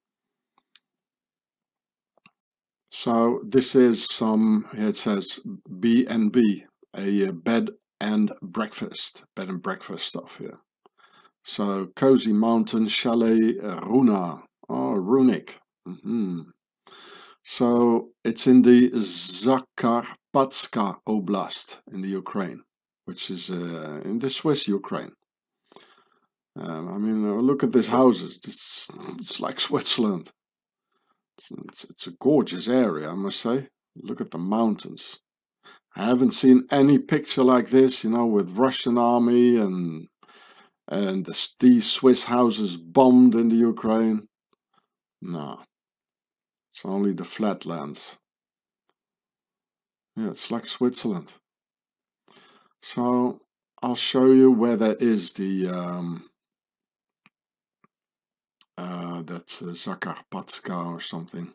S1: So this is some. Here it says B and B, a bed and breakfast, bed and breakfast stuff here. So Cozy Mountain Chalet uh, Runa. Oh, Runic. Mm-hmm. So it's in the Zakarpatska Oblast in the Ukraine, which is uh, in the Swiss Ukraine. Um, I mean, uh, look at these houses. It's, it's like Switzerland. It's, it's, it's a gorgeous area, I must say. Look at the mountains. I haven't seen any picture like this, you know, with Russian army and and the, these Swiss houses bombed in the Ukraine. No. It's only the flatlands. Yeah, it's like Switzerland. So I'll show you where there is the um, uh, that's uh, Zakarpatska or something.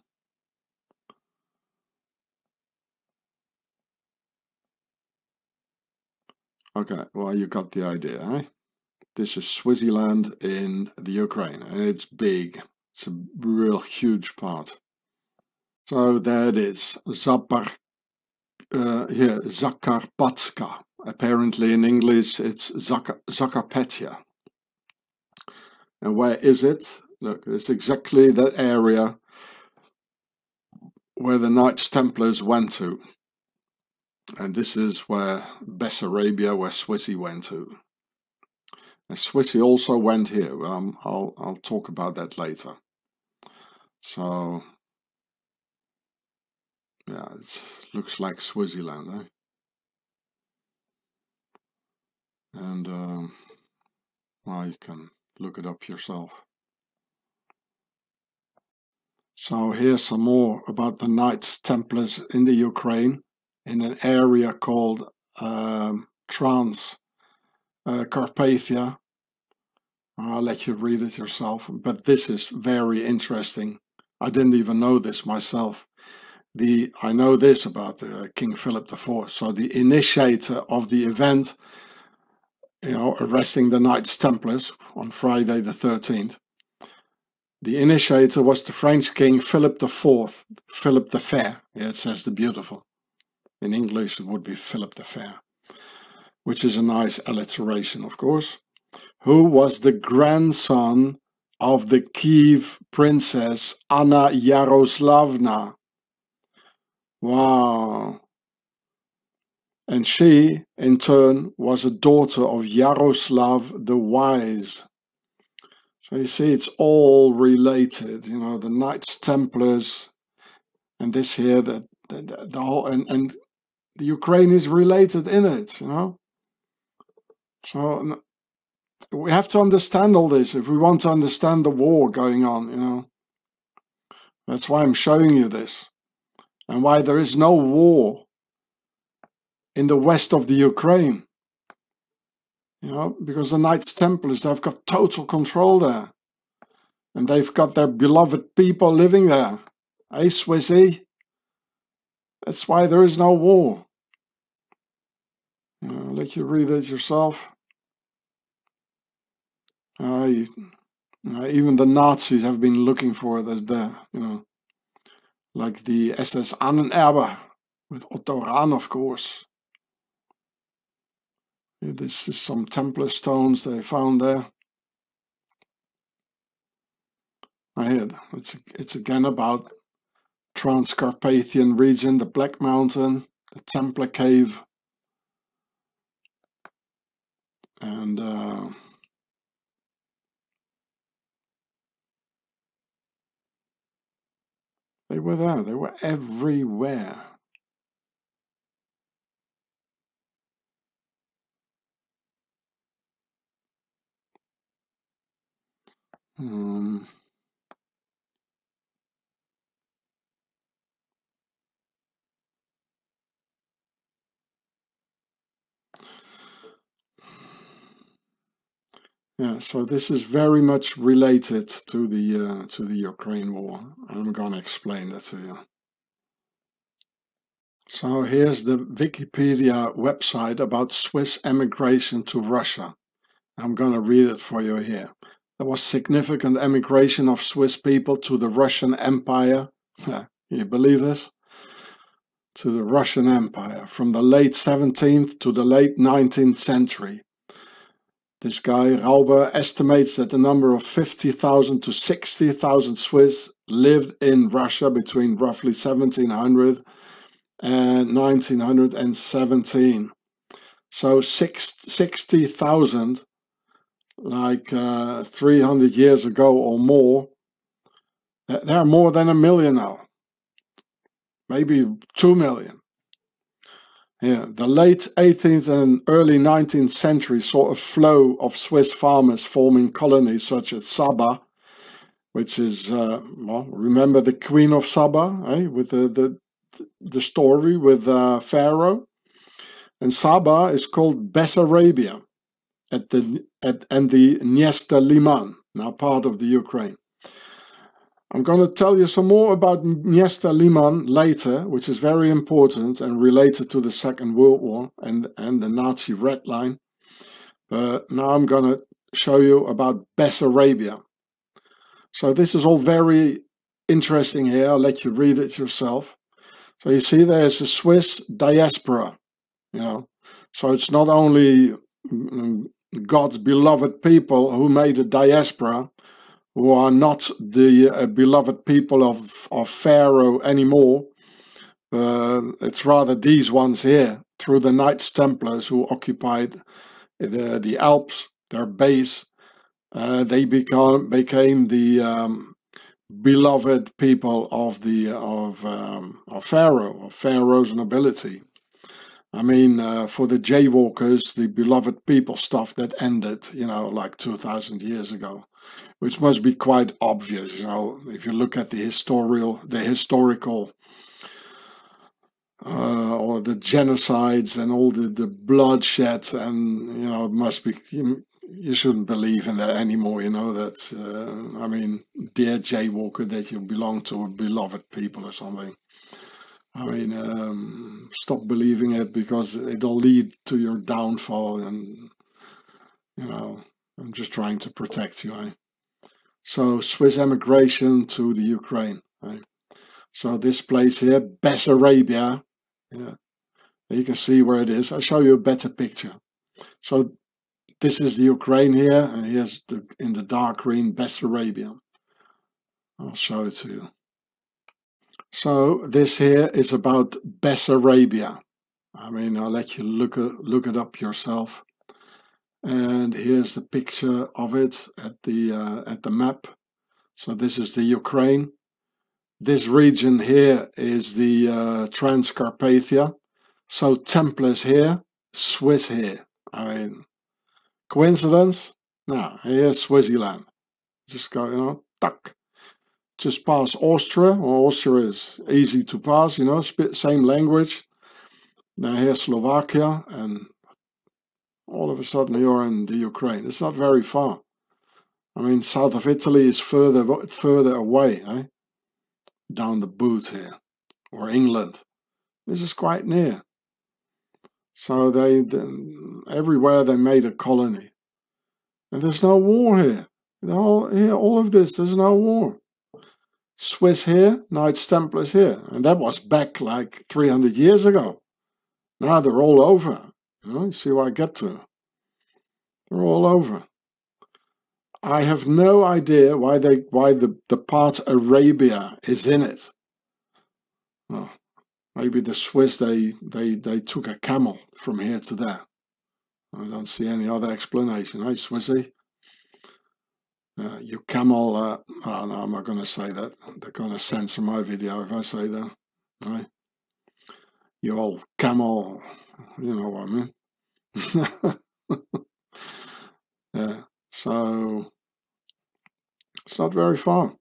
S1: Okay, well, you got the idea, eh? This is Swaziland in the Ukraine, and it's big. It's a real huge part. So there it is, Zapar, uh, here, Zakarpatska. Apparently in English it's Zaka, Zakarpattia. And where is it? Look, it's exactly that area where the Knights Templars went to. And this is where Bessarabia, where Swissy went to. And Swissy also went here. Um, I'll, I'll talk about that later. So, yeah, it looks like Swaziland, eh? And, um, well, you can look it up yourself. So here's some more about the Knights Templars in the Ukraine, in an area called um, Transcarpathia. Uh, I'll let you read it yourself, but this is very interesting. I didn't even know this myself. The I know this about uh, King Philip the Fourth. So the initiator of the event, you know, arresting the Knights Templars on Friday the thirteenth. The initiator was the French King Philip the Fourth, Philip the Fair. Yeah, it says the Beautiful. In English, it would be Philip the Fair, which is a nice alliteration, of course. Who was the grandson of the Kiev princess Anna Yaroslavna. Wow. And she, in turn, was a daughter of Yaroslav the Wise. So you see, it's all related, you know, the Knights Templars, and this here, the, the, the whole, and, and the Ukraine is related in it, you know. So we have to understand all this if we want to understand the war going on, you know. That's why I'm showing you this, and why there is no war in the west of the Ukraine, you know, because the Knights Templars, they've got total control there, and they've got their beloved people living there. Hey, Swissy, that's why there is no war. You know, I'll let you read it yourself. Uh, you, uh, even the Nazis have been looking for it as there, you know, like the S S Ahnenerbe with Otto Rahn, of course. Yeah, this is some Templar stones they found there. I hear it's it's again about Transcarpathian region, the Black Mountain, the Templar Cave, and uh, they were there. They were everywhere. Um, Yeah, so this is very much related to the uh, to the Ukraine war. I'm gonna explain that to you. So here's the Wikipedia website about Swiss emigration to Russia. I'm gonna read it for you here. There was significant emigration of Swiss people to the Russian Empire. You believe this? To the Russian Empire from the late seventeenth to the late nineteenth century. This guy, Rauber, estimates that the number of fifty thousand to sixty thousand Swiss lived in Russia between roughly seventeen hundred and nineteen seventeen. So sixty thousand, like uh, three hundred years ago or more, there are more than a million now. Maybe two million. Yeah, the late eighteenth and early nineteenth century saw a flow of Swiss farmers forming colonies such as Saba, which is, uh, well, remember the Queen of Saba, eh? With the, the, the story with uh, Pharaoh? And Saba is called Bessarabia, at the, at, and the Dniester Liman, now part of the Ukraine. I'm going to tell you some more about Dniester Liman later, which is very important and related to the Second World War and, and the Nazi Red Line. But now I'm going to show you about Bessarabia. So this is all very interesting here. I'll let you read it yourself. So you see there's a Swiss diaspora, you know. So it's not only God's beloved people who made a diaspora, who are not the uh, beloved people of, of Pharaoh anymore. Uh, it's rather these ones here, through the Knights Templars who occupied the, the Alps, their base. Uh, they become, became the um, beloved people of, the, of, um, of Pharaoh, of Pharaoh's nobility. I mean, uh, for the jaywalkers, the beloved people stuff that ended, you know, like two thousand years ago. Which must be quite obvious, you know, if you look at the historical, the historical, uh, or the genocides and all the, the bloodshed, and, you know, it must be, you, you shouldn't believe in that anymore, you know, that, uh, I mean, dear jaywalker, that you belong to a beloved people or something. I mean, um, stop believing it, because it'll lead to your downfall, and, you know, I'm just trying to protect you, eh? So Swiss emigration to the Ukraine. Right? So this place here, Bessarabia, yeah, you can see where it is. I'll show you a better picture. So this is the Ukraine here, and here's the, in the dark green, Bessarabia. I'll show it to you. So this here is about Bessarabia. I mean, I'll let you look, look it up yourself. And here's the picture of it at the, uh, at the map. So this is the Ukraine. This region here is the uh, Transcarpathia. So Templars here, Swiss here. I mean, coincidence? No, here's Swaziland. Just go, you know, tuck. Just past Austria. Well, Austria is easy to pass, you know, same language. Now here's Slovakia, and all of a sudden you're in the Ukraine. It's not very far. I mean, south of Italy is further further away, eh? Down the boot here, or England. This is quite near. So they, they everywhere they made a colony, and there's no war here. All here, all of this, there's no war. Swiss here, Knights Templars here, and that was back like three hundred years ago. Now they're all over. You know, you see what I get to. They're all over. I have no idea why they why the, the part Arabia is in it. Well, maybe the Swiss they they they took a camel from here to there. I don't see any other explanation. Hey, Swissy, uh, you camel. Uh, oh no, I'm not going to say that. They're going to censor my video if I say that. Right? You old camel. You know what I mean. Yeah. So it's not very far.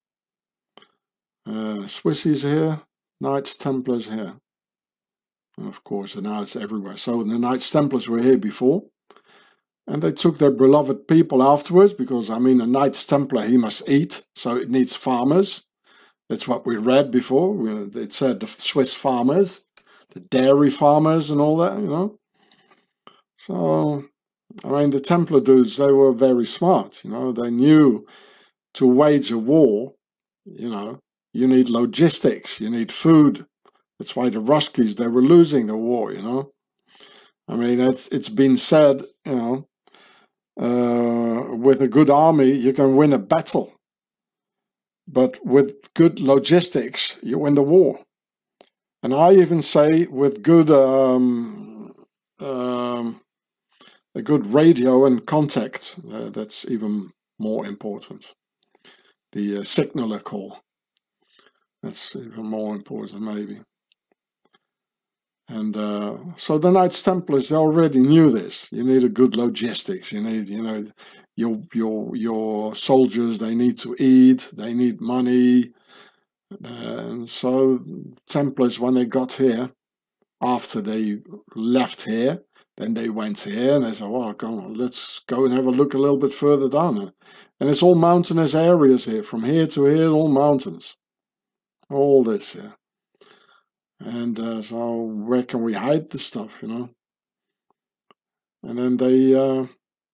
S1: Uh, Swissies here, Knights Templars here. And of course, now it's everywhere. So the Knights Templars were here before, and they took their beloved people afterwards, because I mean, a Knights Templar, he must eat, so it needs farmers. That's what we read before. It said the Swiss farmers, the dairy farmers, and all that, you know. So I mean, the Templar dudes, they were very smart, you know. They knew to wage a war, you know, you need logistics, you need food. That's why the Ruskies, they were losing the war, you know. I mean, it's, it's been said, you know, uh, with a good army, you can win a battle. But with good logistics, you win the war. And I even say with good... Um, um, a good radio and contact, uh, that's even more important. The uh, signaler call, that's even more important maybe. And uh, so the Knights Templars, they already knew this. You need a good logistics. You need, you know, your your your soldiers, they need to eat, they need money. Uh, and so Templars, when they got here, after they left here, then they went here and they said, well, come on, let's go and have a look a little bit further down. And it's all mountainous areas here. From here to here, all mountains. All this here. And uh, so where can we hide this stuff, you know? And then they uh,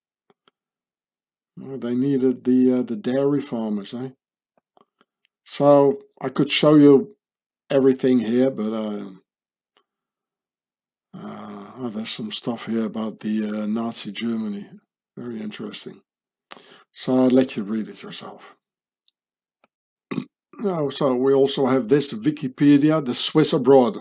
S1: they needed the, uh, the dairy farmers, eh? So I could show you everything here, but... Uh, Uh, oh, there's some stuff here about the uh, Nazi Germany. Very interesting. So I'll let you read it yourself. Now, so we also have this Wikipedia, the Swiss abroad.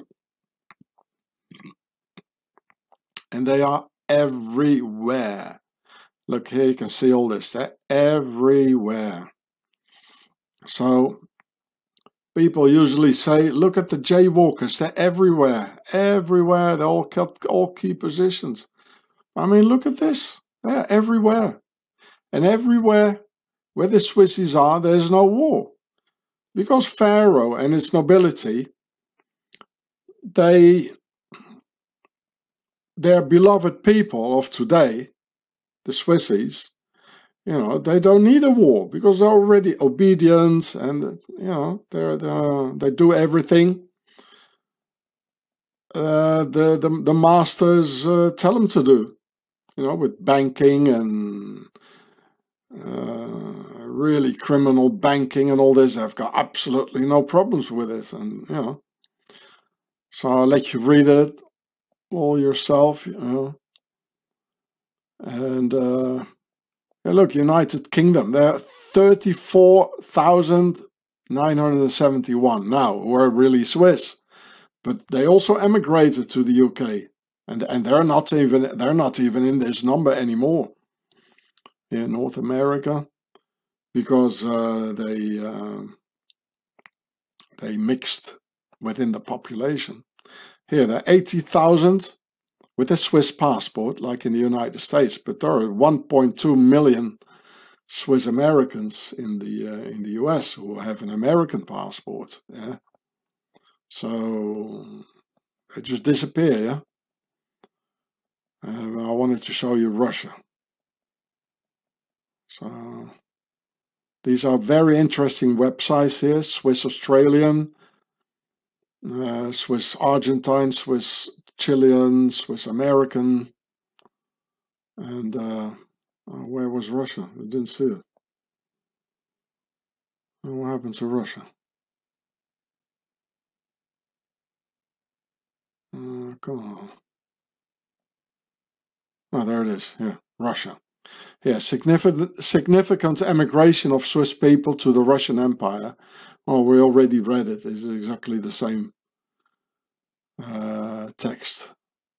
S1: And they are everywhere. Look here, you can see all this. They're everywhere. So people usually say, look at the jaywalkers, they're everywhere, everywhere, they all kept all key positions. I mean, look at this, they're everywhere. And everywhere where the Swissies are, there's no war. Because Pharaoh and his nobility, they, their beloved people of today, the Swissies, you know, they don't need a war because they're already obedient and, you know, they're, they're, they do everything uh, the, the, the masters uh, tell them to do, you know, with banking and uh, really criminal banking and all this. They've got absolutely no problems with it. And, you know, so I'll let you read it all yourself, you know. And uh, yeah, look, United Kingdom, there are thirty-four thousand nine hundred seventy-one now who are really Swiss, but they also emigrated to the U K, and and they're not even they're not even in this number anymore in North America, because uh, they uh, they mixed within the population. Here, there are eighty thousand with a Swiss passport, like in the United States, but there are one point two million Swiss Americans in the uh, in the U S who have an American passport. Yeah, so they just disappear. Yeah, and I wanted to show you Russia. So these are very interesting websites here: Swiss Australian, uh, Swiss Argentine, Swiss Chilean, Swiss American, and uh, oh, where was Russia? I didn't see it. Oh, what happened to Russia? Uh, come on. Oh, there it is. Yeah, Russia. Yeah, significant significant emigration of Swiss people to the Russian Empire. Oh, we already read it. It's exactly the same uh, text.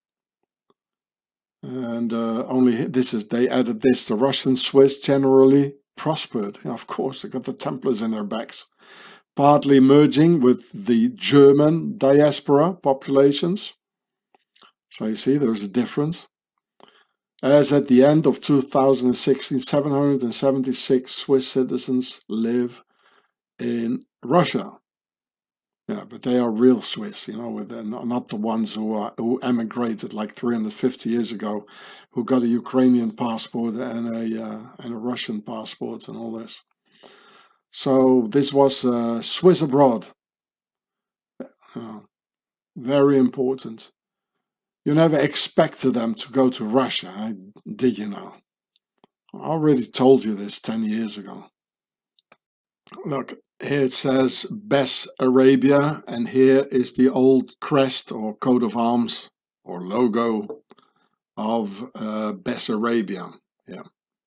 S1: And uh, only this is, they added this: the Russian Swiss generally prospered. Yeah, of course, they got the Templars in their backs. Partly merging with the German diaspora populations. So you see, there's a difference. As at the end of two thousand sixteen, seven hundred seventy-six Swiss citizens live in Russia. Yeah, but they are real Swiss, you know, they're not the ones who are, who emigrated like three hundred fifty years ago, who got a Ukrainian passport and a uh, and a Russian passport and all this. So this was uh, Swiss abroad. Uh, very important. You never expected them to go to Russia, did you know? I already told you this ten years ago. Look, here it says Bessarabia, and here is the old crest or coat of arms or logo of uh, Bessarabia. Yeah.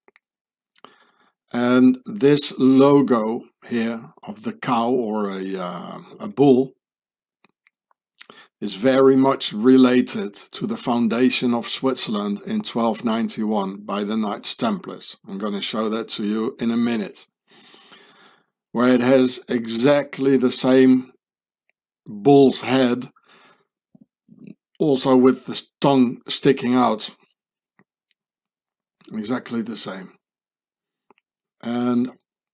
S1: And this logo here of the cow or a, uh, a bull is very much related to the foundation of Switzerland in twelve ninety-one by the Knights Templars. I'm going to show that to you in a minute, where it has exactly the same bull's head, also with the tongue sticking out, exactly the same. And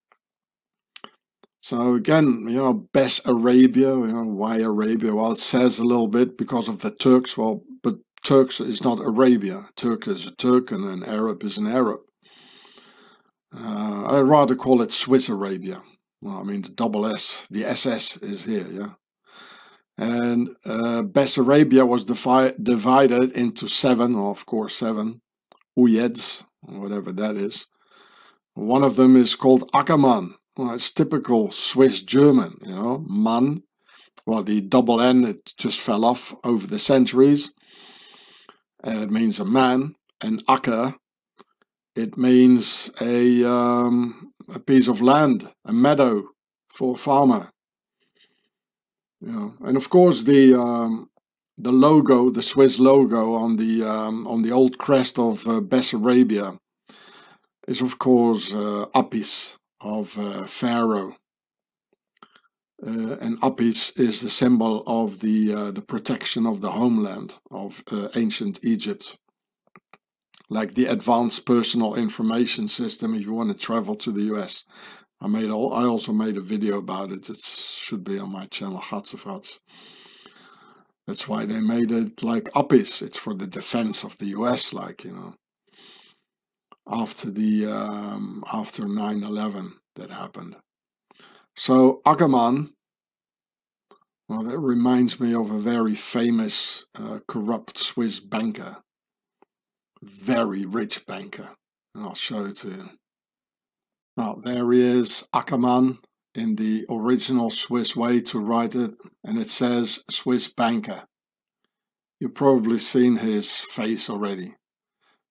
S1: so again, you know, Bessarabia, you know, why Arabia? Well, it says a little bit because of the Turks. Well, but Turks is not Arabia. Turk is a Turk and an Arab is an Arab. Uh, I'd rather call it Swiss Arabia. Well, I mean, the double S, the S S is here, yeah. And uh, Bessarabia was divided into seven, or of course seven, uyeds, whatever that is. One of them is called Ackermann. Well, it's typical Swiss German, you know, Mann. Well, the double N, it just fell off over the centuries. Uh, it means a man. And Acker, it means a, um, a piece of land, a meadow for a farmer. You know, and of course the um, the logo, the Swiss logo on the um, on the old crest of uh, Bessarabia is of course uh, Apis of uh, Pharaoh, uh, and Apis is the symbol of the uh, the protection of the homeland of uh, ancient Egypt, like the advanced personal information system if you want to travel to the U S. I made all. I also made a video about it. It should be on my channel, Hats of Hats. That's why they made it like Apis. It's for the defense of the U S, like, you know, after the um, after nine eleven that happened. So Ackermann, well, that reminds me of a very famous uh, corrupt Swiss banker, very rich banker. And I'll show it to you. Well, there he is, Ackermann, in the original Swiss way to write it, and it says Swiss banker. You've probably seen his face already.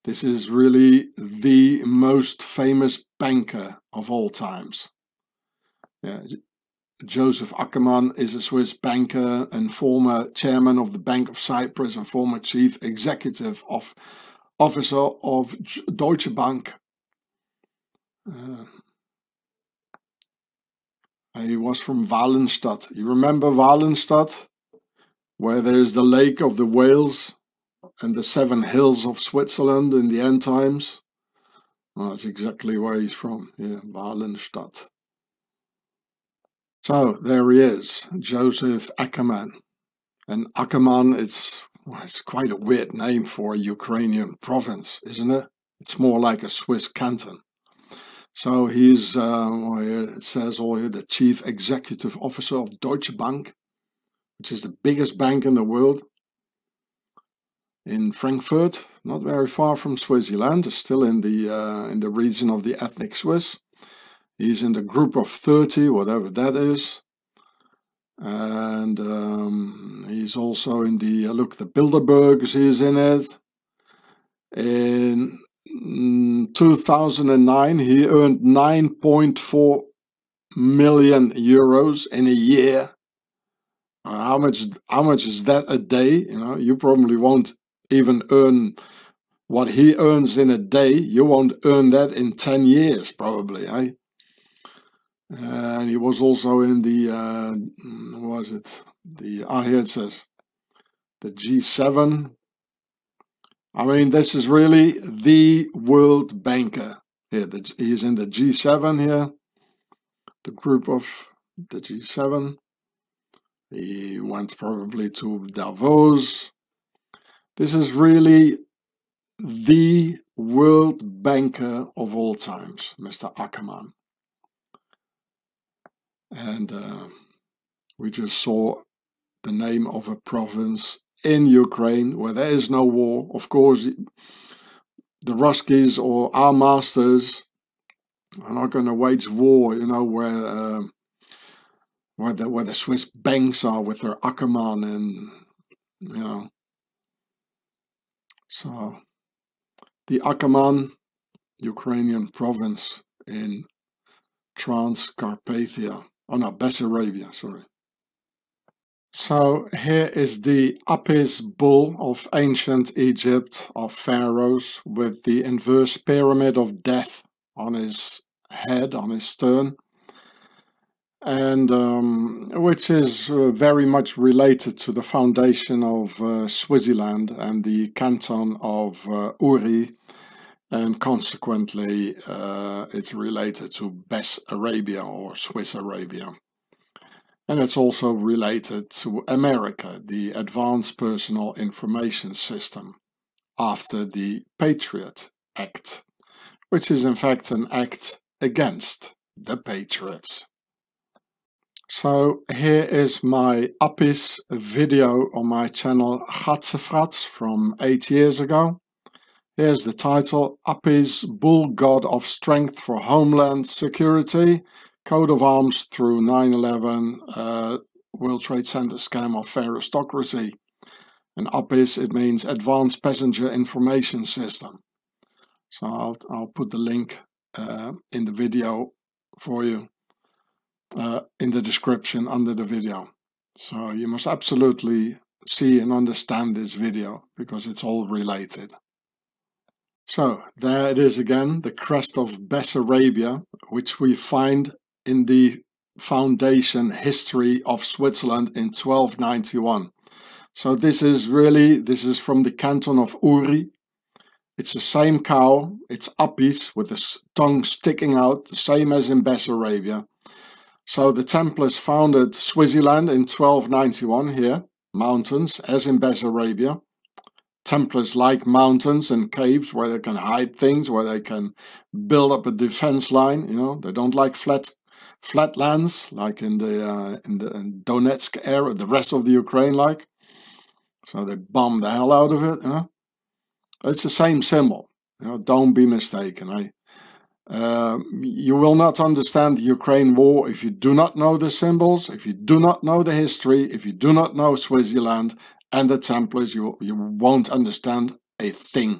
S1: This is really the most famous banker of all times. Yeah, Joseph Ackermann is a Swiss banker and former chairman of the Bank of Cyprus and former chief executive of, officer of Deutsche Bank. Uh, he was from Walenstadt. You remember Walenstadt? Where there's the lake of the whales and the seven hills of Switzerland in the end times. Well, that's exactly where he's from. Yeah, Walenstadt. So there he is, Joseph Ackermann. And Ackermann, it's, well, it's quite a weird name for a Ukrainian province, isn't it? It's more like a Swiss canton. So he's, uh, well, here it says all here, the chief executive officer of Deutsche Bank, which is the biggest bank in the world. In Frankfurt, not very far from Swaziland, still in the uh, in the region of the ethnic Swiss. He's in the group of thirty, whatever that is. And um, he's also in the, uh, look, the Bilderbergs, he's in it. In mm, two thousand nine, he earned nine point four million euros in a year. Uh, how much, how much is that a day? You know, you probably won't even earn what he earns in a day. You won't earn that in ten years, probably, eh? And he was also in the, uh, what was it? The, ah, here it says, the G seven. I mean, this is really the world banker. Here, the, he's in the G seven here, the group of the G seven. He went probably to Davos. This is really the world banker of all times, Mister Ackermann. And uh, we just saw the name of a province in Ukraine where there is no war. Of course, the Ruskies or our masters are not going to wage war, you know, where, uh, where, the, where the Swiss banks are with their Ackermann and, you know. So, the Ackermann Ukrainian province in Transcarpathia. Oh no, Bessarabia, sorry. So here is the Apis bull of ancient Egypt, of pharaohs, with the inverse pyramid of death on his head, on his stern, and um, which is uh, very much related to the foundation of uh, Swaziland and the canton of uh, Uri, and consequently uh, it's related to Bessarabia or Swiss Arabia. And it's also related to America, the Advanced Personal Information System, after the Patriot Act, which is in fact an act against the Patriots. So here is my Apis video on my channel Gatsefrats from eight years ago. Here's the title, Apis, Bull God of Strength for Homeland Security, Code of Arms through nine eleven, uh, World Trade Center scam of Pharaohstocracy. And Apis, it means Advanced Passenger Information System. So I'll, I'll put the link uh, in the video for you, uh, in the description under the video. So you must absolutely see and understand this video because it's all related. So there it is again, the crest of Bessarabia, which we find in the foundation history of Switzerland in twelve ninety-one. So this is really, this is from the canton of Uri. It's the same cow, it's Apis with the tongue sticking out, the same as in Bessarabia. So the Templars founded Swaziland in twelve ninety-one here, mountains, as in Bessarabia. Templars like mountains and caves where they can hide things, where they can build up a defense line. You know, they don't like flat, flat lands like in the uh, in the in Donetsk area, the rest of the Ukraine like. So they bomb the hell out of it. You know? It's the same symbol. You know, don't be mistaken. Eh? Uh, you will not understand the Ukraine war if you do not know the symbols, if you do not know the history, if you do not know Swaziland and the Templars. You, you won't understand a thing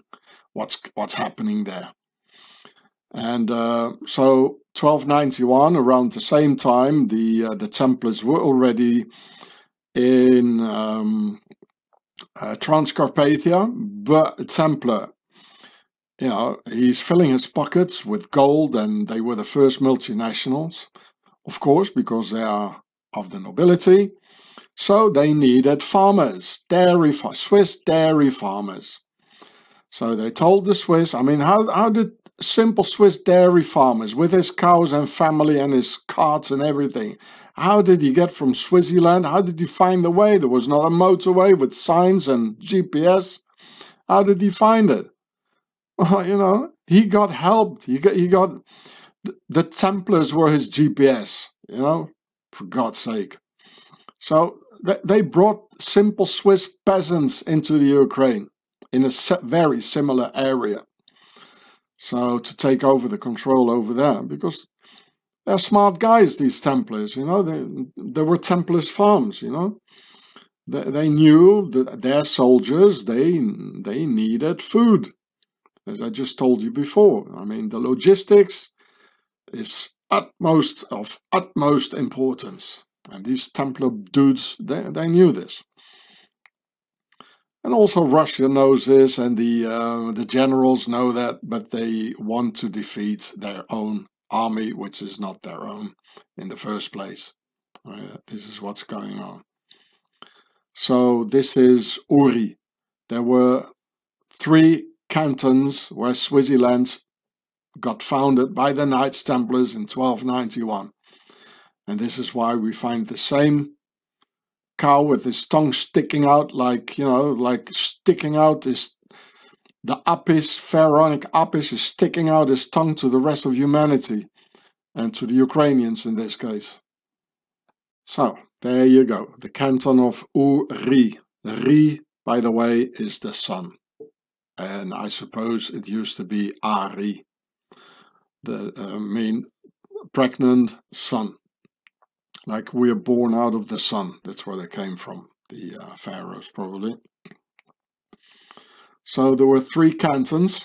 S1: what's what's happening there. And uh, so twelve ninety-one, around the same time, the uh, the Templars were already in um, uh, Transcarpathia, but a Templar, you know, he's filling his pockets with gold, and they were the first multinationals, of course, because they are of the nobility. So they needed farmers, dairy, Swiss dairy farmers. So they told the Swiss, I mean, how, how did simple Swiss dairy farmers with his cows and family and his carts and everything, how did he get from Swaziland? How did he find the way? There was not a motorway with signs and G P S. How did he find it? Well, you know, he got helped. He got, he got, the Templars were his G P S, you know, for God's sake. So they brought simple Swiss peasants into the Ukraine in a very similar area. So to take over the control over there, because they're smart guys, these Templars, you know, they, they were Templars farms, you know. They, they knew that their soldiers, they, they needed food, as I just told you before. I mean, the logistics is utmost of utmost importance. And these Templar dudes, they, they knew this. And also Russia knows this, and the, uh, the generals know that, but they want to defeat their own army, which is not their own in the first place. Uh, this is what's going on. So this is Uri. There were three cantons where Swaziland got founded by the Knights Templars in twelve ninety-one. And this is why we find the same cow with his tongue sticking out, like, you know, like sticking out his, the Apis, pharaonic Apis is sticking out his tongue to the rest of humanity, and to the Ukrainians in this case. So, there you go, the canton of Uri. Ri, by the way, is the sun. And I suppose it used to be Ari, the uh, mean pregnant son. Like we are born out of the sun. That's where they came from, the uh, pharaohs probably. So there were three cantons.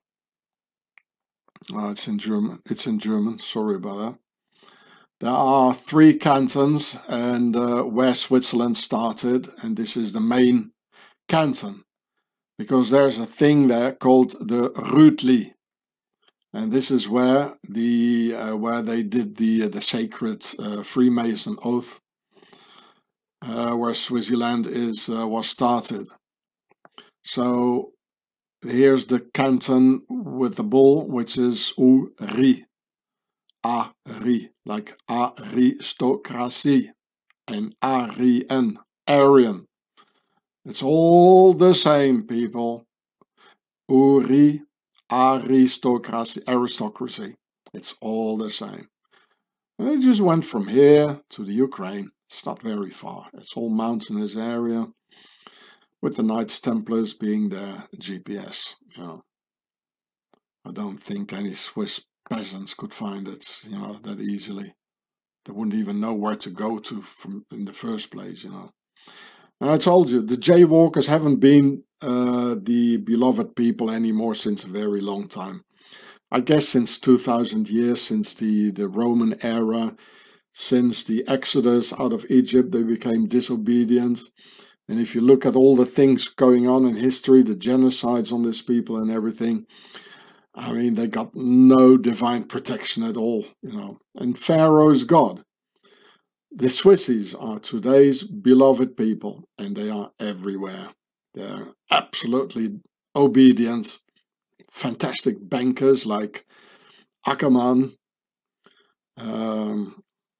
S1: Uh, it's in German. It's in German. Sorry about that. There are three cantons, and uh, where Switzerland started, and this is the main canton, because there's a thing there called the Rütli. And this is where the uh, where they did the uh, the sacred uh, Freemason oath, uh, where Swaziland is uh, was started. So here's the canton with the bull, which is Uri, Ari, like aristocracy, and Aryan, Aryan. It's all the same, people. Uri. Aristocracy, aristocracy. It's all the same. And it just went from here to the Ukraine. It's not very far. It's all mountainous area, with the Knights Templars being their G P S. You know, I don't think any Swiss peasants could find it, you know, that easily. They wouldn't even know where to go to from in the first place, you know. And I told you, the jaywalkers haven't been uh, the beloved people anymore since a very long time. I guess since two thousand years, since the, the Roman era, since the Exodus out of Egypt, they became disobedient. And if you look at all the things going on in history, the genocides on these people and everything, I mean, they got no divine protection at all, you know. And Pharaoh is God. The Swissies are today's beloved people, and they are everywhere. They're absolutely obedient, fantastic bankers like Ackermann. Um,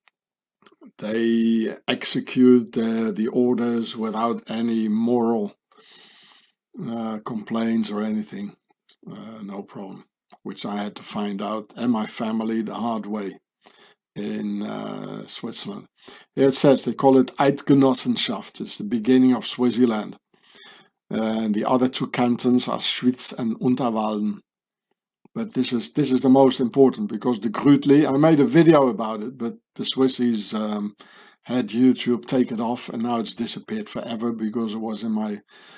S1: they execute uh, the orders without any moral uh, complaints or anything. Uh, no problem. Which I had to find out, and my family, the hard way in uh, Switzerland. Here it says they call it Eidgenossenschaft. It's the beginning of Swaziland. And the other two cantons are Schwyz and Unterwalden. But this is this is the most important, because the Grütli, I made a video about it, but the Swissies um, had YouTube take it off, and now it's disappeared forever because it was in my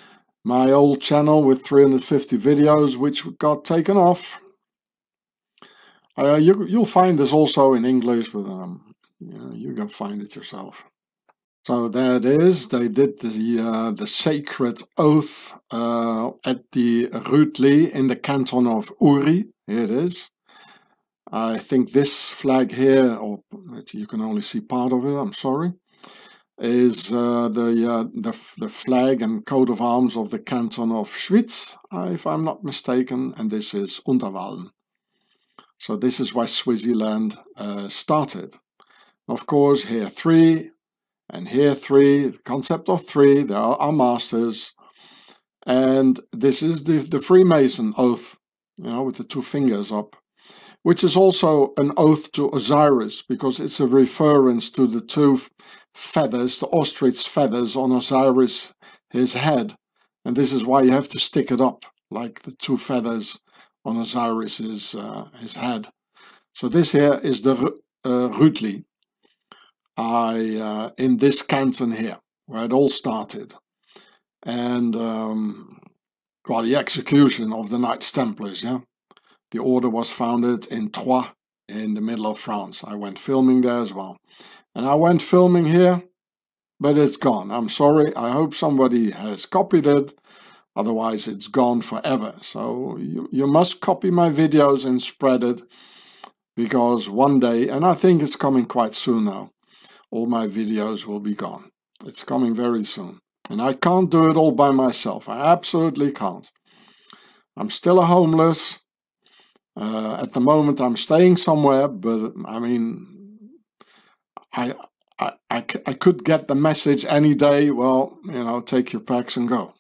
S1: my old channel with three hundred fifty videos, which got taken off. Uh, you, you'll find this also in English, but um, yeah, you can find it yourself. So there it is. They did the uh, the sacred oath uh, at the Rütli in the canton of Uri. Here it is. I think this flag here, or you can only see part of it, I'm sorry, is uh, the, uh, the the flag and coat of arms of the canton of Schwyz, uh, if I'm not mistaken, and this is Unterwalden. So this is why Swaziland uh, started. Of course, here three, and here three, the concept of three, there are our masters, and this is the, the Freemason oath, you know, with the two fingers up, which is also an oath to Osiris, because it's a reference to the two feathers, the ostrich feathers on Osiris, his head. And this is why you have to stick it up, like the two feathers on Osiris's uh, his head. So this here is the uh, Rütli, I, uh, in this canton here, where it all started. And, um, well, the execution of the Knights Templars, yeah. The order was founded in Troyes, in the middle of France. I went filming there as well. And I went filming here, but it's gone. I'm sorry. I hope somebody has copied it. Otherwise, it's gone forever. So you, you must copy my videos and spread it. Because one day, and I think it's coming quite soon now, all my videos will be gone. It's coming very soon. And I can't do it all by myself. I absolutely can't. I'm still a homeless. Uh, at the moment, I'm staying somewhere, but I mean, I, I, I, I could get the message any day. Well, you know, take your packs and go.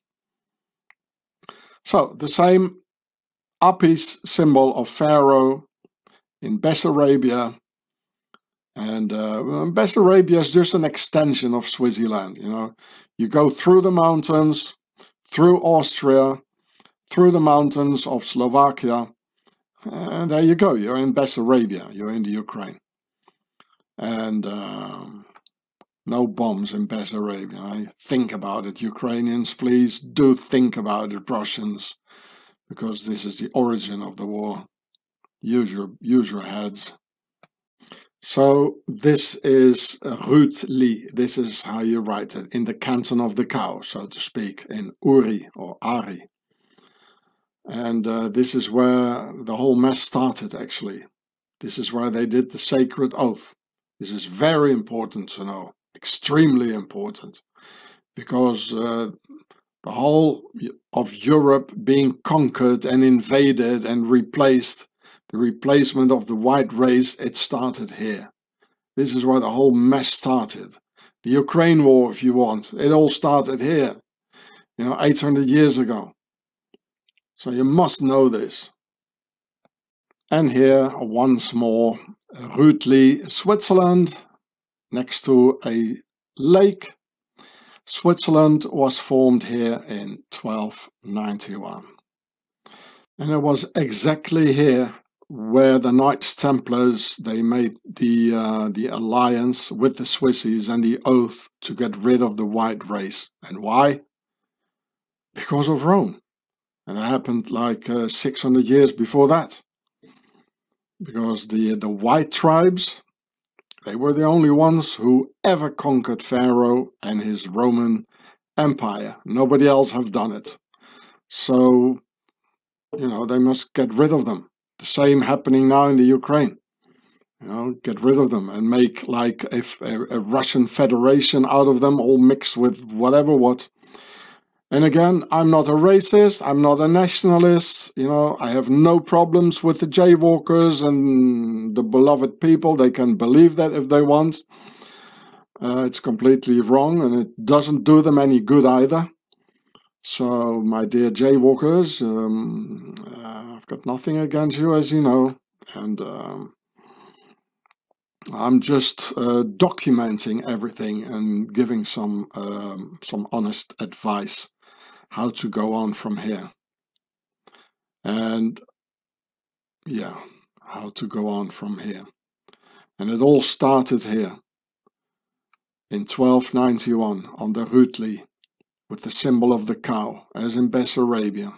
S1: So the same Apis symbol of Pharaoh in Bessarabia, and uh, Bessarabia is just an extension of Swaziland. You know, you go through the mountains, through Austria, through the mountains of Slovakia. And there you go, you're in Bessarabia, you're in the Ukraine. And um, no bombs in Bessarabia. I think about it, Ukrainians, please do think about it, Russians, because this is the origin of the war. Use your, use your heads. So this is Rütli, this is how you write it, in the canton of the cow, so to speak, in Uri or Ari. And uh, this is where the whole mess started, actually. This is where they did the sacred oath. This is very important to know, extremely important, because uh, the whole of Europe being conquered and invaded and replaced, the replacement of the white race, it started here. This is where the whole mess started. The Ukraine war, if you want, it all started here, you know, eight hundred years ago. So you must know this. And here, once more, Rütli, Switzerland, next to a lake. Switzerland was formed here in twelve ninety-one. And it was exactly here where the Knights Templars, they made the, uh, the alliance with the Swissies and the oath to get rid of the white race. And why? Because of Rome. And it happened like uh, six hundred years before that. Because the, the white tribes, they were the only ones who ever conquered Pharaoh and his Roman Empire. Nobody else have done it. So, you know, they must get rid of them. The same happening now in the Ukraine. You know, get rid of them and make like a, a, a Russian federation out of them, all mixed with whatever what. And again, I'm not a racist, I'm not a nationalist, you know, I have no problems with the jaywalkers and the beloved people. They can believe that if they want. Uh, it's completely wrong and it doesn't do them any good either. So, my dear jaywalkers, um, uh, I've got nothing against you, as you know, and um, I'm just uh, documenting everything and giving some um, some honest advice how to go on from here. And yeah, how to go on from here. And it all started here in twelve ninety-one on the Rütli. with the symbol of the cow, as in Bessarabia.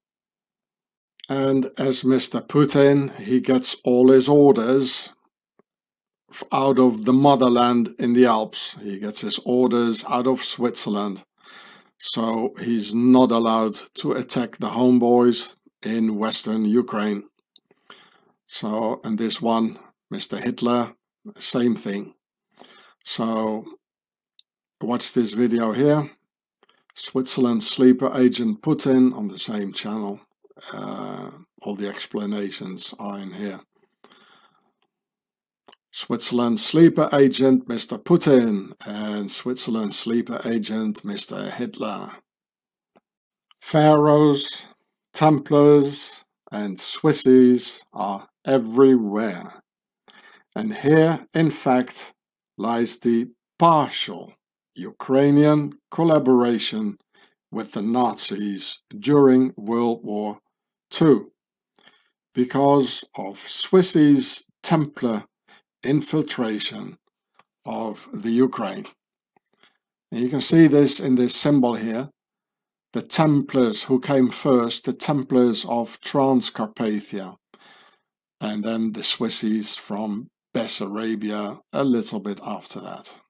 S1: And as Mister Putin, he gets all his orders out of the motherland in the Alps. He gets his orders out of Switzerland. So he's not allowed to attack the homeboys in Western Ukraine. So, and this one, Mister Hitler, same thing. So, watch this video here. Switzerland sleeper agent Putin on the same channel. Uh, all the explanations are in here. Switzerland sleeper agent Mister Putin and Switzerland sleeper agent Mister Hitler. Pharaohs, Templars and Swissies are everywhere. And here, in fact, lies the partial Ukrainian collaboration with the Nazis during World War Two, because of Swissies' Templar infiltration of the Ukraine. And you can see this in this symbol here. The Templars who came first, the Templars of Transcarpathia, and then the Swissies from Bessarabia a little bit after that.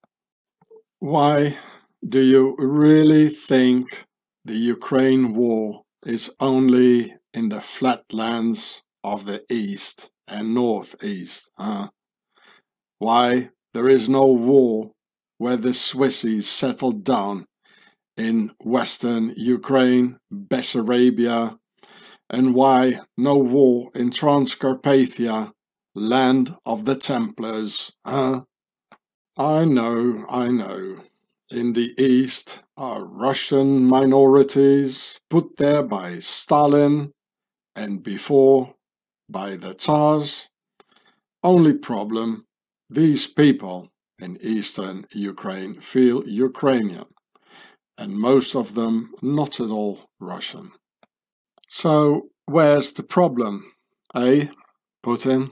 S1: Why do you really think the Ukraine war is only in the flatlands of the east and northeast? Huh? Why there is no war where the Swissies settled down in western Ukraine, Bessarabia, and why no war in Transcarpathia, land of the Templars? Huh? I know, I know. In the east are Russian minorities put there by Stalin and before by the Tsars. Only problem, these people in eastern Ukraine feel Ukrainian, and most of them not at all Russian. So where's the problem, eh, Putin?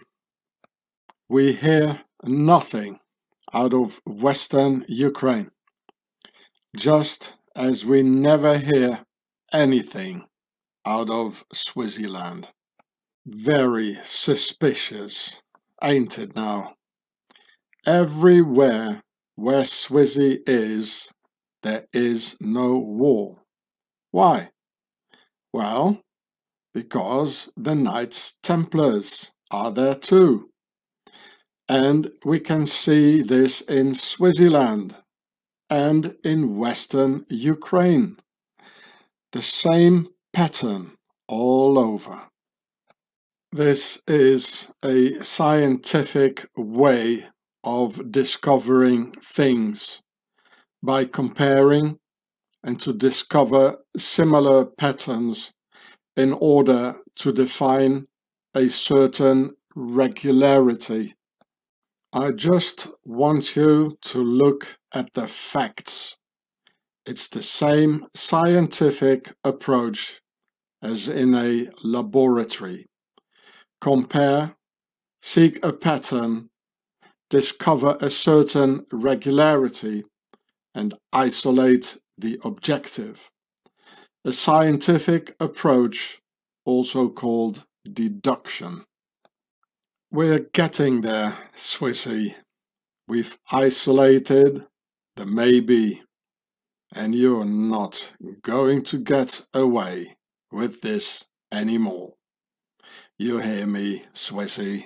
S1: We hear nothing out of western Ukraine, just as we never hear anything out of Swaziland. Very suspicious, ain't it now? Everywhere where Swazi is, there is no war. Why? Well, because the Knights Templars are there too. And we can see this in Swaziland and in Western Ukraine. The same pattern all over. This is a scientific way of discovering things by comparing and to discover similar patterns in order to define a certain regularity. I just want you to look at the facts. It's the same scientific approach as in a laboratory. Compare, seek a pattern, discover a certain regularity, and isolate the objective. A scientific approach, also called deduction. We're getting there, Swissy. We've isolated the maybe, and you're not going to get away with this anymore. You hear me, Swissy?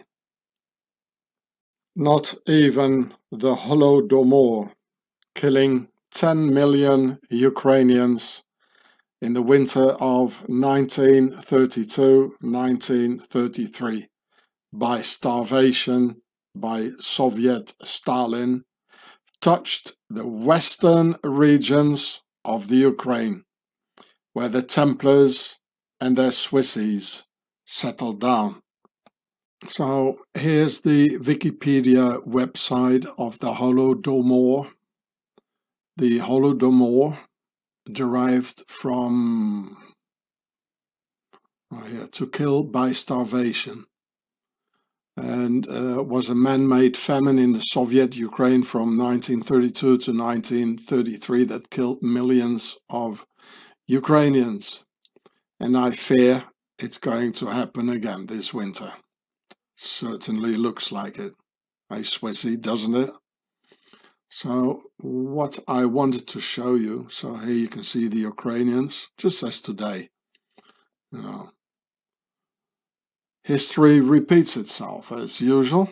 S1: Not even the Holodomor, killing ten million Ukrainians in the winter of nineteen thirty-two nineteen thirty-three. By starvation, by Soviet Stalin, touched the western regions of the Ukraine, where the Templars and their Swissies settled down. So here's the Wikipedia website of the Holodomor. The Holodomor derived from oh yeah, to kill by starvation. and uh, was a man-made famine in the Soviet Ukraine from nineteen thirty-two to nineteen thirty-three that killed millions of Ukrainians. And I fear it's going to happen again this winter. Certainly looks like it. I Swissy, doesn't it? So what I wanted to show you, so here you can see the Ukrainians, just as today. You know, history repeats itself as usual.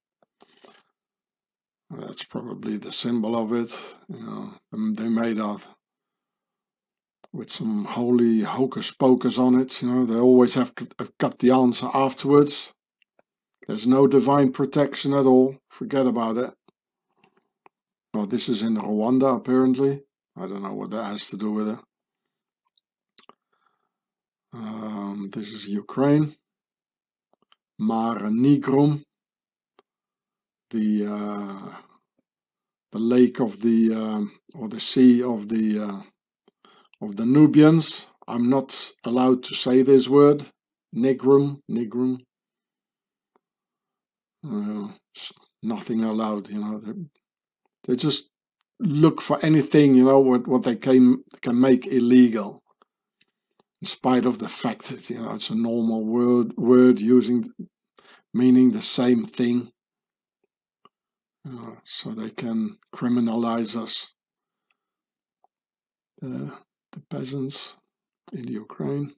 S1: That's probably the symbol of it. You know, they made out with some holy hocus pocus on it. You know, they always have got the answer afterwards. There's no divine protection at all. Forget about it. Well, this is in Rwanda, apparently. I don't know what that has to do with it. Um, this is Ukraine. Mare Nigrum. The, uh, the lake of the, um, or the sea of the, uh, of the Nubians. I'm not allowed to say this word. Nigrum, Nigrum. Uh, nothing allowed, you know. They're, they just look for anything, you know, what, what they can, can make illegal. In spite of the fact that, you know, it's a normal word, word using, meaning the same thing. Uh, so they can criminalize us. Uh, the peasants in Ukraine.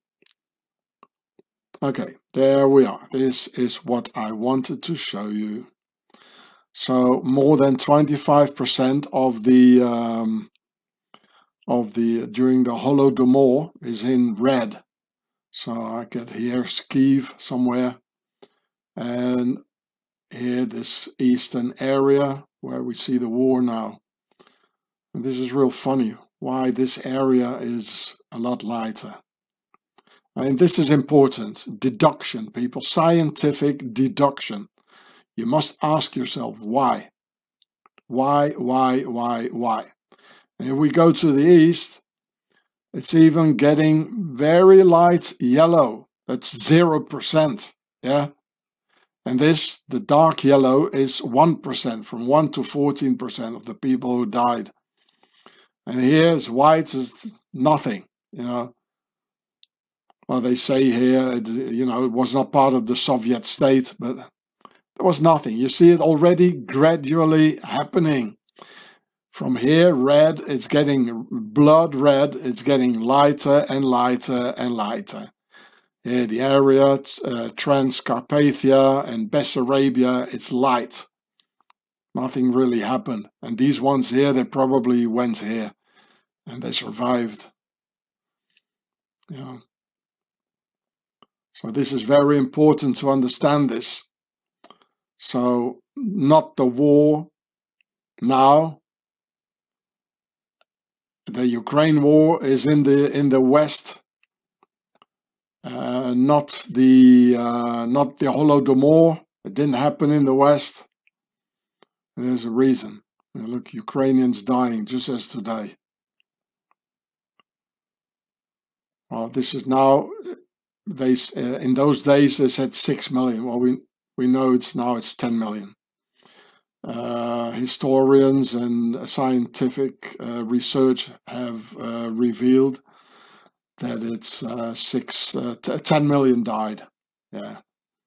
S1: Okay, there we are. This is what I wanted to show you. So more than twenty-five percent of the um, of the during the Holodomor is in red. So I get here Kyiv somewhere, and here this eastern area where we see the war now. And this is real funny. Why this area is a lot lighter. And this is important. Deduction, people. Scientific deduction. You must ask yourself why. Why, why, why, why? And if we go to the east, it's even getting very light yellow. That's zero percent. Yeah. And this, the dark yellow, is one percent, from one to fourteen percent of the people who died. And here is white is nothing, you know. Well, they say here, you know, it was not part of the Soviet state, but there was nothing. You see it already gradually happening. From here, red, it's getting blood red, it's getting lighter and lighter and lighter. Here, the area, uh, Transcarpathia and Bessarabia, it's light. Nothing really happened. And these ones here, they probably went here and they survived. You know. So this is very important to understand this. So not the war now. The Ukraine war is in the in the West, uh, not the uh, not the Holodomor. It didn't happen in the West. And there's a reason. You know, look, Ukrainians dying just as today. Well, this is now. They uh, in those days they said six million. Well, we we know it's now it's ten million. Uh, historians and scientific uh, research have uh, revealed that it's uh, six, uh, t ten million died. Yeah,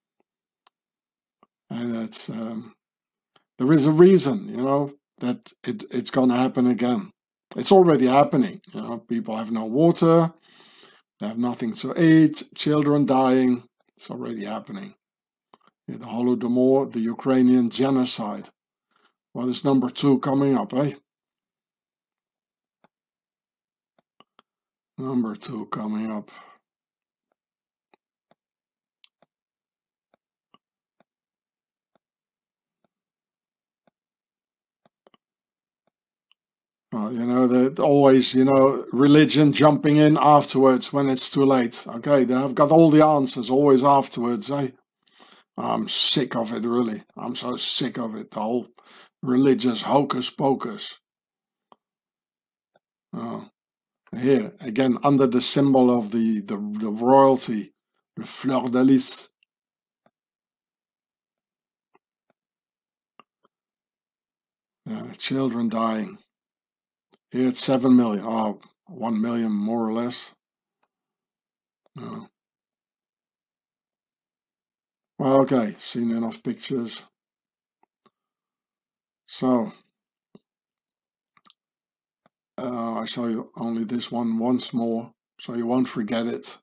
S1: and it's um, there is a reason, you know, that it it's going to happen again. It's already happening. You know, people have no water. They have nothing to eat, children dying. It's already happening. Yeah, the Holodomor, the Ukrainian genocide. Well, there's number two coming up, eh? Number two coming up. Well, you know, that always, you know, religion jumping in afterwards when it's too late. Okay, they have got all the answers always afterwards, eh? I'm sick of it, really. I'm so sick of it, the whole religious hocus pocus. Oh, here, again, under the symbol of the, the, the royalty, the fleur de lis. Uh, children dying. Here it's seven million. Oh, one million more or less. No. Well, okay, seen enough pictures. So, uh, I show you only this one once more, so you won't forget it.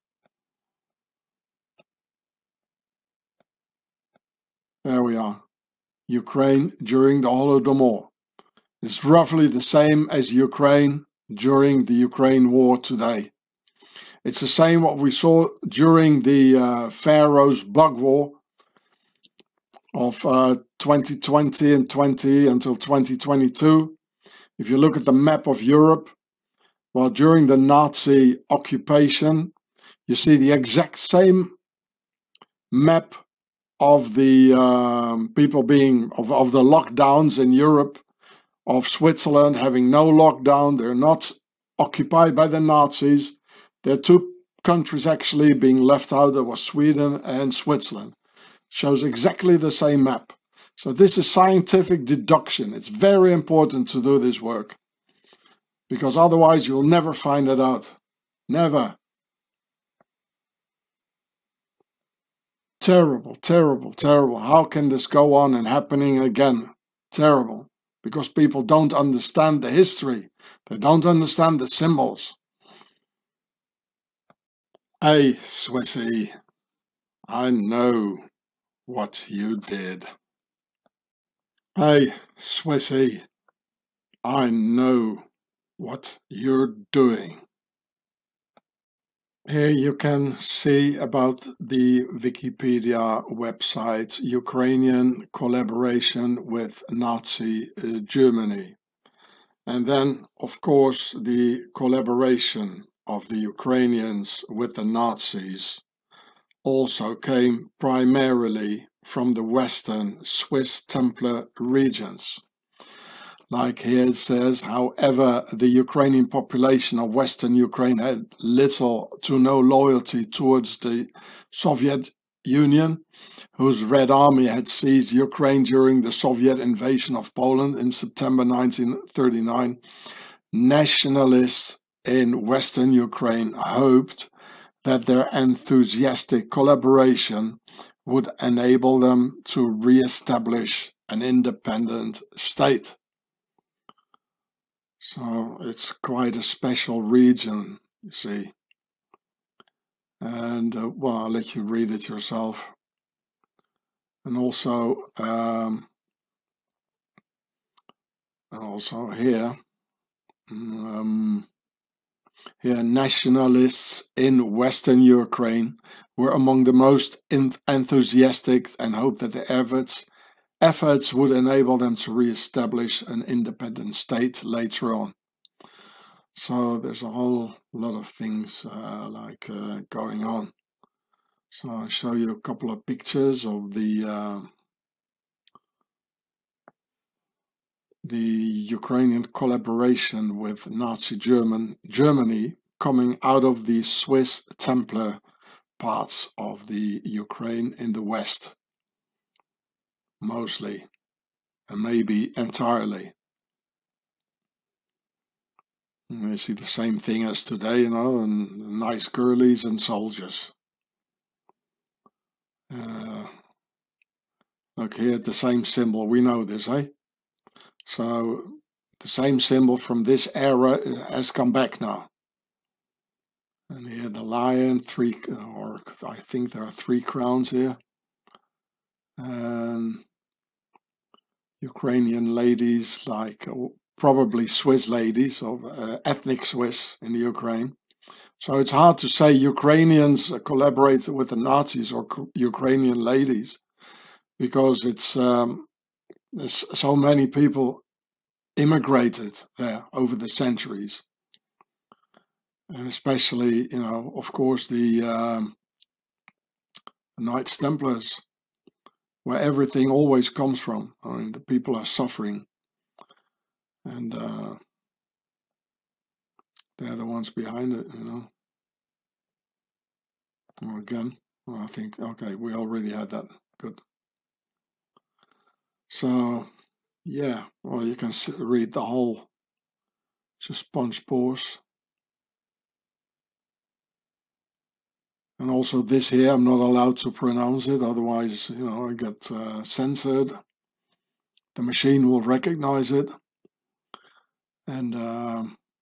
S1: There we are. Ukraine during the Holodomor. It's roughly the same as Ukraine during the Ukraine war today. It's the same what we saw during the uh, Pharaoh's bug war of uh, twenty twenty and twenty until twenty twenty-two. If you look at the map of Europe, well, during the Nazi occupation, you see the exact same map of the um, people being, of, of the lockdowns in Europe, of Switzerland having no lockdown. They're not occupied by the Nazis. There are two countries actually being left out. There was Sweden and Switzerland. Shows exactly the same map. So this is scientific deduction. It's very important to do this work, because otherwise you'll never find it out. Never. Terrible, terrible, terrible. How can this go on and happening again? Terrible. Because people don't understand the history. They don't understand the symbols. Hey, Swissy, I know what you did. Hey, Swissy, I know what you're doing. Here you can see about the Wikipedia website Ukrainian collaboration with Nazi uh, Germany. And then, of course, the collaboration of the Ukrainians with the Nazis also came primarily from the Western Swiss Templar regions. Like here it says, however, the Ukrainian population of Western Ukraine had little to no loyalty towards the Soviet Union, whose Red Army had seized Ukraine during the Soviet invasion of Poland in September nineteen thirty-nine. Nationalists in Western Ukraine hoped that their enthusiastic collaboration would enable them to re-establish an independent state. So it's quite a special region, you see. And, uh, well, I'll let you read it yourself. And also, um, also here, um, here, nationalists in Western Ukraine were among the most enthusiastic and hoped that the efforts, efforts would enable them to re-establish an independent state later on. So there's a whole lot of things uh, like uh, going on. So I'll show you a couple of pictures of the uh, the Ukrainian collaboration with Nazi German Germany coming out of the Swiss Templar parts of the Ukraine in the West, mostly, and maybe entirely. And you see the same thing as today, you know, and nice girlies and soldiers. Uh, look here, the same symbol. We know this, eh? So the same symbol from this era has come back now. And here the lion, three, or I think there are three crowns here. And Ukrainian ladies, like probably Swiss ladies, or uh, ethnic Swiss in the Ukraine. So it's hard to say Ukrainians collaborate with the Nazis or Ukrainian ladies, because it's um, there's so many people immigrated there over the centuries, and especially, you know, of course, the um, Knights Templars, where everything always comes from. I mean, the people are suffering, and uh, they're the ones behind it, you know. Well, again, well, I think, okay, we already had that. Good. So yeah, well, you can read the whole, just sponge pores. And also this here, I'm not allowed to pronounce it, otherwise, you know, I get uh, censored. The machine will recognize it. And, uh,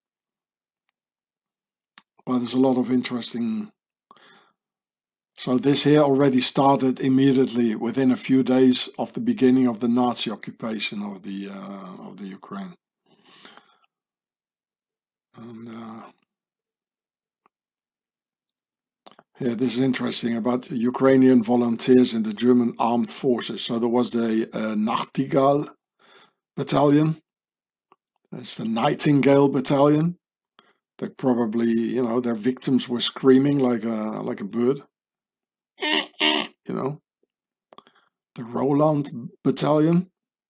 S1: well, there's a lot of interesting. So this here already started immediately within a few days of the beginning of the Nazi occupation of the, uh, of the Ukraine. And, uh, yeah, this is interesting about Ukrainian volunteers in the German armed forces. So there was the uh, Nachtigall battalion. It's the Nightingale battalion. They probably, you know, their victims were screaming like a like a bird. You know, the Roland battalion,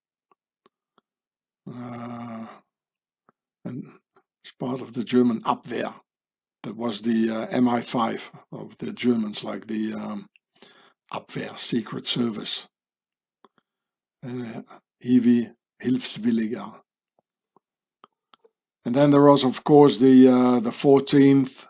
S1: uh, and it's part of the German Abwehr. That was the uh, M I five of the Germans, like the um, Abwehr Secret Service. And uh, Hiwi Hilfswilliger. And then there was, of course, the uh, the fourteenth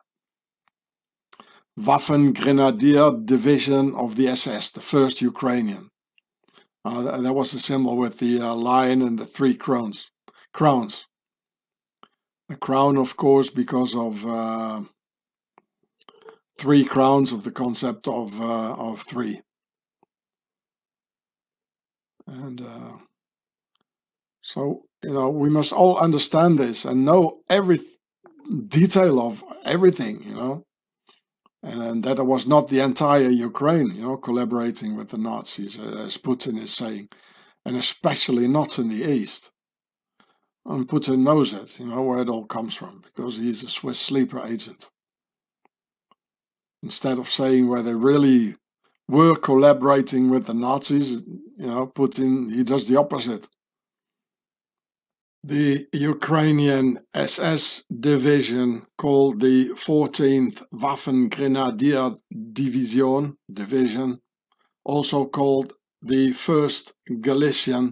S1: Waffen-Grenadier Division of the S S, the first Ukrainian. Uh, that was the symbol with the uh, lion and the three crowns. Crowns. The crown, of course, because of uh, three crowns, of the concept of uh, of three. And uh, so, you know, we must all understand this and know every detail of everything, you know. And that it was not the entire Ukraine, you know, collaborating with the Nazis, as Putin is saying, and especially not in the East. And Putin knows it, you know, where it all comes from, because he's a Swiss sleeper agent. Instead of saying where they really were collaborating with the Nazis, you know, Putin, he does the opposite. The Ukrainian S S division, called the fourteenth Waffen-Grenadier Division, division, also called the first Galician,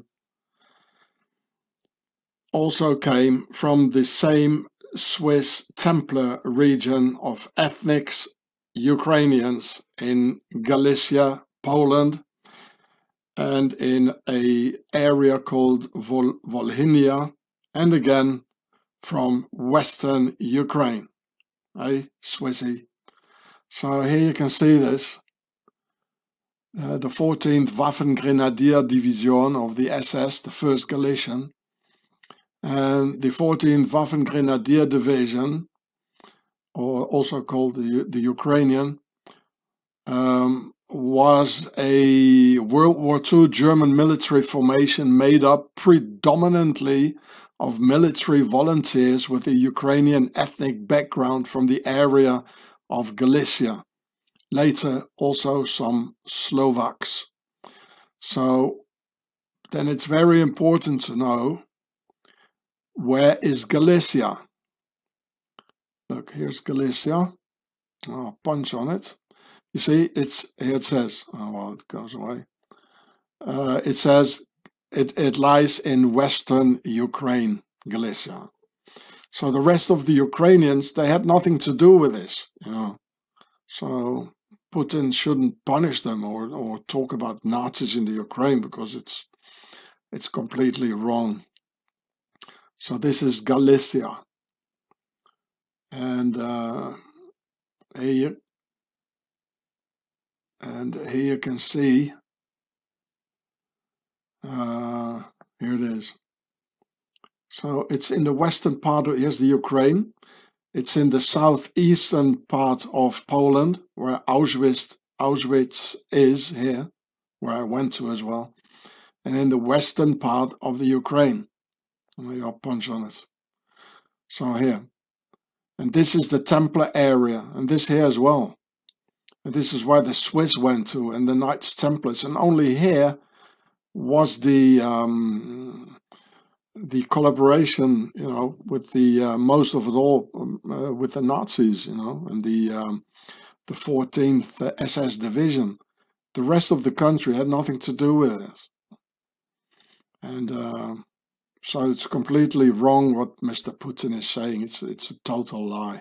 S1: also came from the same Swiss Templar region of ethnic Ukrainians in Galicia, Poland, and in an area called Vol Volhynia, and again from Western Ukraine. Hey, Swissy. So here you can see this. Uh, the fourteenth Waffen-Grenadier Division of the S S, the first Galician, and the fourteenth Waffen-Grenadier Division, or also called the, the Ukrainian, um, was a World War Two German military formation made up predominantly of military volunteers with a Ukrainian ethnic background from the area of Galicia. Later, also some Slovaks. So then it's very important to know, where is Galicia? Look, here's Galicia. I'll punch on it. You see, it's here it says, oh, well, it goes away. Uh, it says it, it lies in Western Ukraine, Galicia. So the rest of the Ukrainians, they had nothing to do with this, you know. So Putin shouldn't punish them or, or talk about Nazis in the Ukraine, because it's it's completely wrong. So this is Galicia. And uh, here, and here you can see, uh, here it is. So it's in the western part of, here's the Ukraine. It's in the southeastern part of Poland, where Auschwitz, Auschwitz is here, where I went to as well. And in the western part of the Ukraine. I'll punch on it. So here. And this is the Templar area, and this here as well. And this is where the Swiss went to, and the Knights Templars. And only here was the um, the collaboration, you know, with the uh, most of it all um, uh, with the Nazis, you know, and the um, the fourteenth S S division. The rest of the country had nothing to do with it. And uh, so it's completely wrong what Mister Putin is saying. It's, it's a total lie.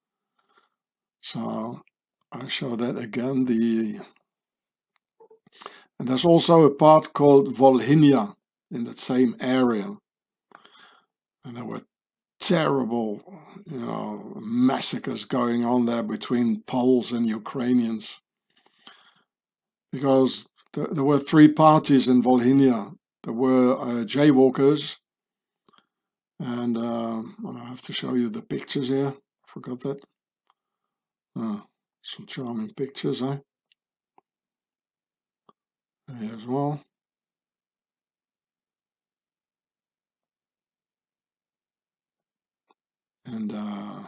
S1: So I show that again. The And there's also a part called Volhynia in that same area. And there were terrible, you know, massacres going on there between Poles and Ukrainians. Because there, there were three parties in Volhynia. There were uh, jaywalkers. And uh, I have to show you the pictures here. Forgot that. Uh, some charming pictures, eh? Here as well. And, uh,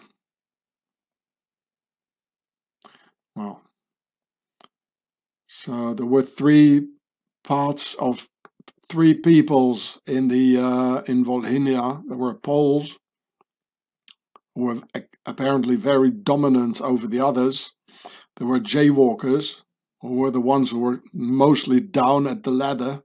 S1: well, so there were three parts of three peoples in the uh, in Volhynia. There were Poles who were apparently very dominant over the others. There were jaywalkers who were the ones who were mostly down at the ladder,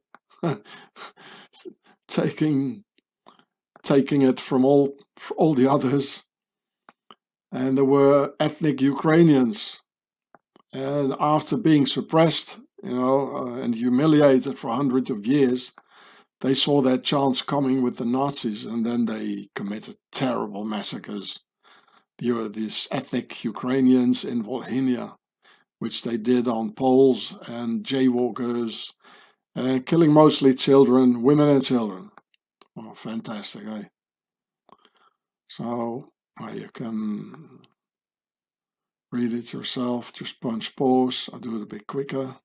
S1: taking taking it from all all the others. And there were ethnic Ukrainians. And after being suppressed, you know, uh, and humiliated for hundreds of years, they saw their chance coming with the Nazis, and then they committed terrible massacres. There were these ethnic Ukrainians in Volhynia, which they did on Poles and jaywalkers, and killing mostly children, women and children. Oh, fantastic, eh? So uh, you can read it yourself, just punch pause. I'll do it a bit quicker.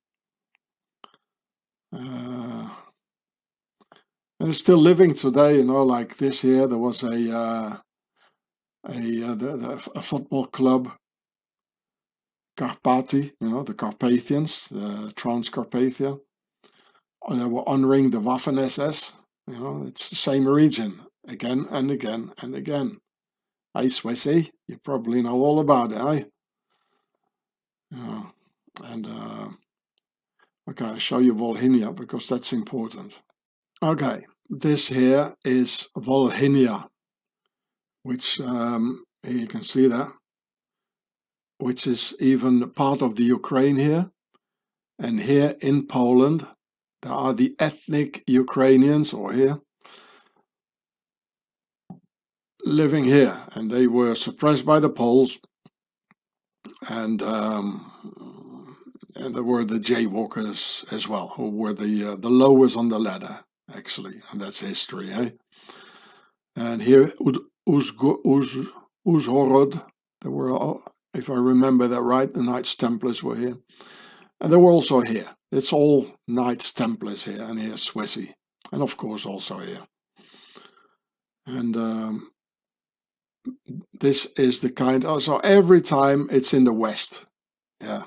S1: Uh, and it's still living today, you know, like this here. There was a uh, a, uh, the, the, a football club, Carpati, you know, the Carpathians, uh, Transcarpathia. And they were honoring the Waffen S S. You know, it's the same region again and again and again. Hey, Swissy, you probably know all about it, eh? Yeah. And uh, okay, I'll show you Volhynia because that's important. Okay, this here is Volhynia, which um, here you can see that, which is even part of the Ukraine here. And here in Poland, there are the ethnic Ukrainians, or here, living here. And they were suppressed by the Poles. And um, and there were the jaywalkers as well, who were the uh, the lowest on the ladder, actually, and that's history, eh? And here, Uzhhorod, there were, if I remember that right, the Knights Templars were here, and they were also here. It's all Knights Templars here, and here's Swissy, and of course also here. And um, this is the kind of, so every time it's in the West, yeah.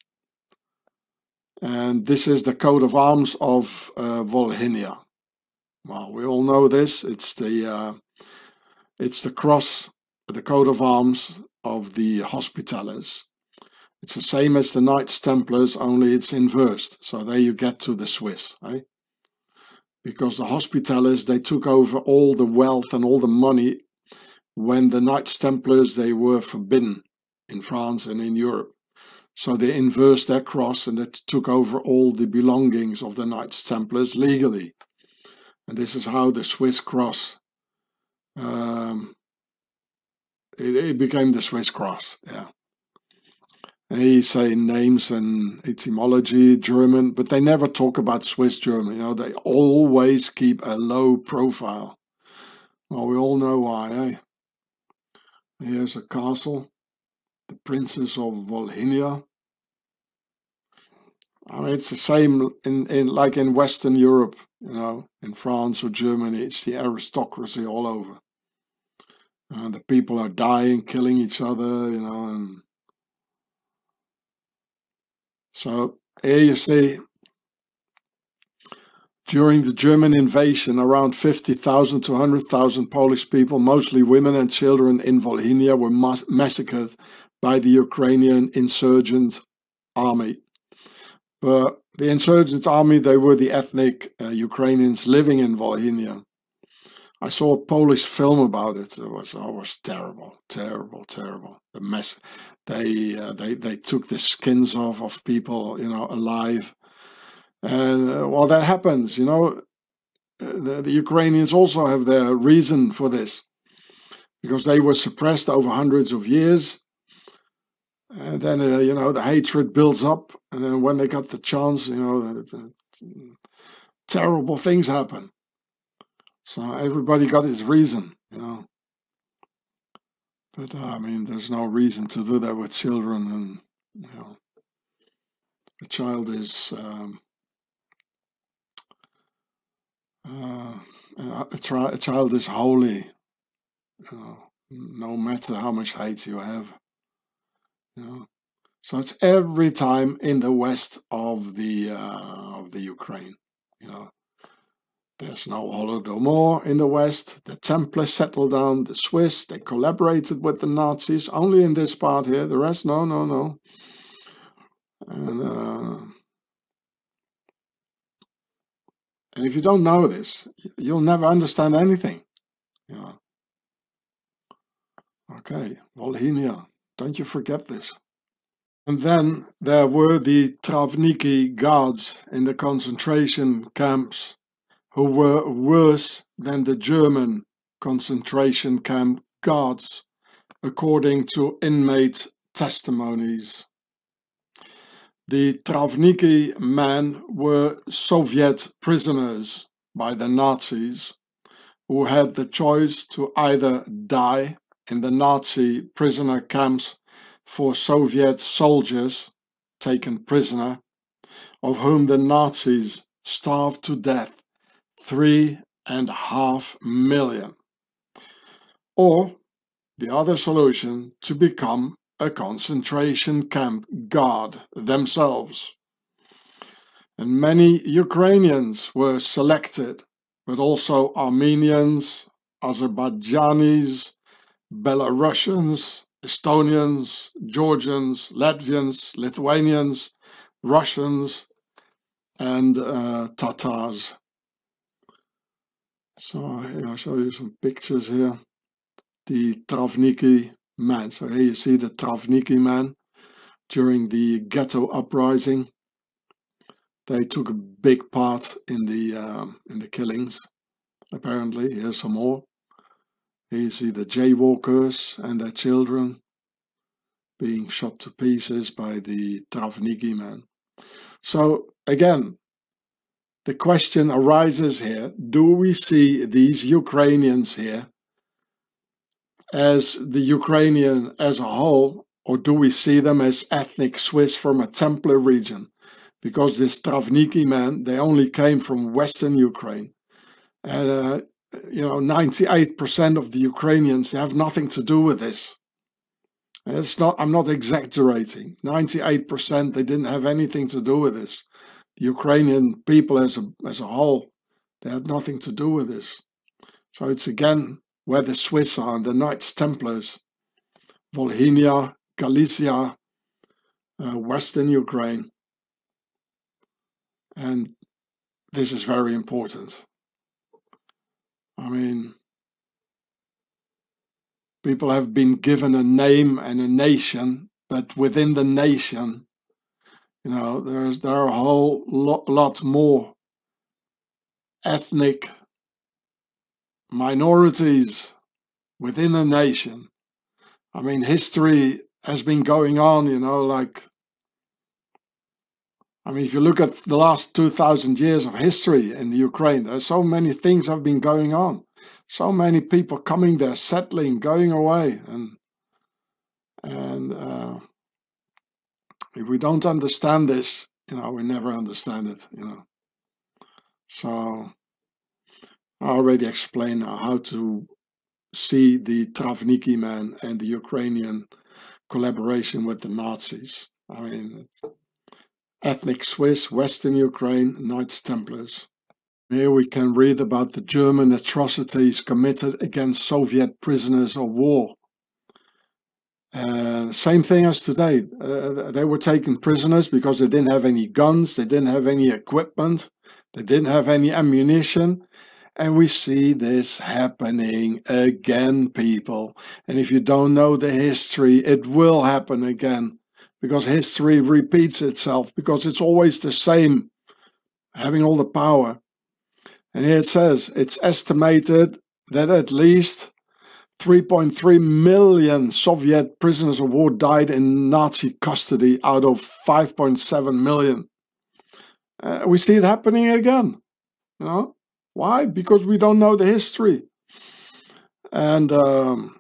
S1: And this is the coat of arms of uh, Volhynia. Well, we all know this. It's the uh, it's the cross, the coat of arms of the Hospitallers. It's the same as the Knights Templars, only it's inversed. So there you get to the Swiss, eh? Because the Hospitallers, they took over all the wealth and all the money when the Knights Templars, they were forbidden in France and in Europe. So they inversed their cross and it took over all the belongings of the Knights Templars legally. And this is how the Swiss cross, um, it, it became the Swiss cross, yeah. And he say names and etymology, German, but they never talk about Swiss German, you know, they always keep a low profile. Well, we all know why, eh? Here's a castle, the Princess of Volhynia. I mean, it's the same in, in like in Western Europe, you know, in France or Germany, it's the aristocracy all over. And the people are dying, killing each other, you know, and so here you see, during the German invasion, around fifty thousand to one hundred thousand Polish people, mostly women and children in Volhynia, were mass massacred by the Ukrainian insurgent army. But the insurgent army, they were the ethnic uh, Ukrainians living in Volhynia. I saw a Polish film about it. It was, oh, it was terrible, terrible, terrible. The mess. They uh, they they took the skins off of people, you know, alive. And uh, well, that happens, you know. The, the Ukrainians also have their reason for this, because they were suppressed over hundreds of years. And then, uh, you know, the hatred builds up. And then when they got the chance, you know, the, the, terrible things happen. So everybody got his reason, you know. But, uh, I mean, there's no reason to do that with children. And, you know, a child is... Um, uh, a, a, a child is holy, you know, no matter how much hate you have. You know. So it's every time in the west of the uh, of the Ukraine. You know, there's no Holodomor in the west. The Templars settled down. The Swiss, they collaborated with the Nazis only in this part here. The rest, no, no, no. And uh, and if you don't know this, you'll never understand anything. You know. Okay, Volhynia. Don't you forget this. And then there were the Travniki guards in the concentration camps, who were worse than the German concentration camp guards, according to inmate testimonies. The Travniki men were Soviet prisoners by the Nazis, who had the choice to either die in the Nazi prisoner camps for Soviet soldiers taken prisoner, of whom the Nazis starved to death three and a half million. Or the other solution, to become a concentration camp guard themselves. And many Ukrainians were selected, but also Armenians, Azerbaijanis, Belarusians, Estonians, Georgians, Latvians, Lithuanians, Russians, and uh, Tatars. So here I'll show you some pictures here. The Travniki man. So here you see the Travniki man during the ghetto uprising. They took a big part in the um, in the killings. Apparently, here's some more. Here you see the jaywalkers and their children being shot to pieces by the Travniki men. So again, the question arises here, do we see these Ukrainians here as the Ukrainian as a whole, or do we see them as ethnic Swiss from a Templar region? Because this Travniki men, they only came from Western Ukraine. And, uh, you know, ninety-eight percent of the Ukrainians, they have nothing to do with this. It's not, I'm not exaggerating. ninety-eight percent, they didn't have anything to do with this. The Ukrainian people as a, as a whole, they had nothing to do with this. So it's again where the Swiss are and the Knights Templars, Volhynia, Galicia, uh, Western Ukraine. And this is very important. I mean, people have been given a name and a nation, but within the nation, you know, there's there are a whole lot, lot more ethnic minorities within a nation. I mean, history has been going on, you know, like, I mean, if you look at the last two thousand years of history in the Ukraine, there's so many things have been going on. So many people coming there, settling, going away. And, and uh, if we don't understand this, you know, we never understand it, you know. So I already explained now how to see the Travniki man and the Ukrainian collaboration with the Nazis. I mean, it's ethnic Swiss, Western Ukraine, Knights Templars. Here we can read about the German atrocities committed against Soviet prisoners of war. And same thing as today. Uh, they were taken prisoners because they didn't have any guns, they didn't have any equipment, they didn't have any ammunition. And we see this happening again, people. And if you don't know the history, it will happen again. Because history repeats itself, because it's always the same, having all the power. And here it says, it's estimated that at least three point three million Soviet prisoners of war died in Nazi custody out of five point seven million. Uh, we see it happening again. You know? Why? Because we don't know the history. And um,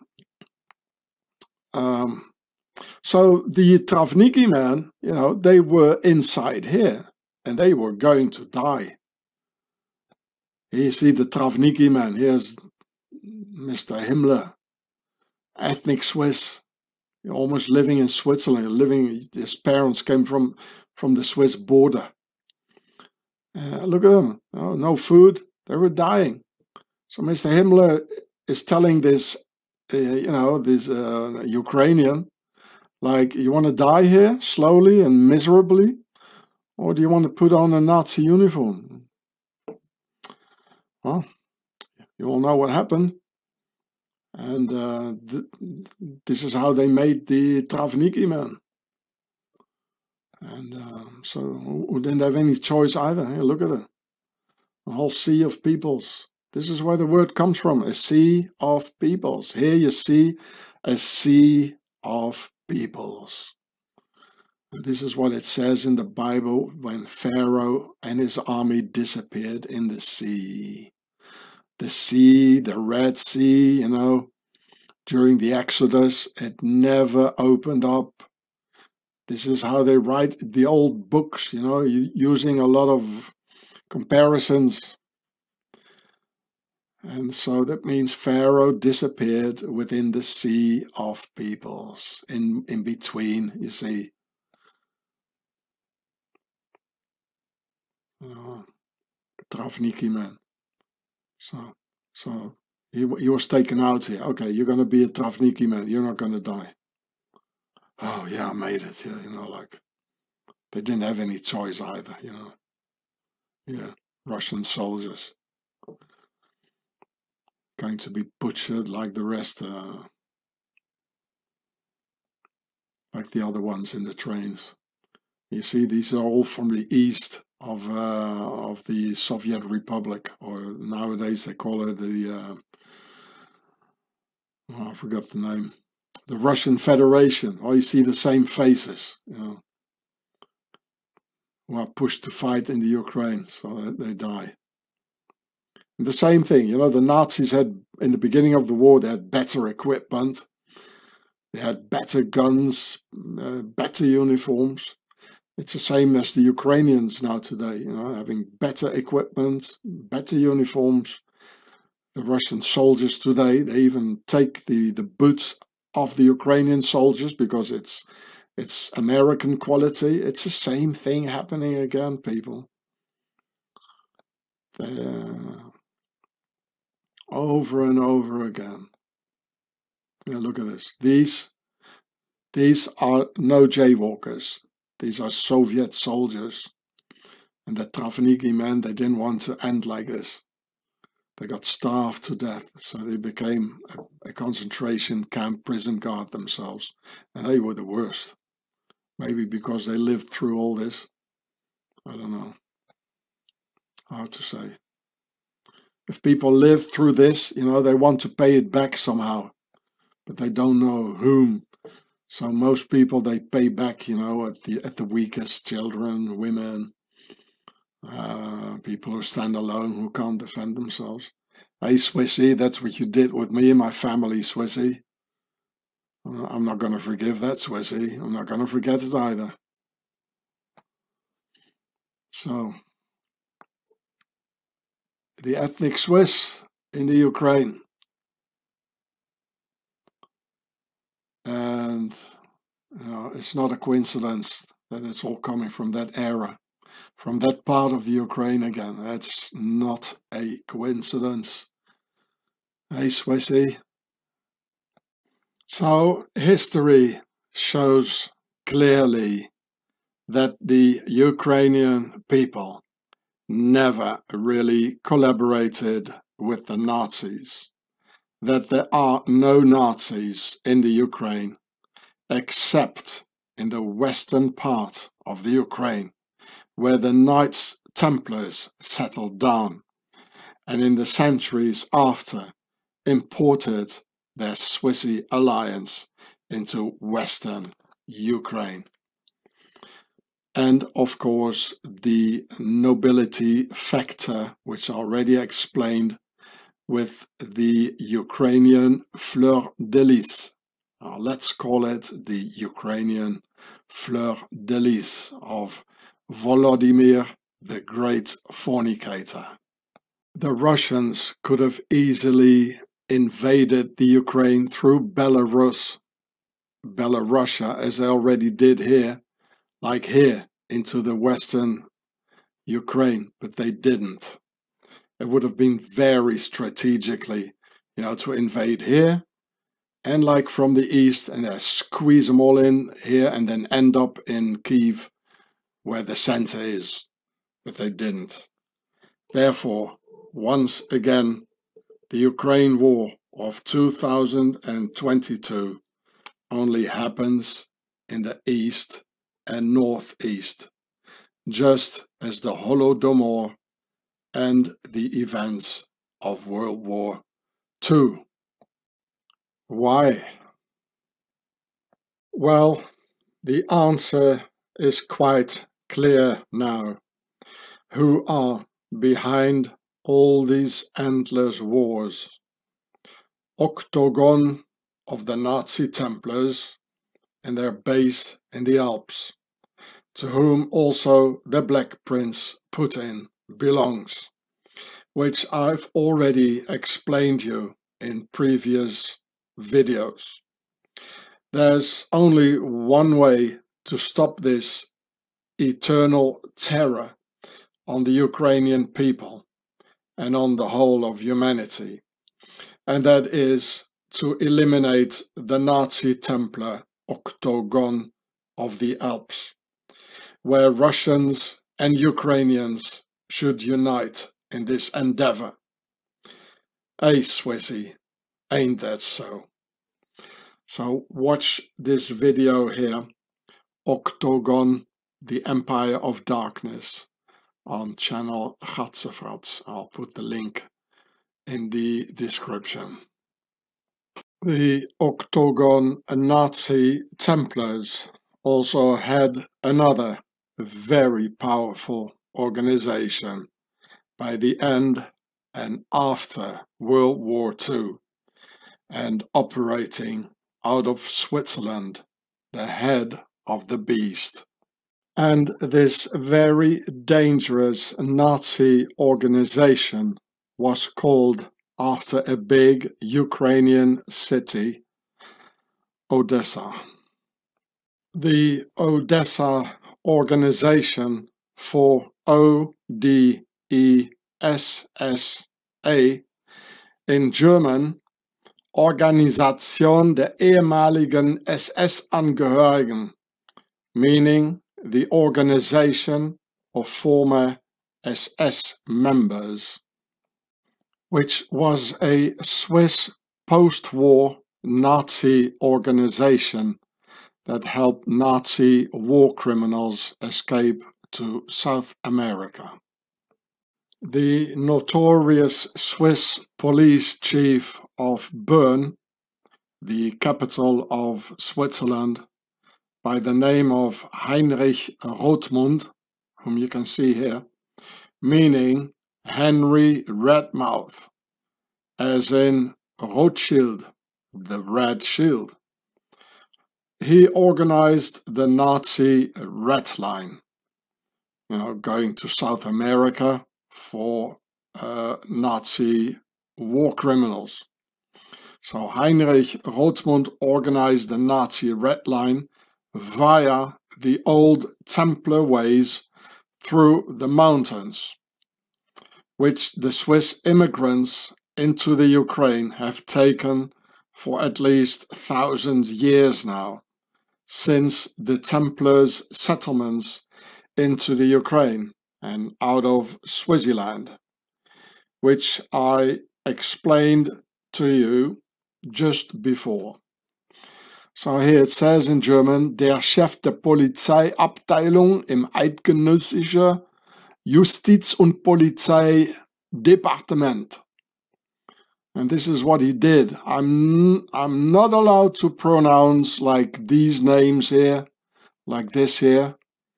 S1: um, so the Travniki men, you know, they were inside here and they were going to die. Here you see the Travniki man. Here's Mister Himmler, ethnic Swiss, almost living in Switzerland. Living, his parents came from from the Swiss border. Uh, look at them. Oh, no food. They were dying. So Mister Himmler is telling this, uh, you know, this uh, Ukrainian, like, you want to die here slowly and miserably, or do you want to put on a Nazi uniform? Well, you all know what happened. And uh, th this is how they made the Travniki men. And uh, so who didn't have any choice either. Hey, look at it. A whole sea of peoples. This is where the word comes from, a sea of peoples. Here you see a sea of peoples. This is what it says in the Bible when Pharaoh and his army disappeared in the sea. The sea, the Red Sea, you know, during the Exodus, it never opened up. This is how they write the old books, you know, using a lot of comparisons. And so that means Pharaoh disappeared within the sea of peoples, in, in between, you see. Uh, Travniki man. So, so he, he was taken out here. Okay, you're going to be a Travniki man. You're not going to die. Oh, yeah, I made it. Yeah, you know, like, they didn't have any choice either, you know. Yeah, Russian soldiers. Going to be butchered like the rest, uh, like the other ones in the trains. You see, these are all from the east of uh, of the Soviet Republic, or nowadays they call it the, uh, oh, I forgot the name, the Russian Federation. Oh, you see the same faces, you know, who are pushed to fight in the Ukraine, so that they die. And the same thing, you know, the Nazis had, in the beginning of the war, they had better equipment, they had better guns, uh, better uniforms. It's the same as the Ukrainians now today, you know, having better equipment, better uniforms. The Russian soldiers today, they even take the, the boots of the Ukrainian soldiers because it's it's American quality. It's the same thing happening again, people. Uh, over and over again. Yeah, look at this. These, these are no jaywalkers. These are Soviet soldiers. And the Travniki men, they didn't want to end like this. They got starved to death, so they became a, a concentration camp prison guard themselves. And they were the worst. Maybe because they lived through all this. I don't know. Hard to say. If people live through this, you know, they want to pay it back somehow. But they don't know whom. So most people, they pay back, you know, at the at the weakest, children, women, uh, people who stand alone, who can't defend themselves. Hey, Swissy, that's what you did with me and my family, Swissy. I'm not going to forgive that, Swissy. I'm not going to forget it either. So, the ethnic Swiss in the Ukraine. And, you know, it's not a coincidence that it's all coming from that era, from that part of the Ukraine again. That's not a coincidence. Hey, Swissy. So history shows clearly that the Ukrainian people never really collaborated with the Nazis, that there are no Nazis in the Ukraine except in the western part of the Ukraine, where the Knights Templars settled down and in the centuries after imported their Swissy alliance into western Ukraine. And of course the nobility factor, which I already explained, with the Ukrainian fleur de lis. Uh, let's call it the Ukrainian fleur de lis of Volodymyr the Great Fornicator. The Russians could have easily invaded the Ukraine through Belarus, Belorussia, as they already did here, like here, into the western Ukraine, but they didn't. It would have been very strategically, you know, to invade here and like from the east and uh, squeeze them all in here and then end up in Kiev where the center is, but they didn't. Therefore, once again, the Ukraine war of two thousand twenty-two only happens in the east and northeast, just as the Holodomor and the events of World War Two. Why? Well, the answer is quite clear now. Who are behind all these endless wars? Octagon of the Nazi Templars and their base in the Alps, to whom also the Black Prince Putin belongs, which I've already explained you in previous videos. There's only one way to stop this eternal terror on the Ukrainian people and on the whole of humanity, and that is to eliminate the Nazi Templar Octagon of the Alps, where Russians and Ukrainians should unite in this endeavor. Hey, Swissy, ain't that so? So watch this video here, Octagon, the Empire of Darkness, on channel Gatsefrats. I'll put the link in the description. The Octagon Nazi Templars also had another very powerful organization by the end and after World War Two, and operating out of Switzerland, the head of the beast. And this very dangerous Nazi organization was called after a big Ukrainian city, Odessa. The Odessa organization, for O D E S S A in German, Organisation der ehemaligen S S-Angehörigen, meaning the organization of former S S members, which was a Swiss post-war Nazi organization that helped Nazi war criminals escape to South America. The notorious Swiss police chief of Bern, the capital of Switzerland, by the name of Heinrich Rothmund, whom you can see here, meaning Henry Redmouth, as in Rothschild, the Red Shield. He organized the Nazi Red Line, you know, going to South America for uh, Nazi war criminals. So Heinrich Rothmund organized the Nazi Red Line via the old Templar ways through the mountains, which the Swiss immigrants into the Ukraine have taken for at least thousands years now, since the Templars' settlements into the Ukraine and out of Swaziland, which I explained to you just before. So here it says in German, der Chef der Polizeiabteilung im eidgenössische Justiz- und Polizeidepartement. And this is what he did. I'm, I'm not allowed to pronounce like these names here, like this here,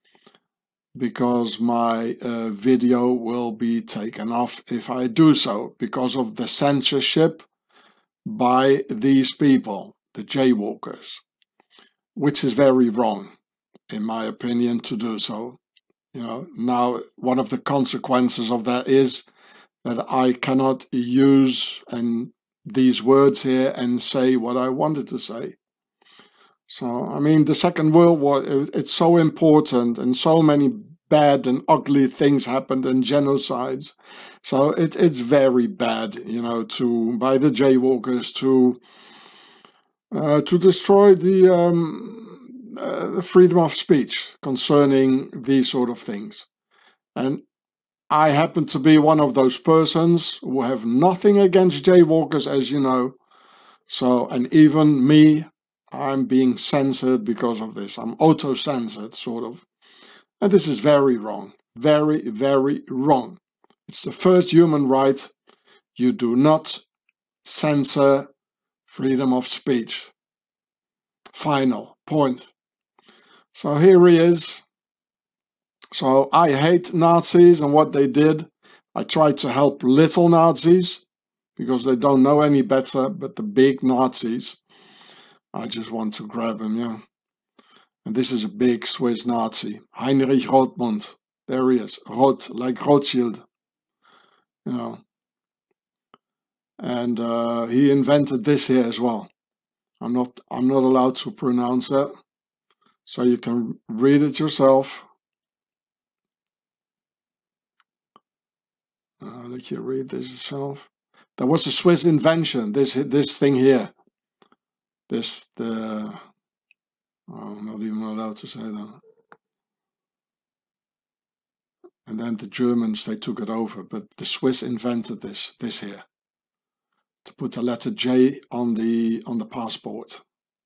S1: because my uh, video will be taken off if I do so, because of the censorship by these people, the jaywalkers, which is very wrong, in my opinion, to do so. You know, now one of the consequences of that is that I cannot use and these words here and say what I wanted to say. So, I mean, the Second World War, it's so important, and so many bad and ugly things happened, and genocides. So it, it's very bad, you know, to by the jaywalkers to uh, to destroy the, um, uh, the freedom of speech concerning these sort of things. And I happen to be one of those persons who have nothing against jaywalkers, as you know. So, and even me, I'm being censored because of this. I'm auto-censored, sort of. And this is very wrong. Very, very wrong. It's the first human right. You do not censor freedom of speech. Final point. So here he is. So I hate Nazis and what they did. I try to help little Nazis because they don't know any better, but the big Nazis, I just want to grab them, yeah. And this is a big Swiss Nazi, Heinrich Rothmund. There he is, Roth, like Rothschild, you know. And uh, he invented this here as well. I'm not, I'm not allowed to pronounce that, so you can read it yourself. Uh, let you read this yourself. That was a Swiss invention. This this thing here. This the. Oh, I'm not even allowed to say that. And then the Germans, they took it over, but the Swiss invented this. This here. To put the letter J on the on the passport.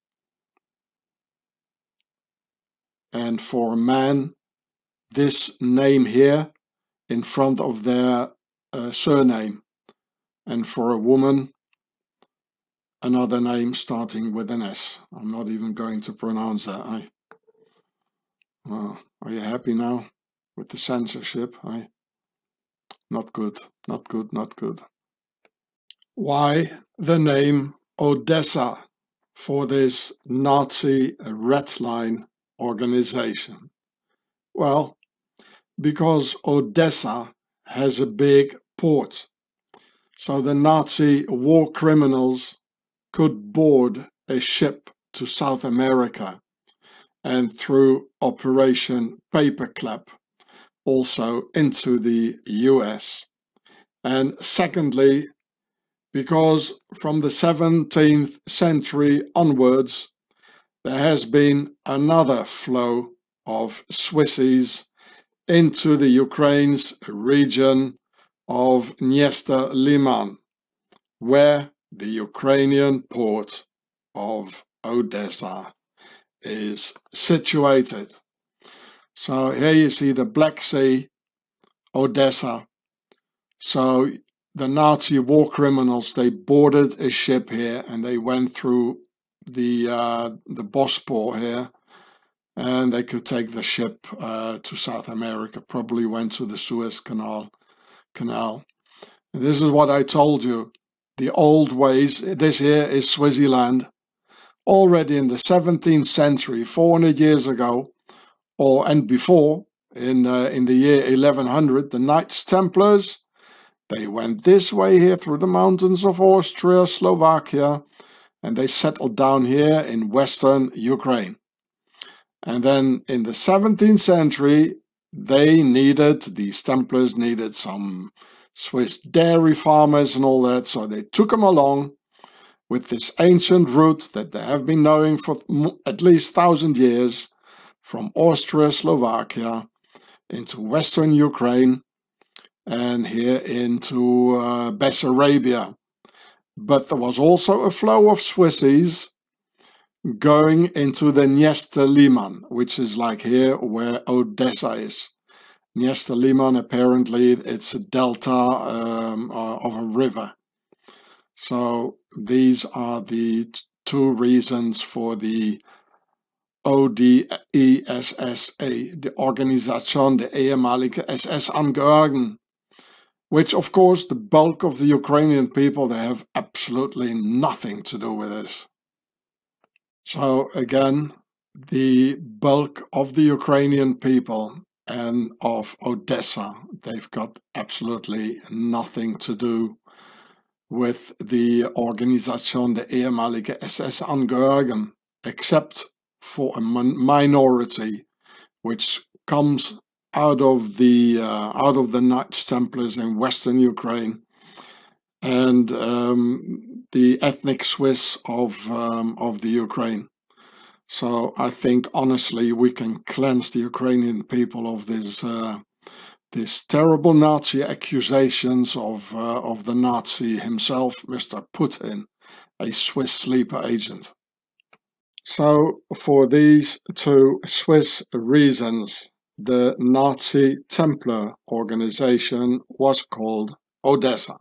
S1: And for a man, this name here in front of their uh, surname, and for a woman, another name starting with an S. I'm not even going to pronounce that. I, uh, are you happy now with the censorship? I, not good, not good, not good. Why the name Odessa for this Nazi Red Line organization? Well, because Odessa has a big port. So the Nazi war criminals could board a ship to South America, and through Operation Paperclip also into the U S. And secondly, because from the seventeenth century onwards, there has been another flow of Swissies into the Ukraine's region of Dniester Liman, where the Ukrainian port of Odessa is situated. So here you see the Black Sea, Odessa. So the Nazi war criminals, they boarded a ship here and they went through the uh, the Bosporus here, and they could take the ship uh, to South America, probably went to the Suez Canal. Canal. And this is what I told you, the old ways. This here is Swaziland. Already in the seventeenth century, four hundred years ago, or and before, in uh, in the year eleven hundred, the Knights Templars, they went this way here through the mountains of Austria, Slovakia, and they settled down here in western Ukraine. And then in the seventeenth century, they needed, these Templars needed some Swiss dairy farmers and all that, so they took them along, with this ancient route that they have been knowing for at least thousand years, from Austria, Slovakia, into Western Ukraine, and here into uh, Bessarabia. But there was also a flow of Swissies going into the Dniester Liman, which is like here where Odessa is. Dniester Liman, apparently it's a delta um, of a river. So these are the two reasons for the O D E S S A, the Organisation der ehemaligen S S-Angehörigen, which of course the bulk of the Ukrainian people, they have absolutely nothing to do with this. So again, the bulk of the Ukrainian people and of Odessa, they've got absolutely nothing to do with the Organisation der ehemaligen S S-Angehörigen, except for a minority which comes out of the uh, out of the Knights Templars in Western Ukraine and um, the ethnic Swiss of um, of the Ukraine. So I think honestly we can cleanse the Ukrainian people of this uh, this terrible Nazi accusations of uh, of the Nazi himself, Mister Putin, a Swiss sleeper agent. So for these two Swiss reasons, the Nazi Templar organization was called Odessa.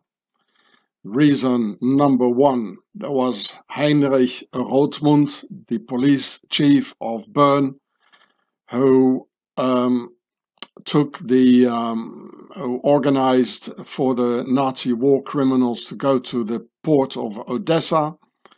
S1: Reason number one, there was Heinrich Rothmund, the police chief of Bern, who um, took the, um, who organized for the Nazi war criminals to go to the port of Odessa.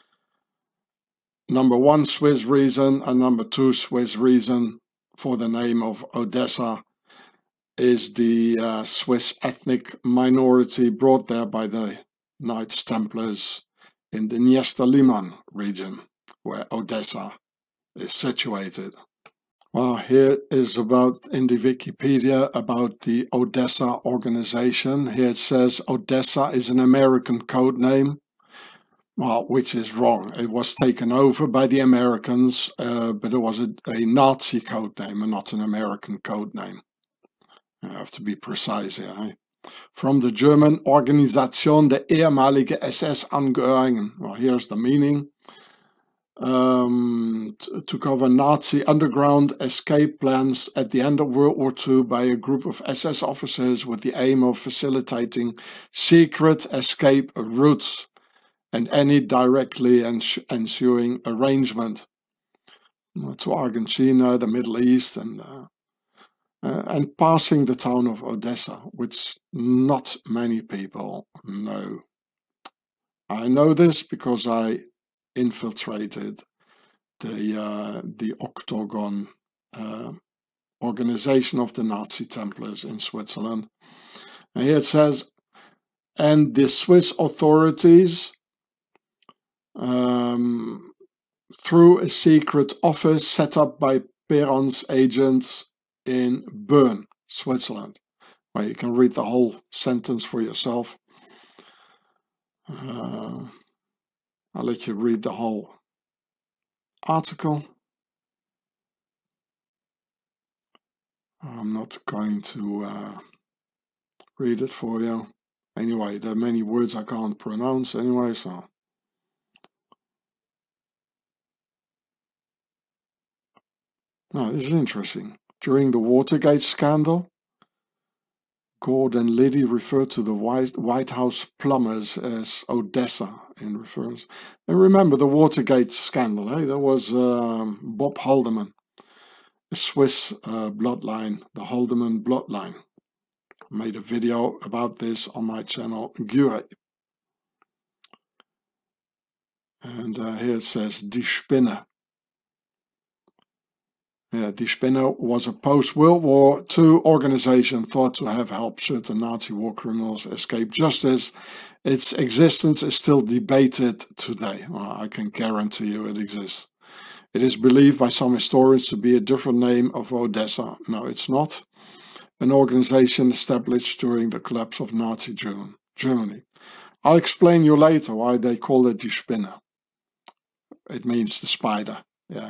S1: Number one Swiss reason, and number two Swiss reason for the name of Odessa is the uh, Swiss ethnic minority brought there by the Knights Templars in the Dniester Liman region, where Odessa is situated. Well, here is about, in the Wikipedia, about the Odessa organization. Here it says Odessa is an American code name. Well, which is wrong. It was taken over by the Americans, uh, but it was a, a Nazi code name and not an American code name. I have to be precise here. Eh? From the German Organisation der ehemaligen S S-Angehörigen. Well, here's the meaning. Um, to cover Nazi underground escape plans at the end of World War Two by a group of S S officers with the aim of facilitating secret escape routes and any directly ens ensuing arrangement to Argentina, the Middle East, and uh, uh, and passing the town of Odessa, which not many people know. I know this because I infiltrated the uh, the Octagon uh, organization of the Nazi Templars in Switzerland. And here it says, and the Swiss authorities, Um, through a secret office set up by Perron's agents in Bern, Switzerland. Well, you can read the whole sentence for yourself. Uh, I'll let you read the whole article. I'm not going to uh, read it for you. Anyway, there are many words I can't pronounce anyway, so... Now, this is interesting. During the Watergate scandal, Gord and Liddy referred to the White House plumbers as Odessa in reference. And remember the Watergate scandal, eh? There was um, Bob Haldeman, a Swiss uh, bloodline, the Haldeman bloodline. I made a video about this on my channel, Gure. And uh, here it says, Die Spinne. Yeah, Die Spinne was a post-World War Two organization thought to have helped certain Nazi war criminals escape justice. Its existence is still debated today. Well, I can guarantee you it exists. It is believed by some historians to be a different name of Odessa. No, it's not. An organization established during the collapse of Nazi Germany. I'll explain you later why they call it die Spinne. It means the spider, yeah.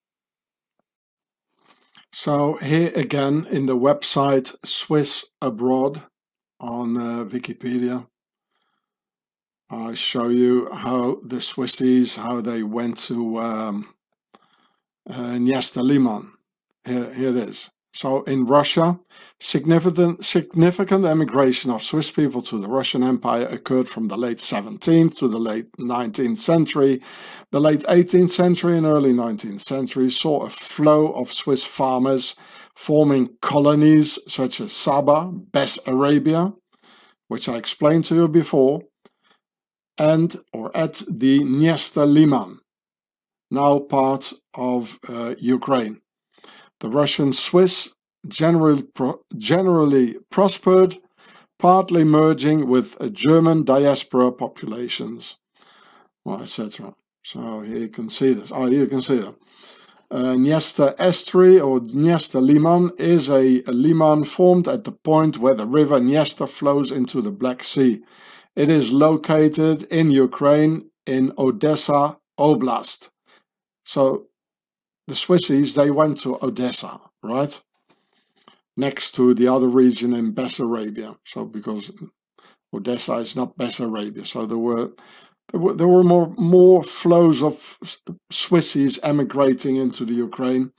S1: So here again in the website Swiss Abroad on uh, Wikipedia, I show you how the Swissies, how they went to um, uh, Liman. Here, here it is. So in Russia, significant, significant emigration of Swiss people to the Russian Empire occurred from the late seventeenth to the late nineteenth century. The late eighteenth century and early nineteenth century saw a flow of Swiss farmers forming colonies such as Saba, Bessarabia, which I explained to you before, and or at the Liman, now part of uh, Ukraine. The Russian Swiss generally, pro generally prospered, partly merging with German diaspora populations, well, et cetera. So here you can see this. Oh, here you can see that. Uh, Dniester Estuary or Dniester Liman is a, a liman formed at the point where the river Dniester flows into the Black Sea. It is located in Ukraine in Odessa Oblast. So the Swissies, they went to Odessa, right? Next to the other region in Bessarabia. So because Odessa is not Bessarabia. So there were there were, there were more, more flows of Swissies emigrating into the Ukraine.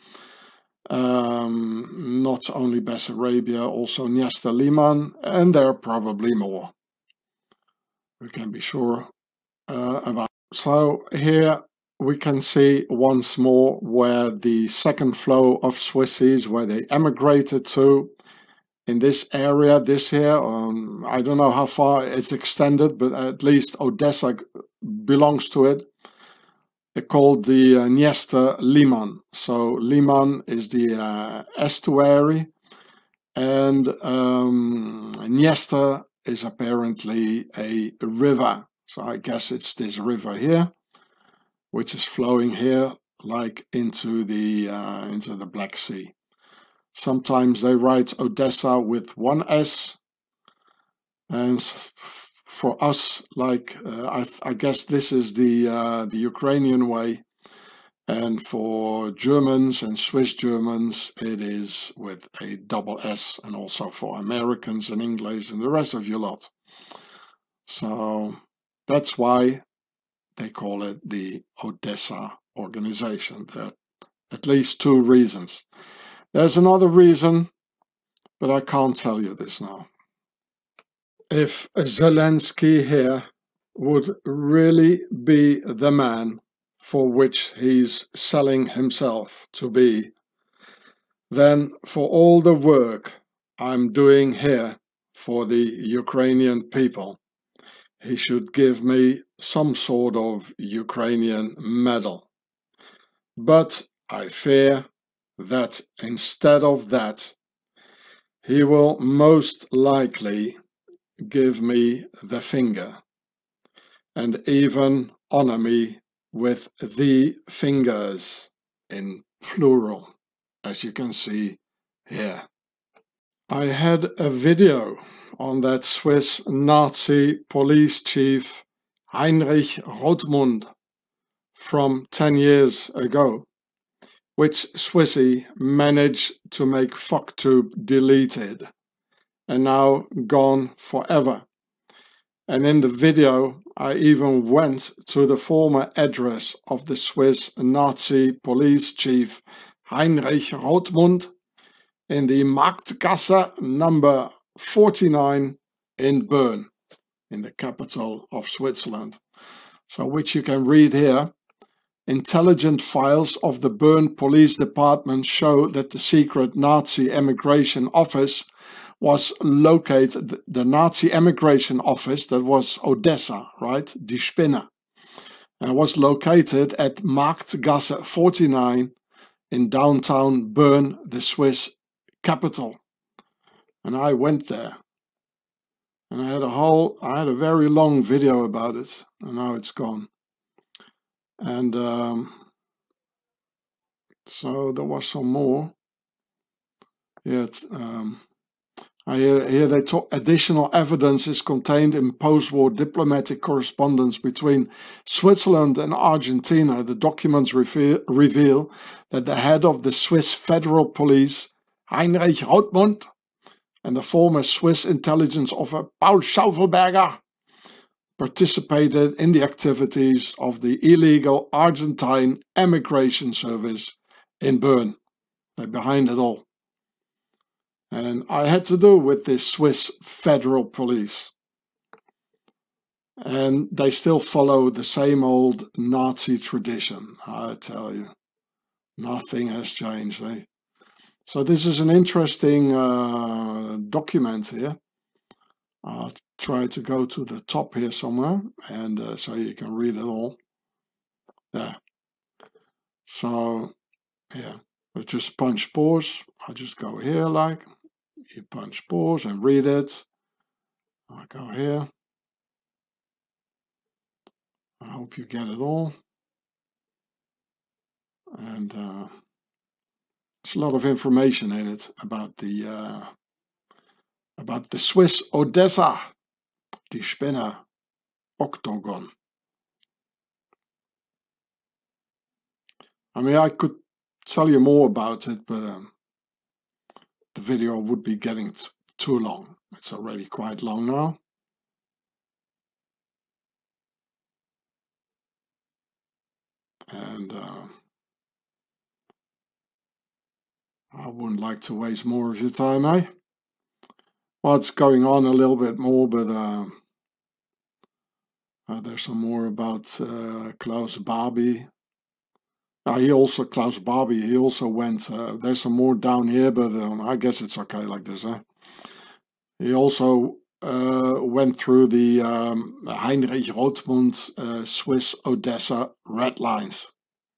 S1: Um, not only Bessarabia, also Dniester Liman, and there are probably more. We can be sure uh, about. So here we can see once more where the second flow of Swissies, where they emigrated to, in this area, this here, um, I don't know how far it's extended, but at least Odessa belongs to it. It's called the uh, Dniester Liman. So Liman is the uh, estuary, and um, Dniester is apparently a river. So I guess it's this river here, which is flowing here like into the uh, into the Black Sea. Sometimes they write Odessa with one S, and for us, like uh, I, I guess this is the uh, the Ukrainian way, and for Germans and Swiss Germans it is with a double S, and also for Americans and English and the rest of your lot. So that's why they call it the Odessa organization. There are at least two reasons. There's another reason, but I can't tell you this now. If Zelensky here would really be the man for which he's selling himself to be, then for all the work I'm doing here for the Ukrainian people, he should give me some sort of Ukrainian medal. But I fear that instead of that, he will most likely give me the finger, and even honor me with the fingers in plural, as you can see here. I had a video on that Swiss Nazi police chief Heinrich Rothmund from ten years ago, which Swissy managed to make FuckTube deleted and now gone forever. And in the video I even went to the former address of the Swiss Nazi police chief Heinrich Rothmund in the Marktgasse number forty-nine in Bern, in the capital of Switzerland. So which you can read here. Intelligent files of the Bern Police Department show that the secret Nazi emigration office was located, the Nazi emigration office, that was Odessa, right, die Spinne, and was located at Marktgasse forty-nine in downtown Bern, the Swiss capital. And I went there, and I had a whole, I had a very long video about it, and now it's gone. And um, so there was some more. Yet um, Here, here they talk, additional evidence is contained in post-war diplomatic correspondence between Switzerland and Argentina. The documents reveal, reveal that the head of the Swiss Federal Police, Heinrich Rothmund, and the former Swiss intelligence officer Paul Schaufelberger participated in the activities of the illegal Argentine emigration service in Bern. They're behind it all. And I had to do with this Swiss Federal Police. And they still follow the same old Nazi tradition, I tell you. Nothing has changed. Eh? So this is an interesting uh, document here. I'll try to go to the top here somewhere, and uh, so you can read it all. Yeah. So, yeah, we just punch pause. I'll just go here like, you punch pause and read it. I'll go here. I hope you get it all. And uh, there's a lot of information in it about the uh, about the Swiss Odessa, die Spinne Octagon. I mean, I could tell you more about it, but um, the video would be getting too long. It's already quite long now. And uh, I wouldn't like to waste more of your time, eh? Well, it's going on a little bit more, but uh, uh, there's some more about uh, Klaus Barbie. Uh, he also, Klaus Barbie, he also went, uh, there's some more down here, but um, I guess it's okay like this, huh? He also uh, went through the um, Heinrich Rothmund uh, Swiss Odessa red lines.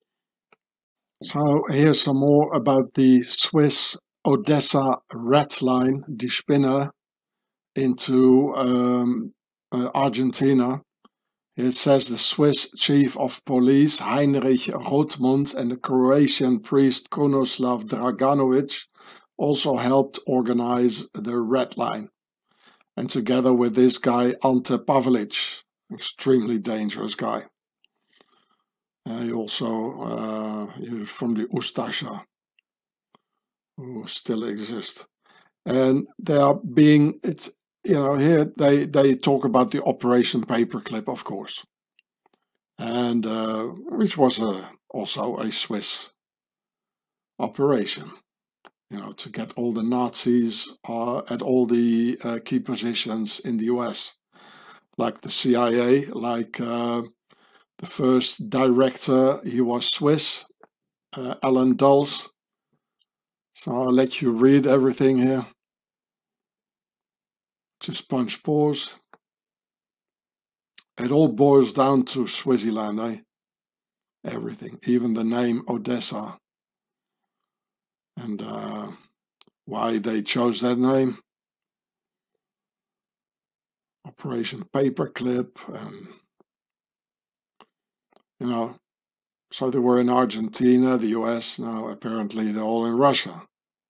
S1: So here's some more about the Swiss Odessa red line, die Spinne, into um, uh, Argentina. It says the Swiss chief of police Heinrich Rothmund and the Croatian priest Krunoslav Draganovic also helped organize the red line. And together with this guy Ante Pavelic, extremely dangerous guy. Uh, he also uh, he from the Ustasha, who still exist. And they are being, it's, you know, here they, they talk about the Operation Paperclip, of course. And uh, which was a, also a Swiss operation, you know, to get all the Nazis uh, at all the uh, key positions in the U S, like the C I A, like uh, the first director, he was Swiss, uh, Alan Dulles. So I'll let you read everything here. Just punch pause. It all boils down to Swaziland, eh? Everything, even the name Odessa. And uh, why they chose that name. Operation Paperclip, and you know, so they were in Argentina, the U S, now apparently they're all in Russia.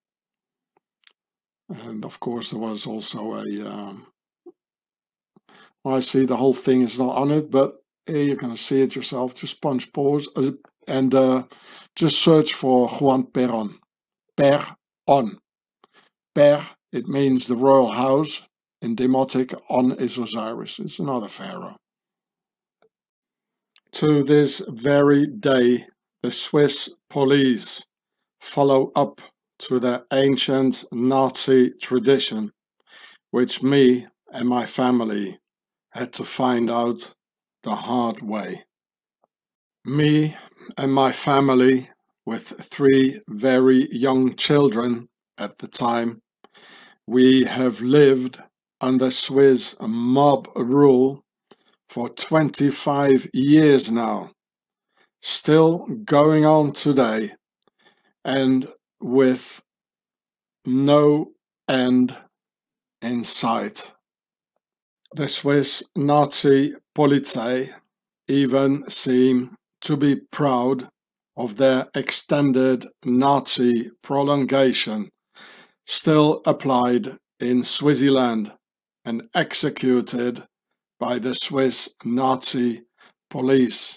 S1: And of course there was also a, um, well, I see the whole thing is not on it, but here you can see it yourself. Just punch pause and uh, just search for Juan Perón. Per-on. Per, it means the royal house. In Demotic, on is Osiris. It's another pharaoh. To this very day, the Swiss police follow up to their ancient Nazi tradition, which me and my family had to find out the hard way. Me and my family, with three very young children at the time, we have lived under Swiss mob rule for twenty-five years now, still going on today, and with no end in sight. The Swiss Nazi Polizei even seem to be proud of their extended Nazi prolongation still applied in Swaziland and executed by the Swiss Nazi police,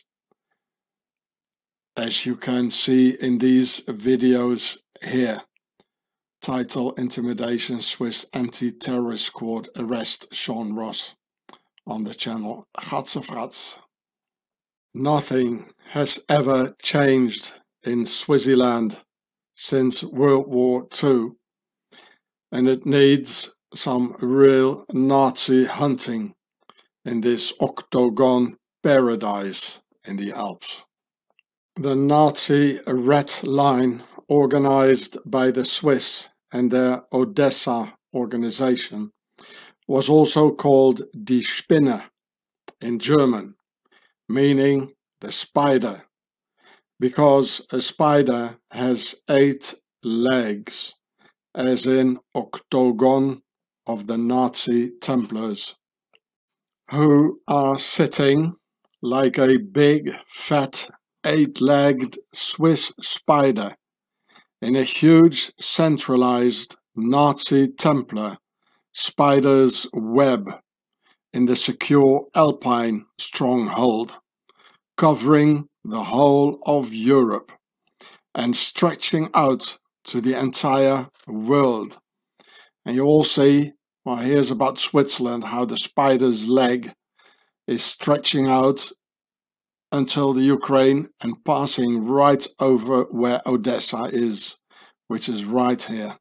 S1: as you can see in these videos here. Title: Intimidation, Swiss Anti-Terrorist Squad Arrest Sean Ross, on the channel Gatsefrats. Nothing has ever changed in Swaziland since World War Two, and it needs some real Nazi hunting in this octagon paradise in the Alps. The Nazi Red Line, organized by the Swiss and their Odessa organization, was also called Die Spinne in German, meaning the spider, because a spider has eight legs, as in octagon of the Nazi Templars, who are sitting like a big fat eight-legged Swiss spider in a huge centralized Nazi Templar spider's web in the secure Alpine stronghold, covering the whole of Europe and stretching out to the entire world. And you all see, well, here's about Switzerland, how the spider's leg is stretching out until the Ukraine and passing right over where Odessa is, which is right here.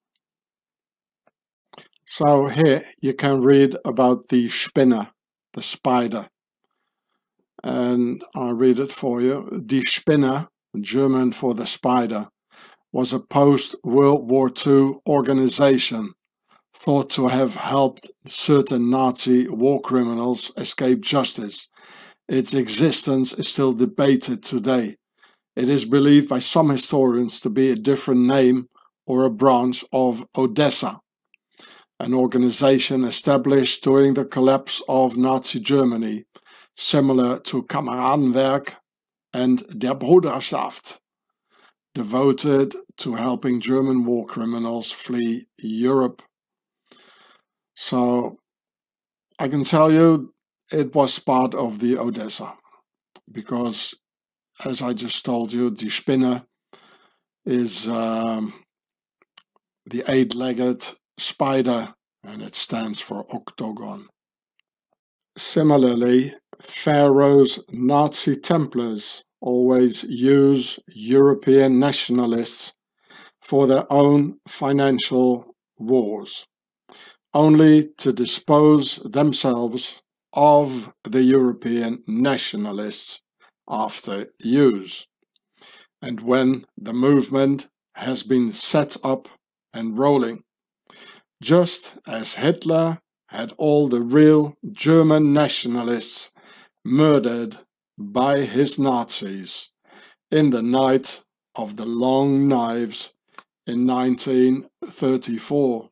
S1: So here you can read about the Spinne, the spider. And I'll read it for you. Die Spinne, German for the spider, was a post-World War Two organization thought to have helped certain Nazi war criminals escape justice. Its existence is still debated today. It is believed by some historians to be a different name or a branch of Odessa, an organization established during the collapse of Nazi Germany, similar to Kameradenwerk and Der Bruderschaft, devoted to helping German war criminals flee Europe. So I can tell you it was part of the Odessa, because as I just told you, Die Spinne is um, the eight-legged spider, and it stands for octagon. Similarly, Pharaoh's Nazi Templars always use European nationalists for their own financial wars, only to dispose themselves of the European nationalists after use. And when the movement has been set up and rolling, just as Hitler had all the real German nationalists murdered by his Nazis in the night of the long knives in nineteen thirty-four.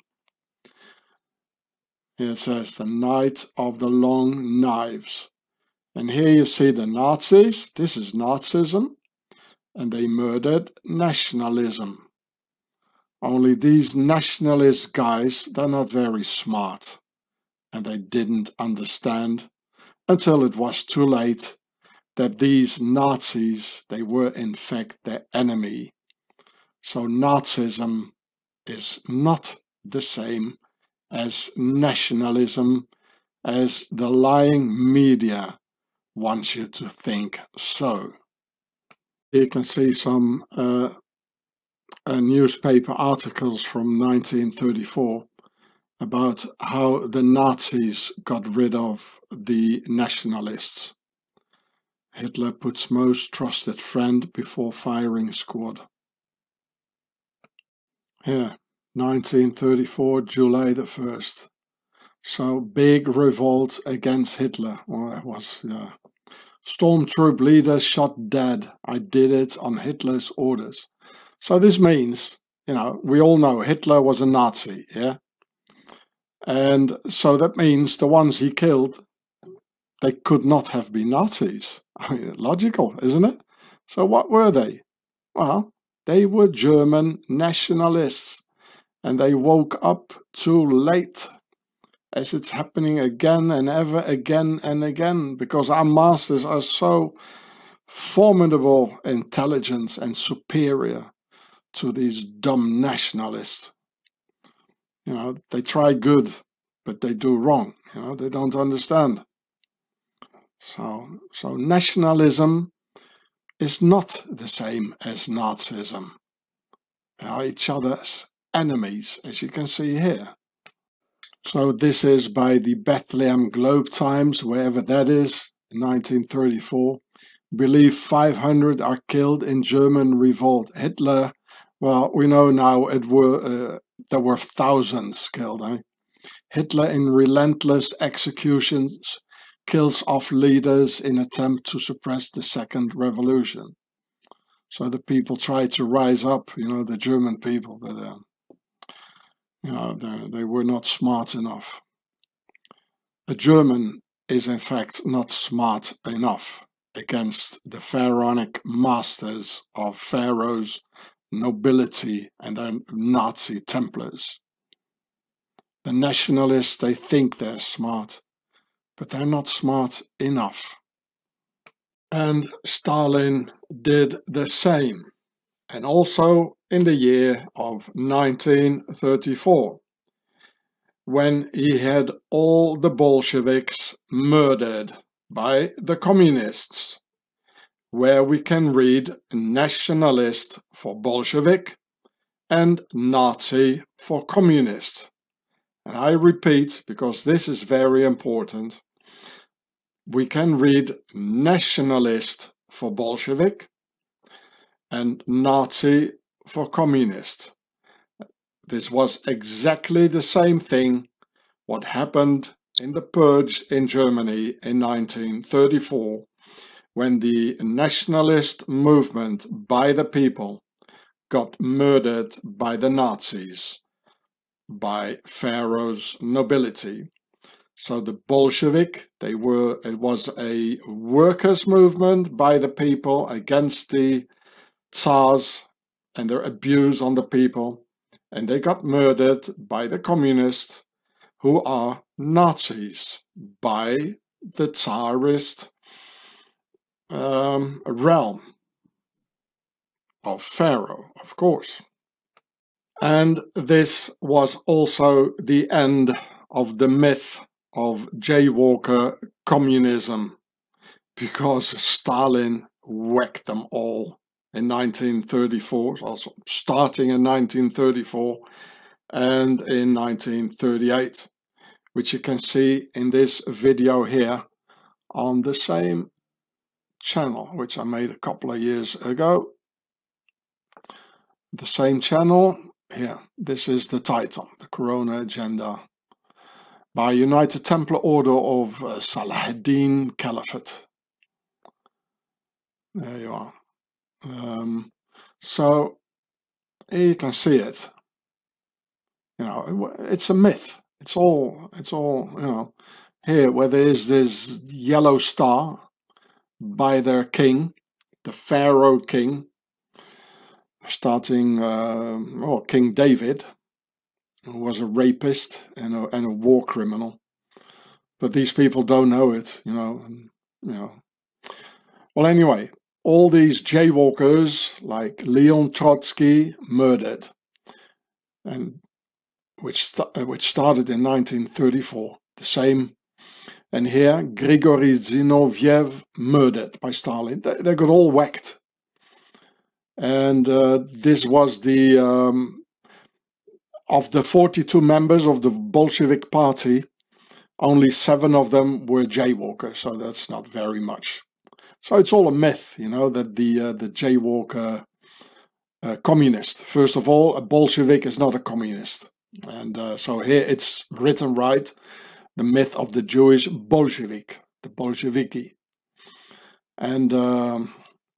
S1: Here it says the night of the long knives. And here you see the Nazis. This is Nazism. And they murdered nationalism. Only these nationalist guys, they're not very smart. And they didn't understand until it was too late that these Nazis, they were in fact their enemy. So Nazism is not the same as nationalism, as the lying media wants you to think so. You can see some uh, uh, newspaper articles from nineteen thirty-four about how the Nazis got rid of the nationalists. Hitler puts most trusted friend before firing squad. Here, nineteen thirty-four, July the first. So, big revolt against Hitler. Well, that was, yeah. Stormtroop leaders shot dead. I did it on Hitler's orders. So this means, you know, we all know Hitler was a Nazi, yeah? And so that means the ones he killed, they could not have been Nazis. I mean, logical, isn't it? So what were they? Well, they were German nationalists. and they woke up too late, as it's happening again and ever again and again, because our masters are so formidable, intelligent and superior to these dumb nationalists. You know, they try good, but they do wrong. You know, they don't understand. So, so nationalism is not the same as Nazism. They are each other's enemies, as you can see here. So this is by the Bethlehem Globe Times, wherever that is, in nineteen thirty-four. Believe five hundred are killed in German revolt. Hitler, well, we know now it were uh, there were thousands killed. Eh? Hitler, in relentless executions, kills off leaders in attempt to suppress the second revolution. So the people try to rise up, you know, the German people, but uh, you know, they, they were not smart enough. A German is in fact not smart enough against the pharaonic masters of Pharaoh's nobility and their Nazi Templars. The nationalists, they think they're smart, but they're not smart enough. And Stalin did the same, and also in the year of nineteen thirty-four, when he had all the Bolsheviks murdered by the communists, where we can read nationalist for Bolshevik and Nazi for communist. And I repeat, because this is very important, we can read nationalist for Bolshevik and Nazi for communist. This was exactly the same thing what happened in the purge in Germany in nineteen thirty-four, when the nationalist movement by the people got murdered by the Nazis, by Pharaoh's nobility. So the Bolshevik, they were, it was a workers' movement by the people against the Tsars and their abuse on the people, and they got murdered by the communists, who are Nazis, by the Tsarist um, realm of Pharaoh, of course. And this was also the end of the myth of jaywalker communism, because Stalin whacked them all in nineteen thirty-four, also starting in nineteen thirty-four and in nineteen thirty-eight, which you can see in this video here on the same channel, which I made a couple of years ago. The same channel here. This is the title, The Corona Agenda, by United Templar Order of uh, Salahuddin Caliphate. There you are. Um, so here you can see it. You know, it's a myth. It's all, it's all, you know, here where there is this yellow star by their king, the Pharaoh king, starting, uh, well, King David, who was a rapist and a, and a war criminal. But these people don't know it, you know, and, you know. Well, anyway, all these jaywalkers like Leon Trotsky murdered, and which, st which started in nineteen thirty-four, the same. And here, Grigory Zinoviev murdered by Stalin. They, they got all whacked. And uh, this was the, um, of the forty-two members of the Bolshevik party, only seven of them were jaywalkers, so that's not very much. So it's all a myth, you know, that the, uh, the jaywalker uh, communist. First of all, a Bolshevik is not a communist. And uh, so here it's written right, the myth of the Jewish Bolshevik, the Bolsheviki. And um,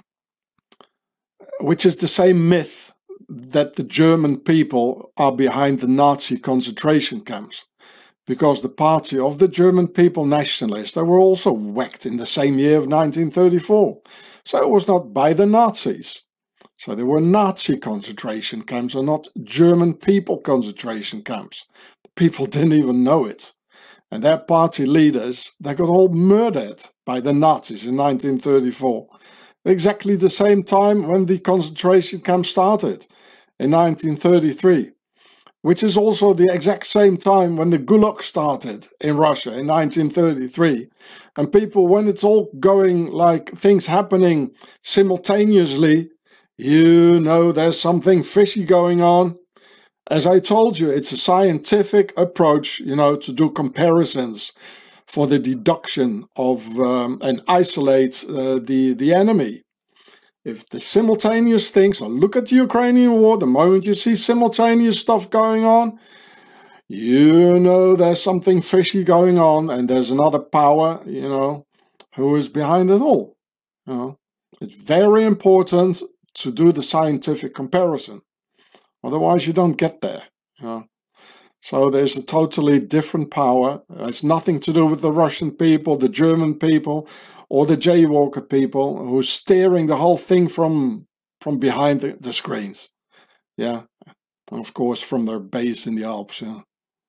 S1: which is the same myth that the German people are behind the Nazi concentration camps. Because the party of the German people nationalists, they were also whacked in the same year of nineteen thirty-four. So it was not by the Nazis. So there were Nazi concentration camps and not German people concentration camps. The people didn't even know it. And their party leaders, they got all murdered by the Nazis in nineteen thirty-four. Exactly the same time when the concentration camp started in nineteen thirty-three. Which is also the exact same time when the Gulag started in Russia in nineteen thirty-three. And people, when it's all going like things happening simultaneously, you know there's something fishy going on. As I told you, it's a scientific approach, you know, to do comparisons for the deduction of um, and isolate uh, the, the enemy. If the simultaneous things, so look at the Ukrainian war, the moment you see simultaneous stuff going on, you know there's something fishy going on and there's another power, you know, who is behind it all. You know, it's very important to do the scientific comparison. Otherwise you don't get there. You know. So there's a totally different power. It's nothing to do with the Russian people, the German people, or the jaywalker people who's steering the whole thing from from behind the, the screens. Yeah, and of course from their base in the Alps. Yeah.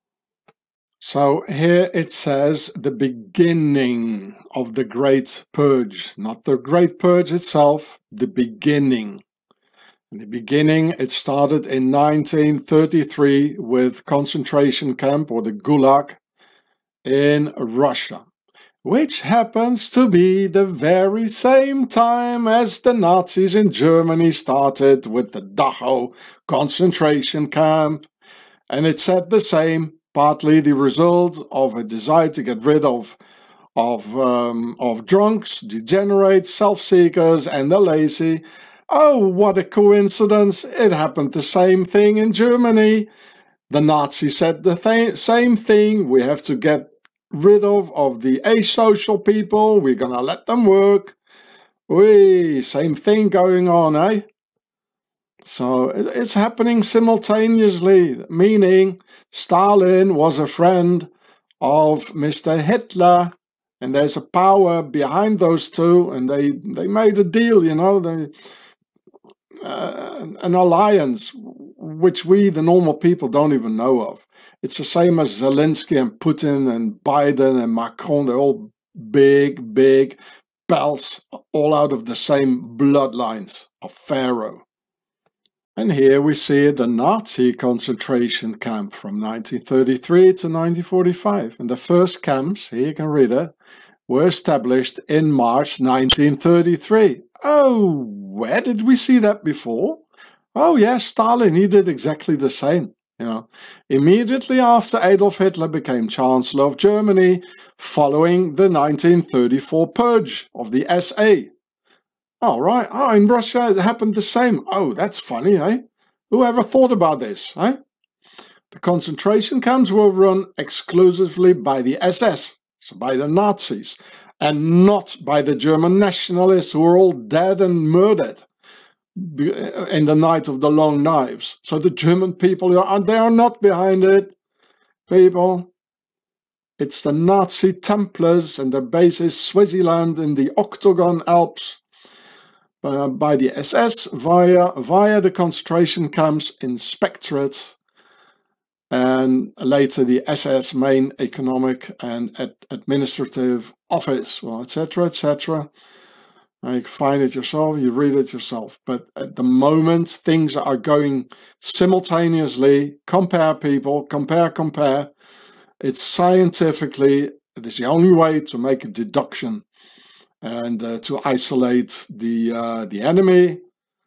S1: So here it says the beginning of the Great Purge, not the Great Purge itself, the beginning. In the beginning, it started in nineteen thirty-three with concentration camp or the Gulag in Russia, which happens to be the very same time as the Nazis in Germany started with the Dachau concentration camp. And it said the same, partly the result of a desire to get rid of of, um, of drunks, degenerates, self-seekers and the lazy. Oh, what a coincidence. It happened the same thing in Germany. The Nazis said the th same thing. We have to get rid of, of the asocial people. We're going to let them work. Whee, same thing going on, eh? So it, it's happening simultaneously, meaning Stalin was a friend of Mister Hitler. And there's a power behind those two. And they, they made a deal, you know. They... Uh, an alliance which we, the normal people, don't even know of. It's the same as Zelensky and Putin and Biden and Macron. They're all big, big pals, all out of the same bloodlines of Pharaoh. And here we see the Nazi concentration camp from nineteen thirty-three to nineteen forty-five. And the first camps, here you can read it, were established in March nineteen thirty-three. Oh, where did we see that before? Oh yes, Stalin, he did exactly the same. You know, immediately after Adolf Hitler became Chancellor of Germany, following the nineteen thirty-four purge of the S A. Oh, right. Oh, in Russia it happened the same. Oh, that's funny, eh? Who ever thought about this, eh? The concentration camps were run exclusively by the S S. So by the Nazis, and not by the German nationalists who were all dead and murdered in the night of the long knives. So the German people, are, they are not behind it, people. It's the Nazi Templars, and their base is Swaziland in the Octagon Alps, uh, by the S S via, via the concentration camps inspectorate, and later the S S main economic and ad administrative office, well, et cetera, et cetera. You can find it yourself, you read it yourself. But at the moment, things are going simultaneously. Compare people, compare, compare. It's scientifically, it is the only way to make a deduction and uh, to isolate the uh, the enemy,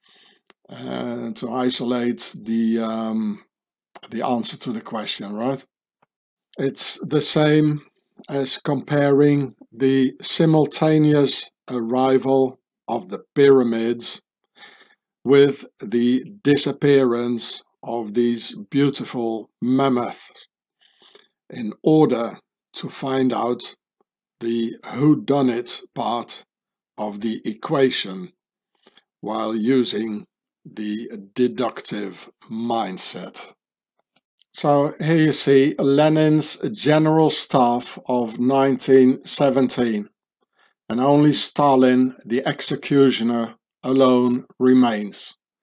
S1: and to isolate the um, the answer to the question, right? It's the same as comparing the simultaneous arrival of the pyramids with the disappearance of these beautiful mammoths in order to find out the whodunit part of the equation while using the deductive mindset. So here you see Lenin's General Staff of nineteen seventeen, and only Stalin, the executioner, alone remains.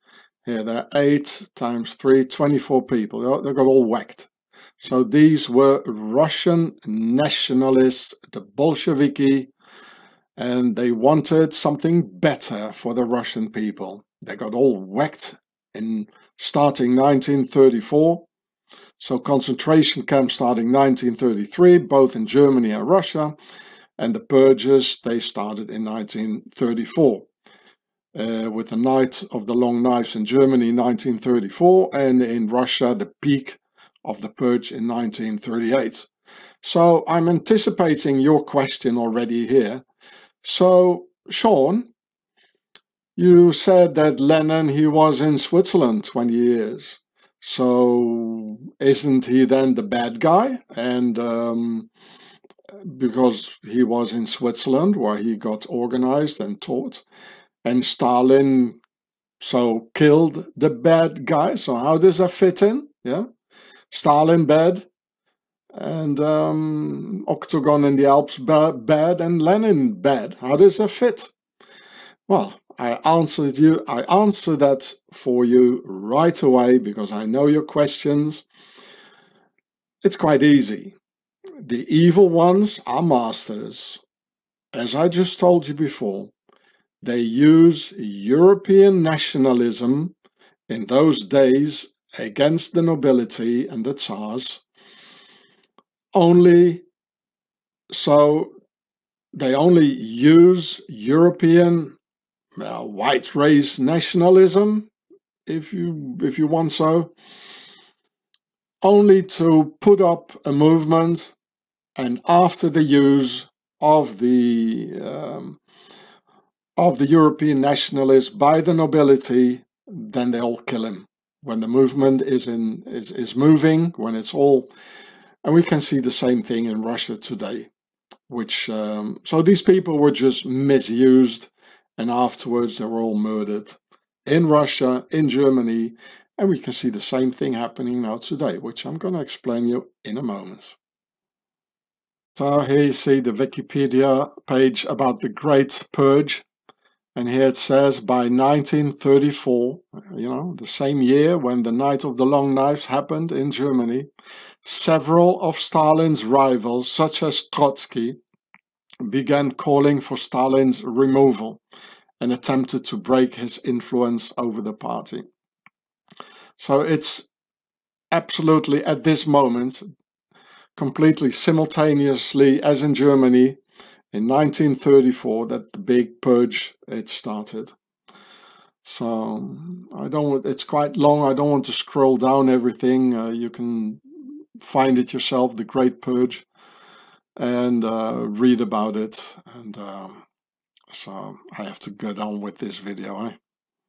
S1: Here, they're eight times three, twenty-four people. They got all whacked. So these were Russian nationalists, the Bolsheviki, and they wanted something better for the Russian people. They got all whacked in starting nineteen thirty-four. So concentration camps starting nineteen thirty-three, both in Germany and Russia. And the purges, they started in nineteen thirty-four. Uh, with the Night of the Long Knives in Germany in nineteen thirty-four, and in Russia the peak of the purge in nineteen thirty-eight. So I'm anticipating your question already here. So Sean, you said that Lenin, he was in Switzerland twenty years. So isn't he then the bad guy? And um, because he was in Switzerland where he got organized and taught. And Stalin so killed the bad guy. So how does that fit in? Yeah, Stalin bad, and um, Octagon in the Alps bad, bad, and Lenin bad. How does that fit? Well, I answered you. I answered that for you right away because I know your questions. It's quite easy. The evil ones are masters, as I just told you before. They use European nationalism in those days against the nobility and the Tsars. Only so they only use European uh, white race nationalism, if you if you want so, only to put up a movement, and after the use of the um, of the European nationalists by the nobility, then they all kill him. When the movement is in is, is moving, when it's all, and we can see the same thing in Russia today, which um, so these people were just misused, and afterwards they were all murdered in Russia, in Germany, and we can see the same thing happening now today, which I'm going to explain you in a moment. So here you see the Wikipedia page about the Great Purge. And here it says by nineteen thirty-four, you know, the same year when the Night of the Long Knives happened in Germany, several of Stalin's rivals, such as Trotsky, began calling for Stalin's removal and attempted to break his influence over the party. So it's absolutely at this moment, completely simultaneously as in Germany, in nineteen thirty-four, that the big purge it started. So I don't. It's quite long. I don't want to scroll down everything. Uh, you can find it yourself, the Great Purge, and uh, read about it. And uh, so I have to get on with this video. Eh?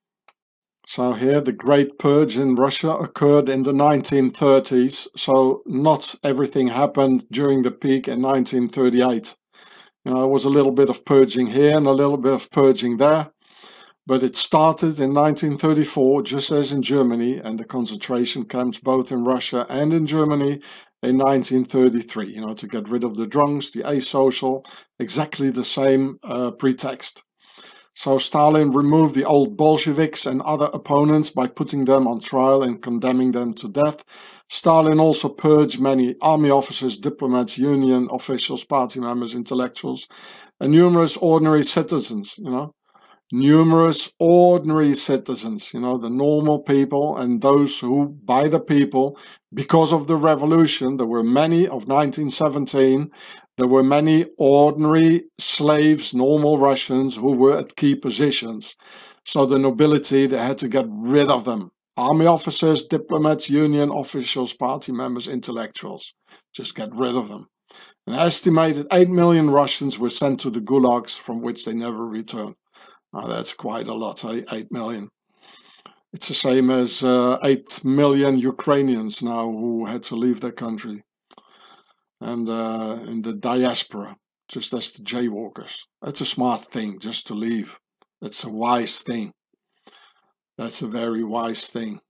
S1: So here, the Great Purge in Russia occurred in the nineteen thirties. So not everything happened during the peak in nineteen thirty-eight. You know, there was a little bit of purging here and a little bit of purging there, but it started in nineteen thirty-four, just as in Germany, and the concentration camps both in Russia and in Germany in nineteen thirty-three, you know, to get rid of the drunks, the asocial, exactly the same uh, pretext. So Stalin removed the old Bolsheviks and other opponents by putting them on trial and condemning them to death. Stalin also purged many army officers, diplomats, union officials, party members, intellectuals, and numerous ordinary citizens, you know, numerous ordinary citizens, you know, the normal people and those who, by the people, because of the revolution, there were many of nineteen seventeen, there were many ordinary slaves, normal Russians, who were at key positions. So the nobility, they had to get rid of them. Army officers, diplomats, union officials, party members, intellectuals. Just get rid of them. An estimated eight million Russians were sent to the gulags, from which they never returned. Now that's quite a lot, eh? eight million. It's the same as uh, eight million Ukrainians now who had to leave their country. And uh, in the diaspora, just as the jaywalkers. That's a smart thing, just to leave. That's a wise thing. That's a very wise thing.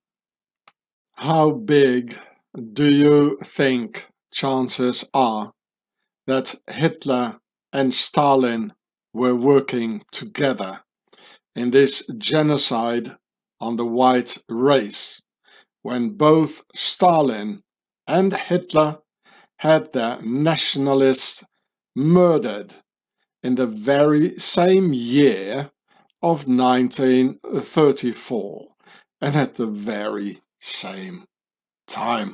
S1: How big do you think chances are that Hitler and Stalin were working together in this genocide on the white race when both Stalin and Hitler had their nationalists murdered in the very same year of nineteen thirty-four and at the very same time.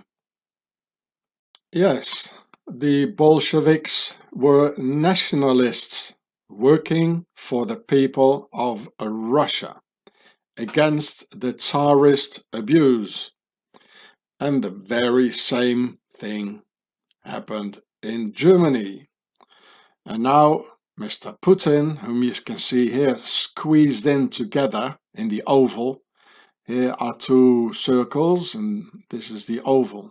S1: Yes, the Bolsheviks were nationalists working for the people of Russia against the Tsarist abuse. And the very same thing happened in Germany. And now Mister Putin, whom you can see here squeezed in together in the oval. Here are two circles and this is the oval.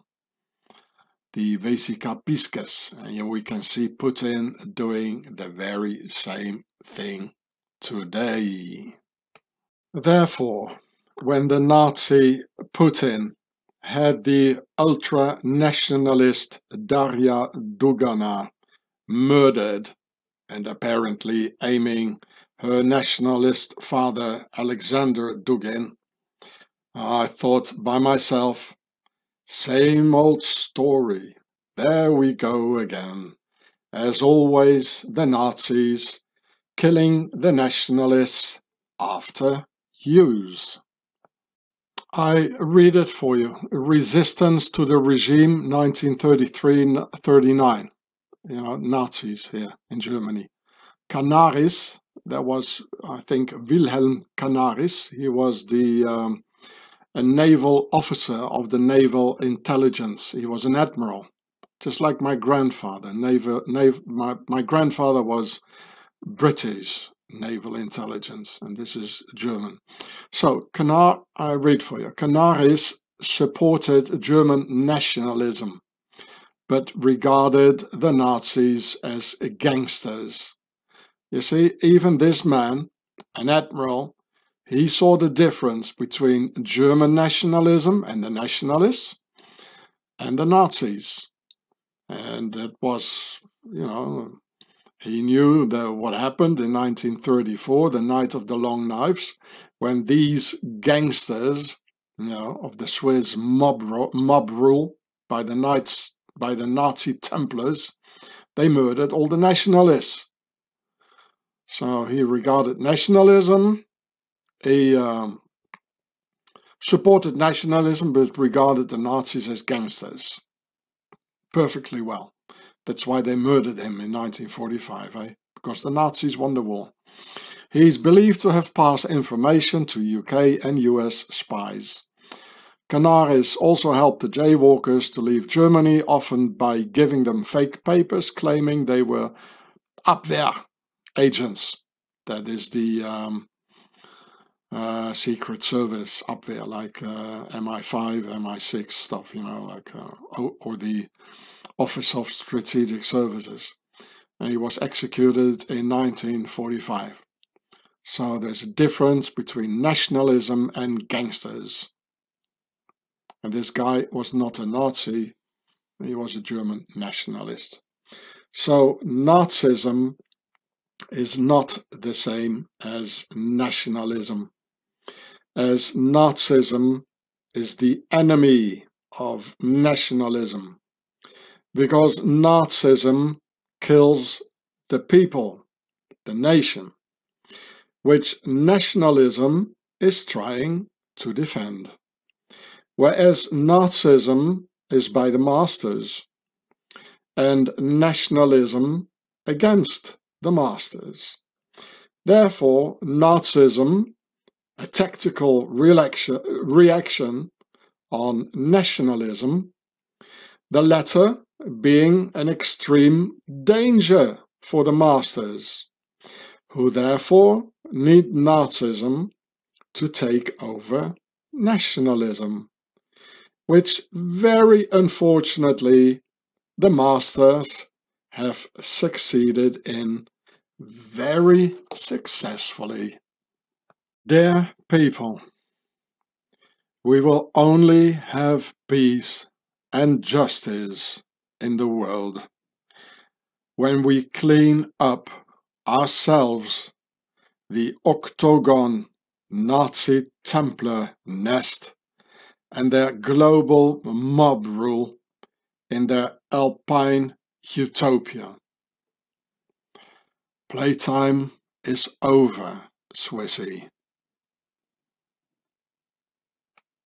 S1: The Vesica Pisces, and we can see Putin doing the very same thing today. Therefore, when the Nazi Putin had the ultra-nationalist Darya Dugina murdered and apparently aiming her nationalist father Alexander Dugin, I thought by myself, same old story, there we go again. As always, the Nazis killing the nationalists after use. I read it for you. Resistance to the regime, nineteen thirty-three thirty-nine. You know, Nazis here in Germany. Canaris, that was, I think, Wilhelm Canaris. He was the um, a naval officer of the naval intelligence. He was an admiral, just like my grandfather. Naval, nav, my, my grandfather was British naval intelligence, and this is German. So, Canar, I read for you. Canaris supported German nationalism, but regarded the Nazis as gangsters. You see, even this man, an admiral, he saw the difference between German nationalism and the nationalists and the Nazis. And it was, you know, he knew that what happened in nineteen thirty-four, the night of the long knives, when these gangsters, you know, of the Swiss mob, mob rule by the Knights, by the Nazi Templars, they murdered all the nationalists. So he regarded nationalism, he um, supported nationalism, but regarded the Nazis as gangsters perfectly well. That's why they murdered him in nineteen forty-five, eh? Because the Nazis won the war. He's believed to have passed information to U K and U S spies. Canaris also helped the jaywalkers to leave Germany, often by giving them fake papers claiming they were Abwehr agents. That is the um, uh, Secret Service Abwehr, like uh, M I five, M I six stuff, you know, like uh, or the Office of Strategic Services. And he was executed in nineteen forty-five. So there's a difference between nationalism and gangsters. And this guy was not a Nazi, he was a German nationalist. So Nazism is not the same as nationalism, as Nazism is the enemy of nationalism, because Nazism kills the people, the nation, which nationalism is trying to defend. Whereas Nazism is by the masters and nationalism against the masters. Therefore, Nazism, a tactical reaction, reaction on nationalism, the latter being an extreme danger for the masters, who therefore need Nazism to take over nationalism, which very unfortunately the masters have succeeded in very successfully. Dear people, we will only have peace and justice in the world when we clean up ourselves, the octagon Nazi Templar nest and their global mob rule in their alpine utopia. Playtime is over, Swissy.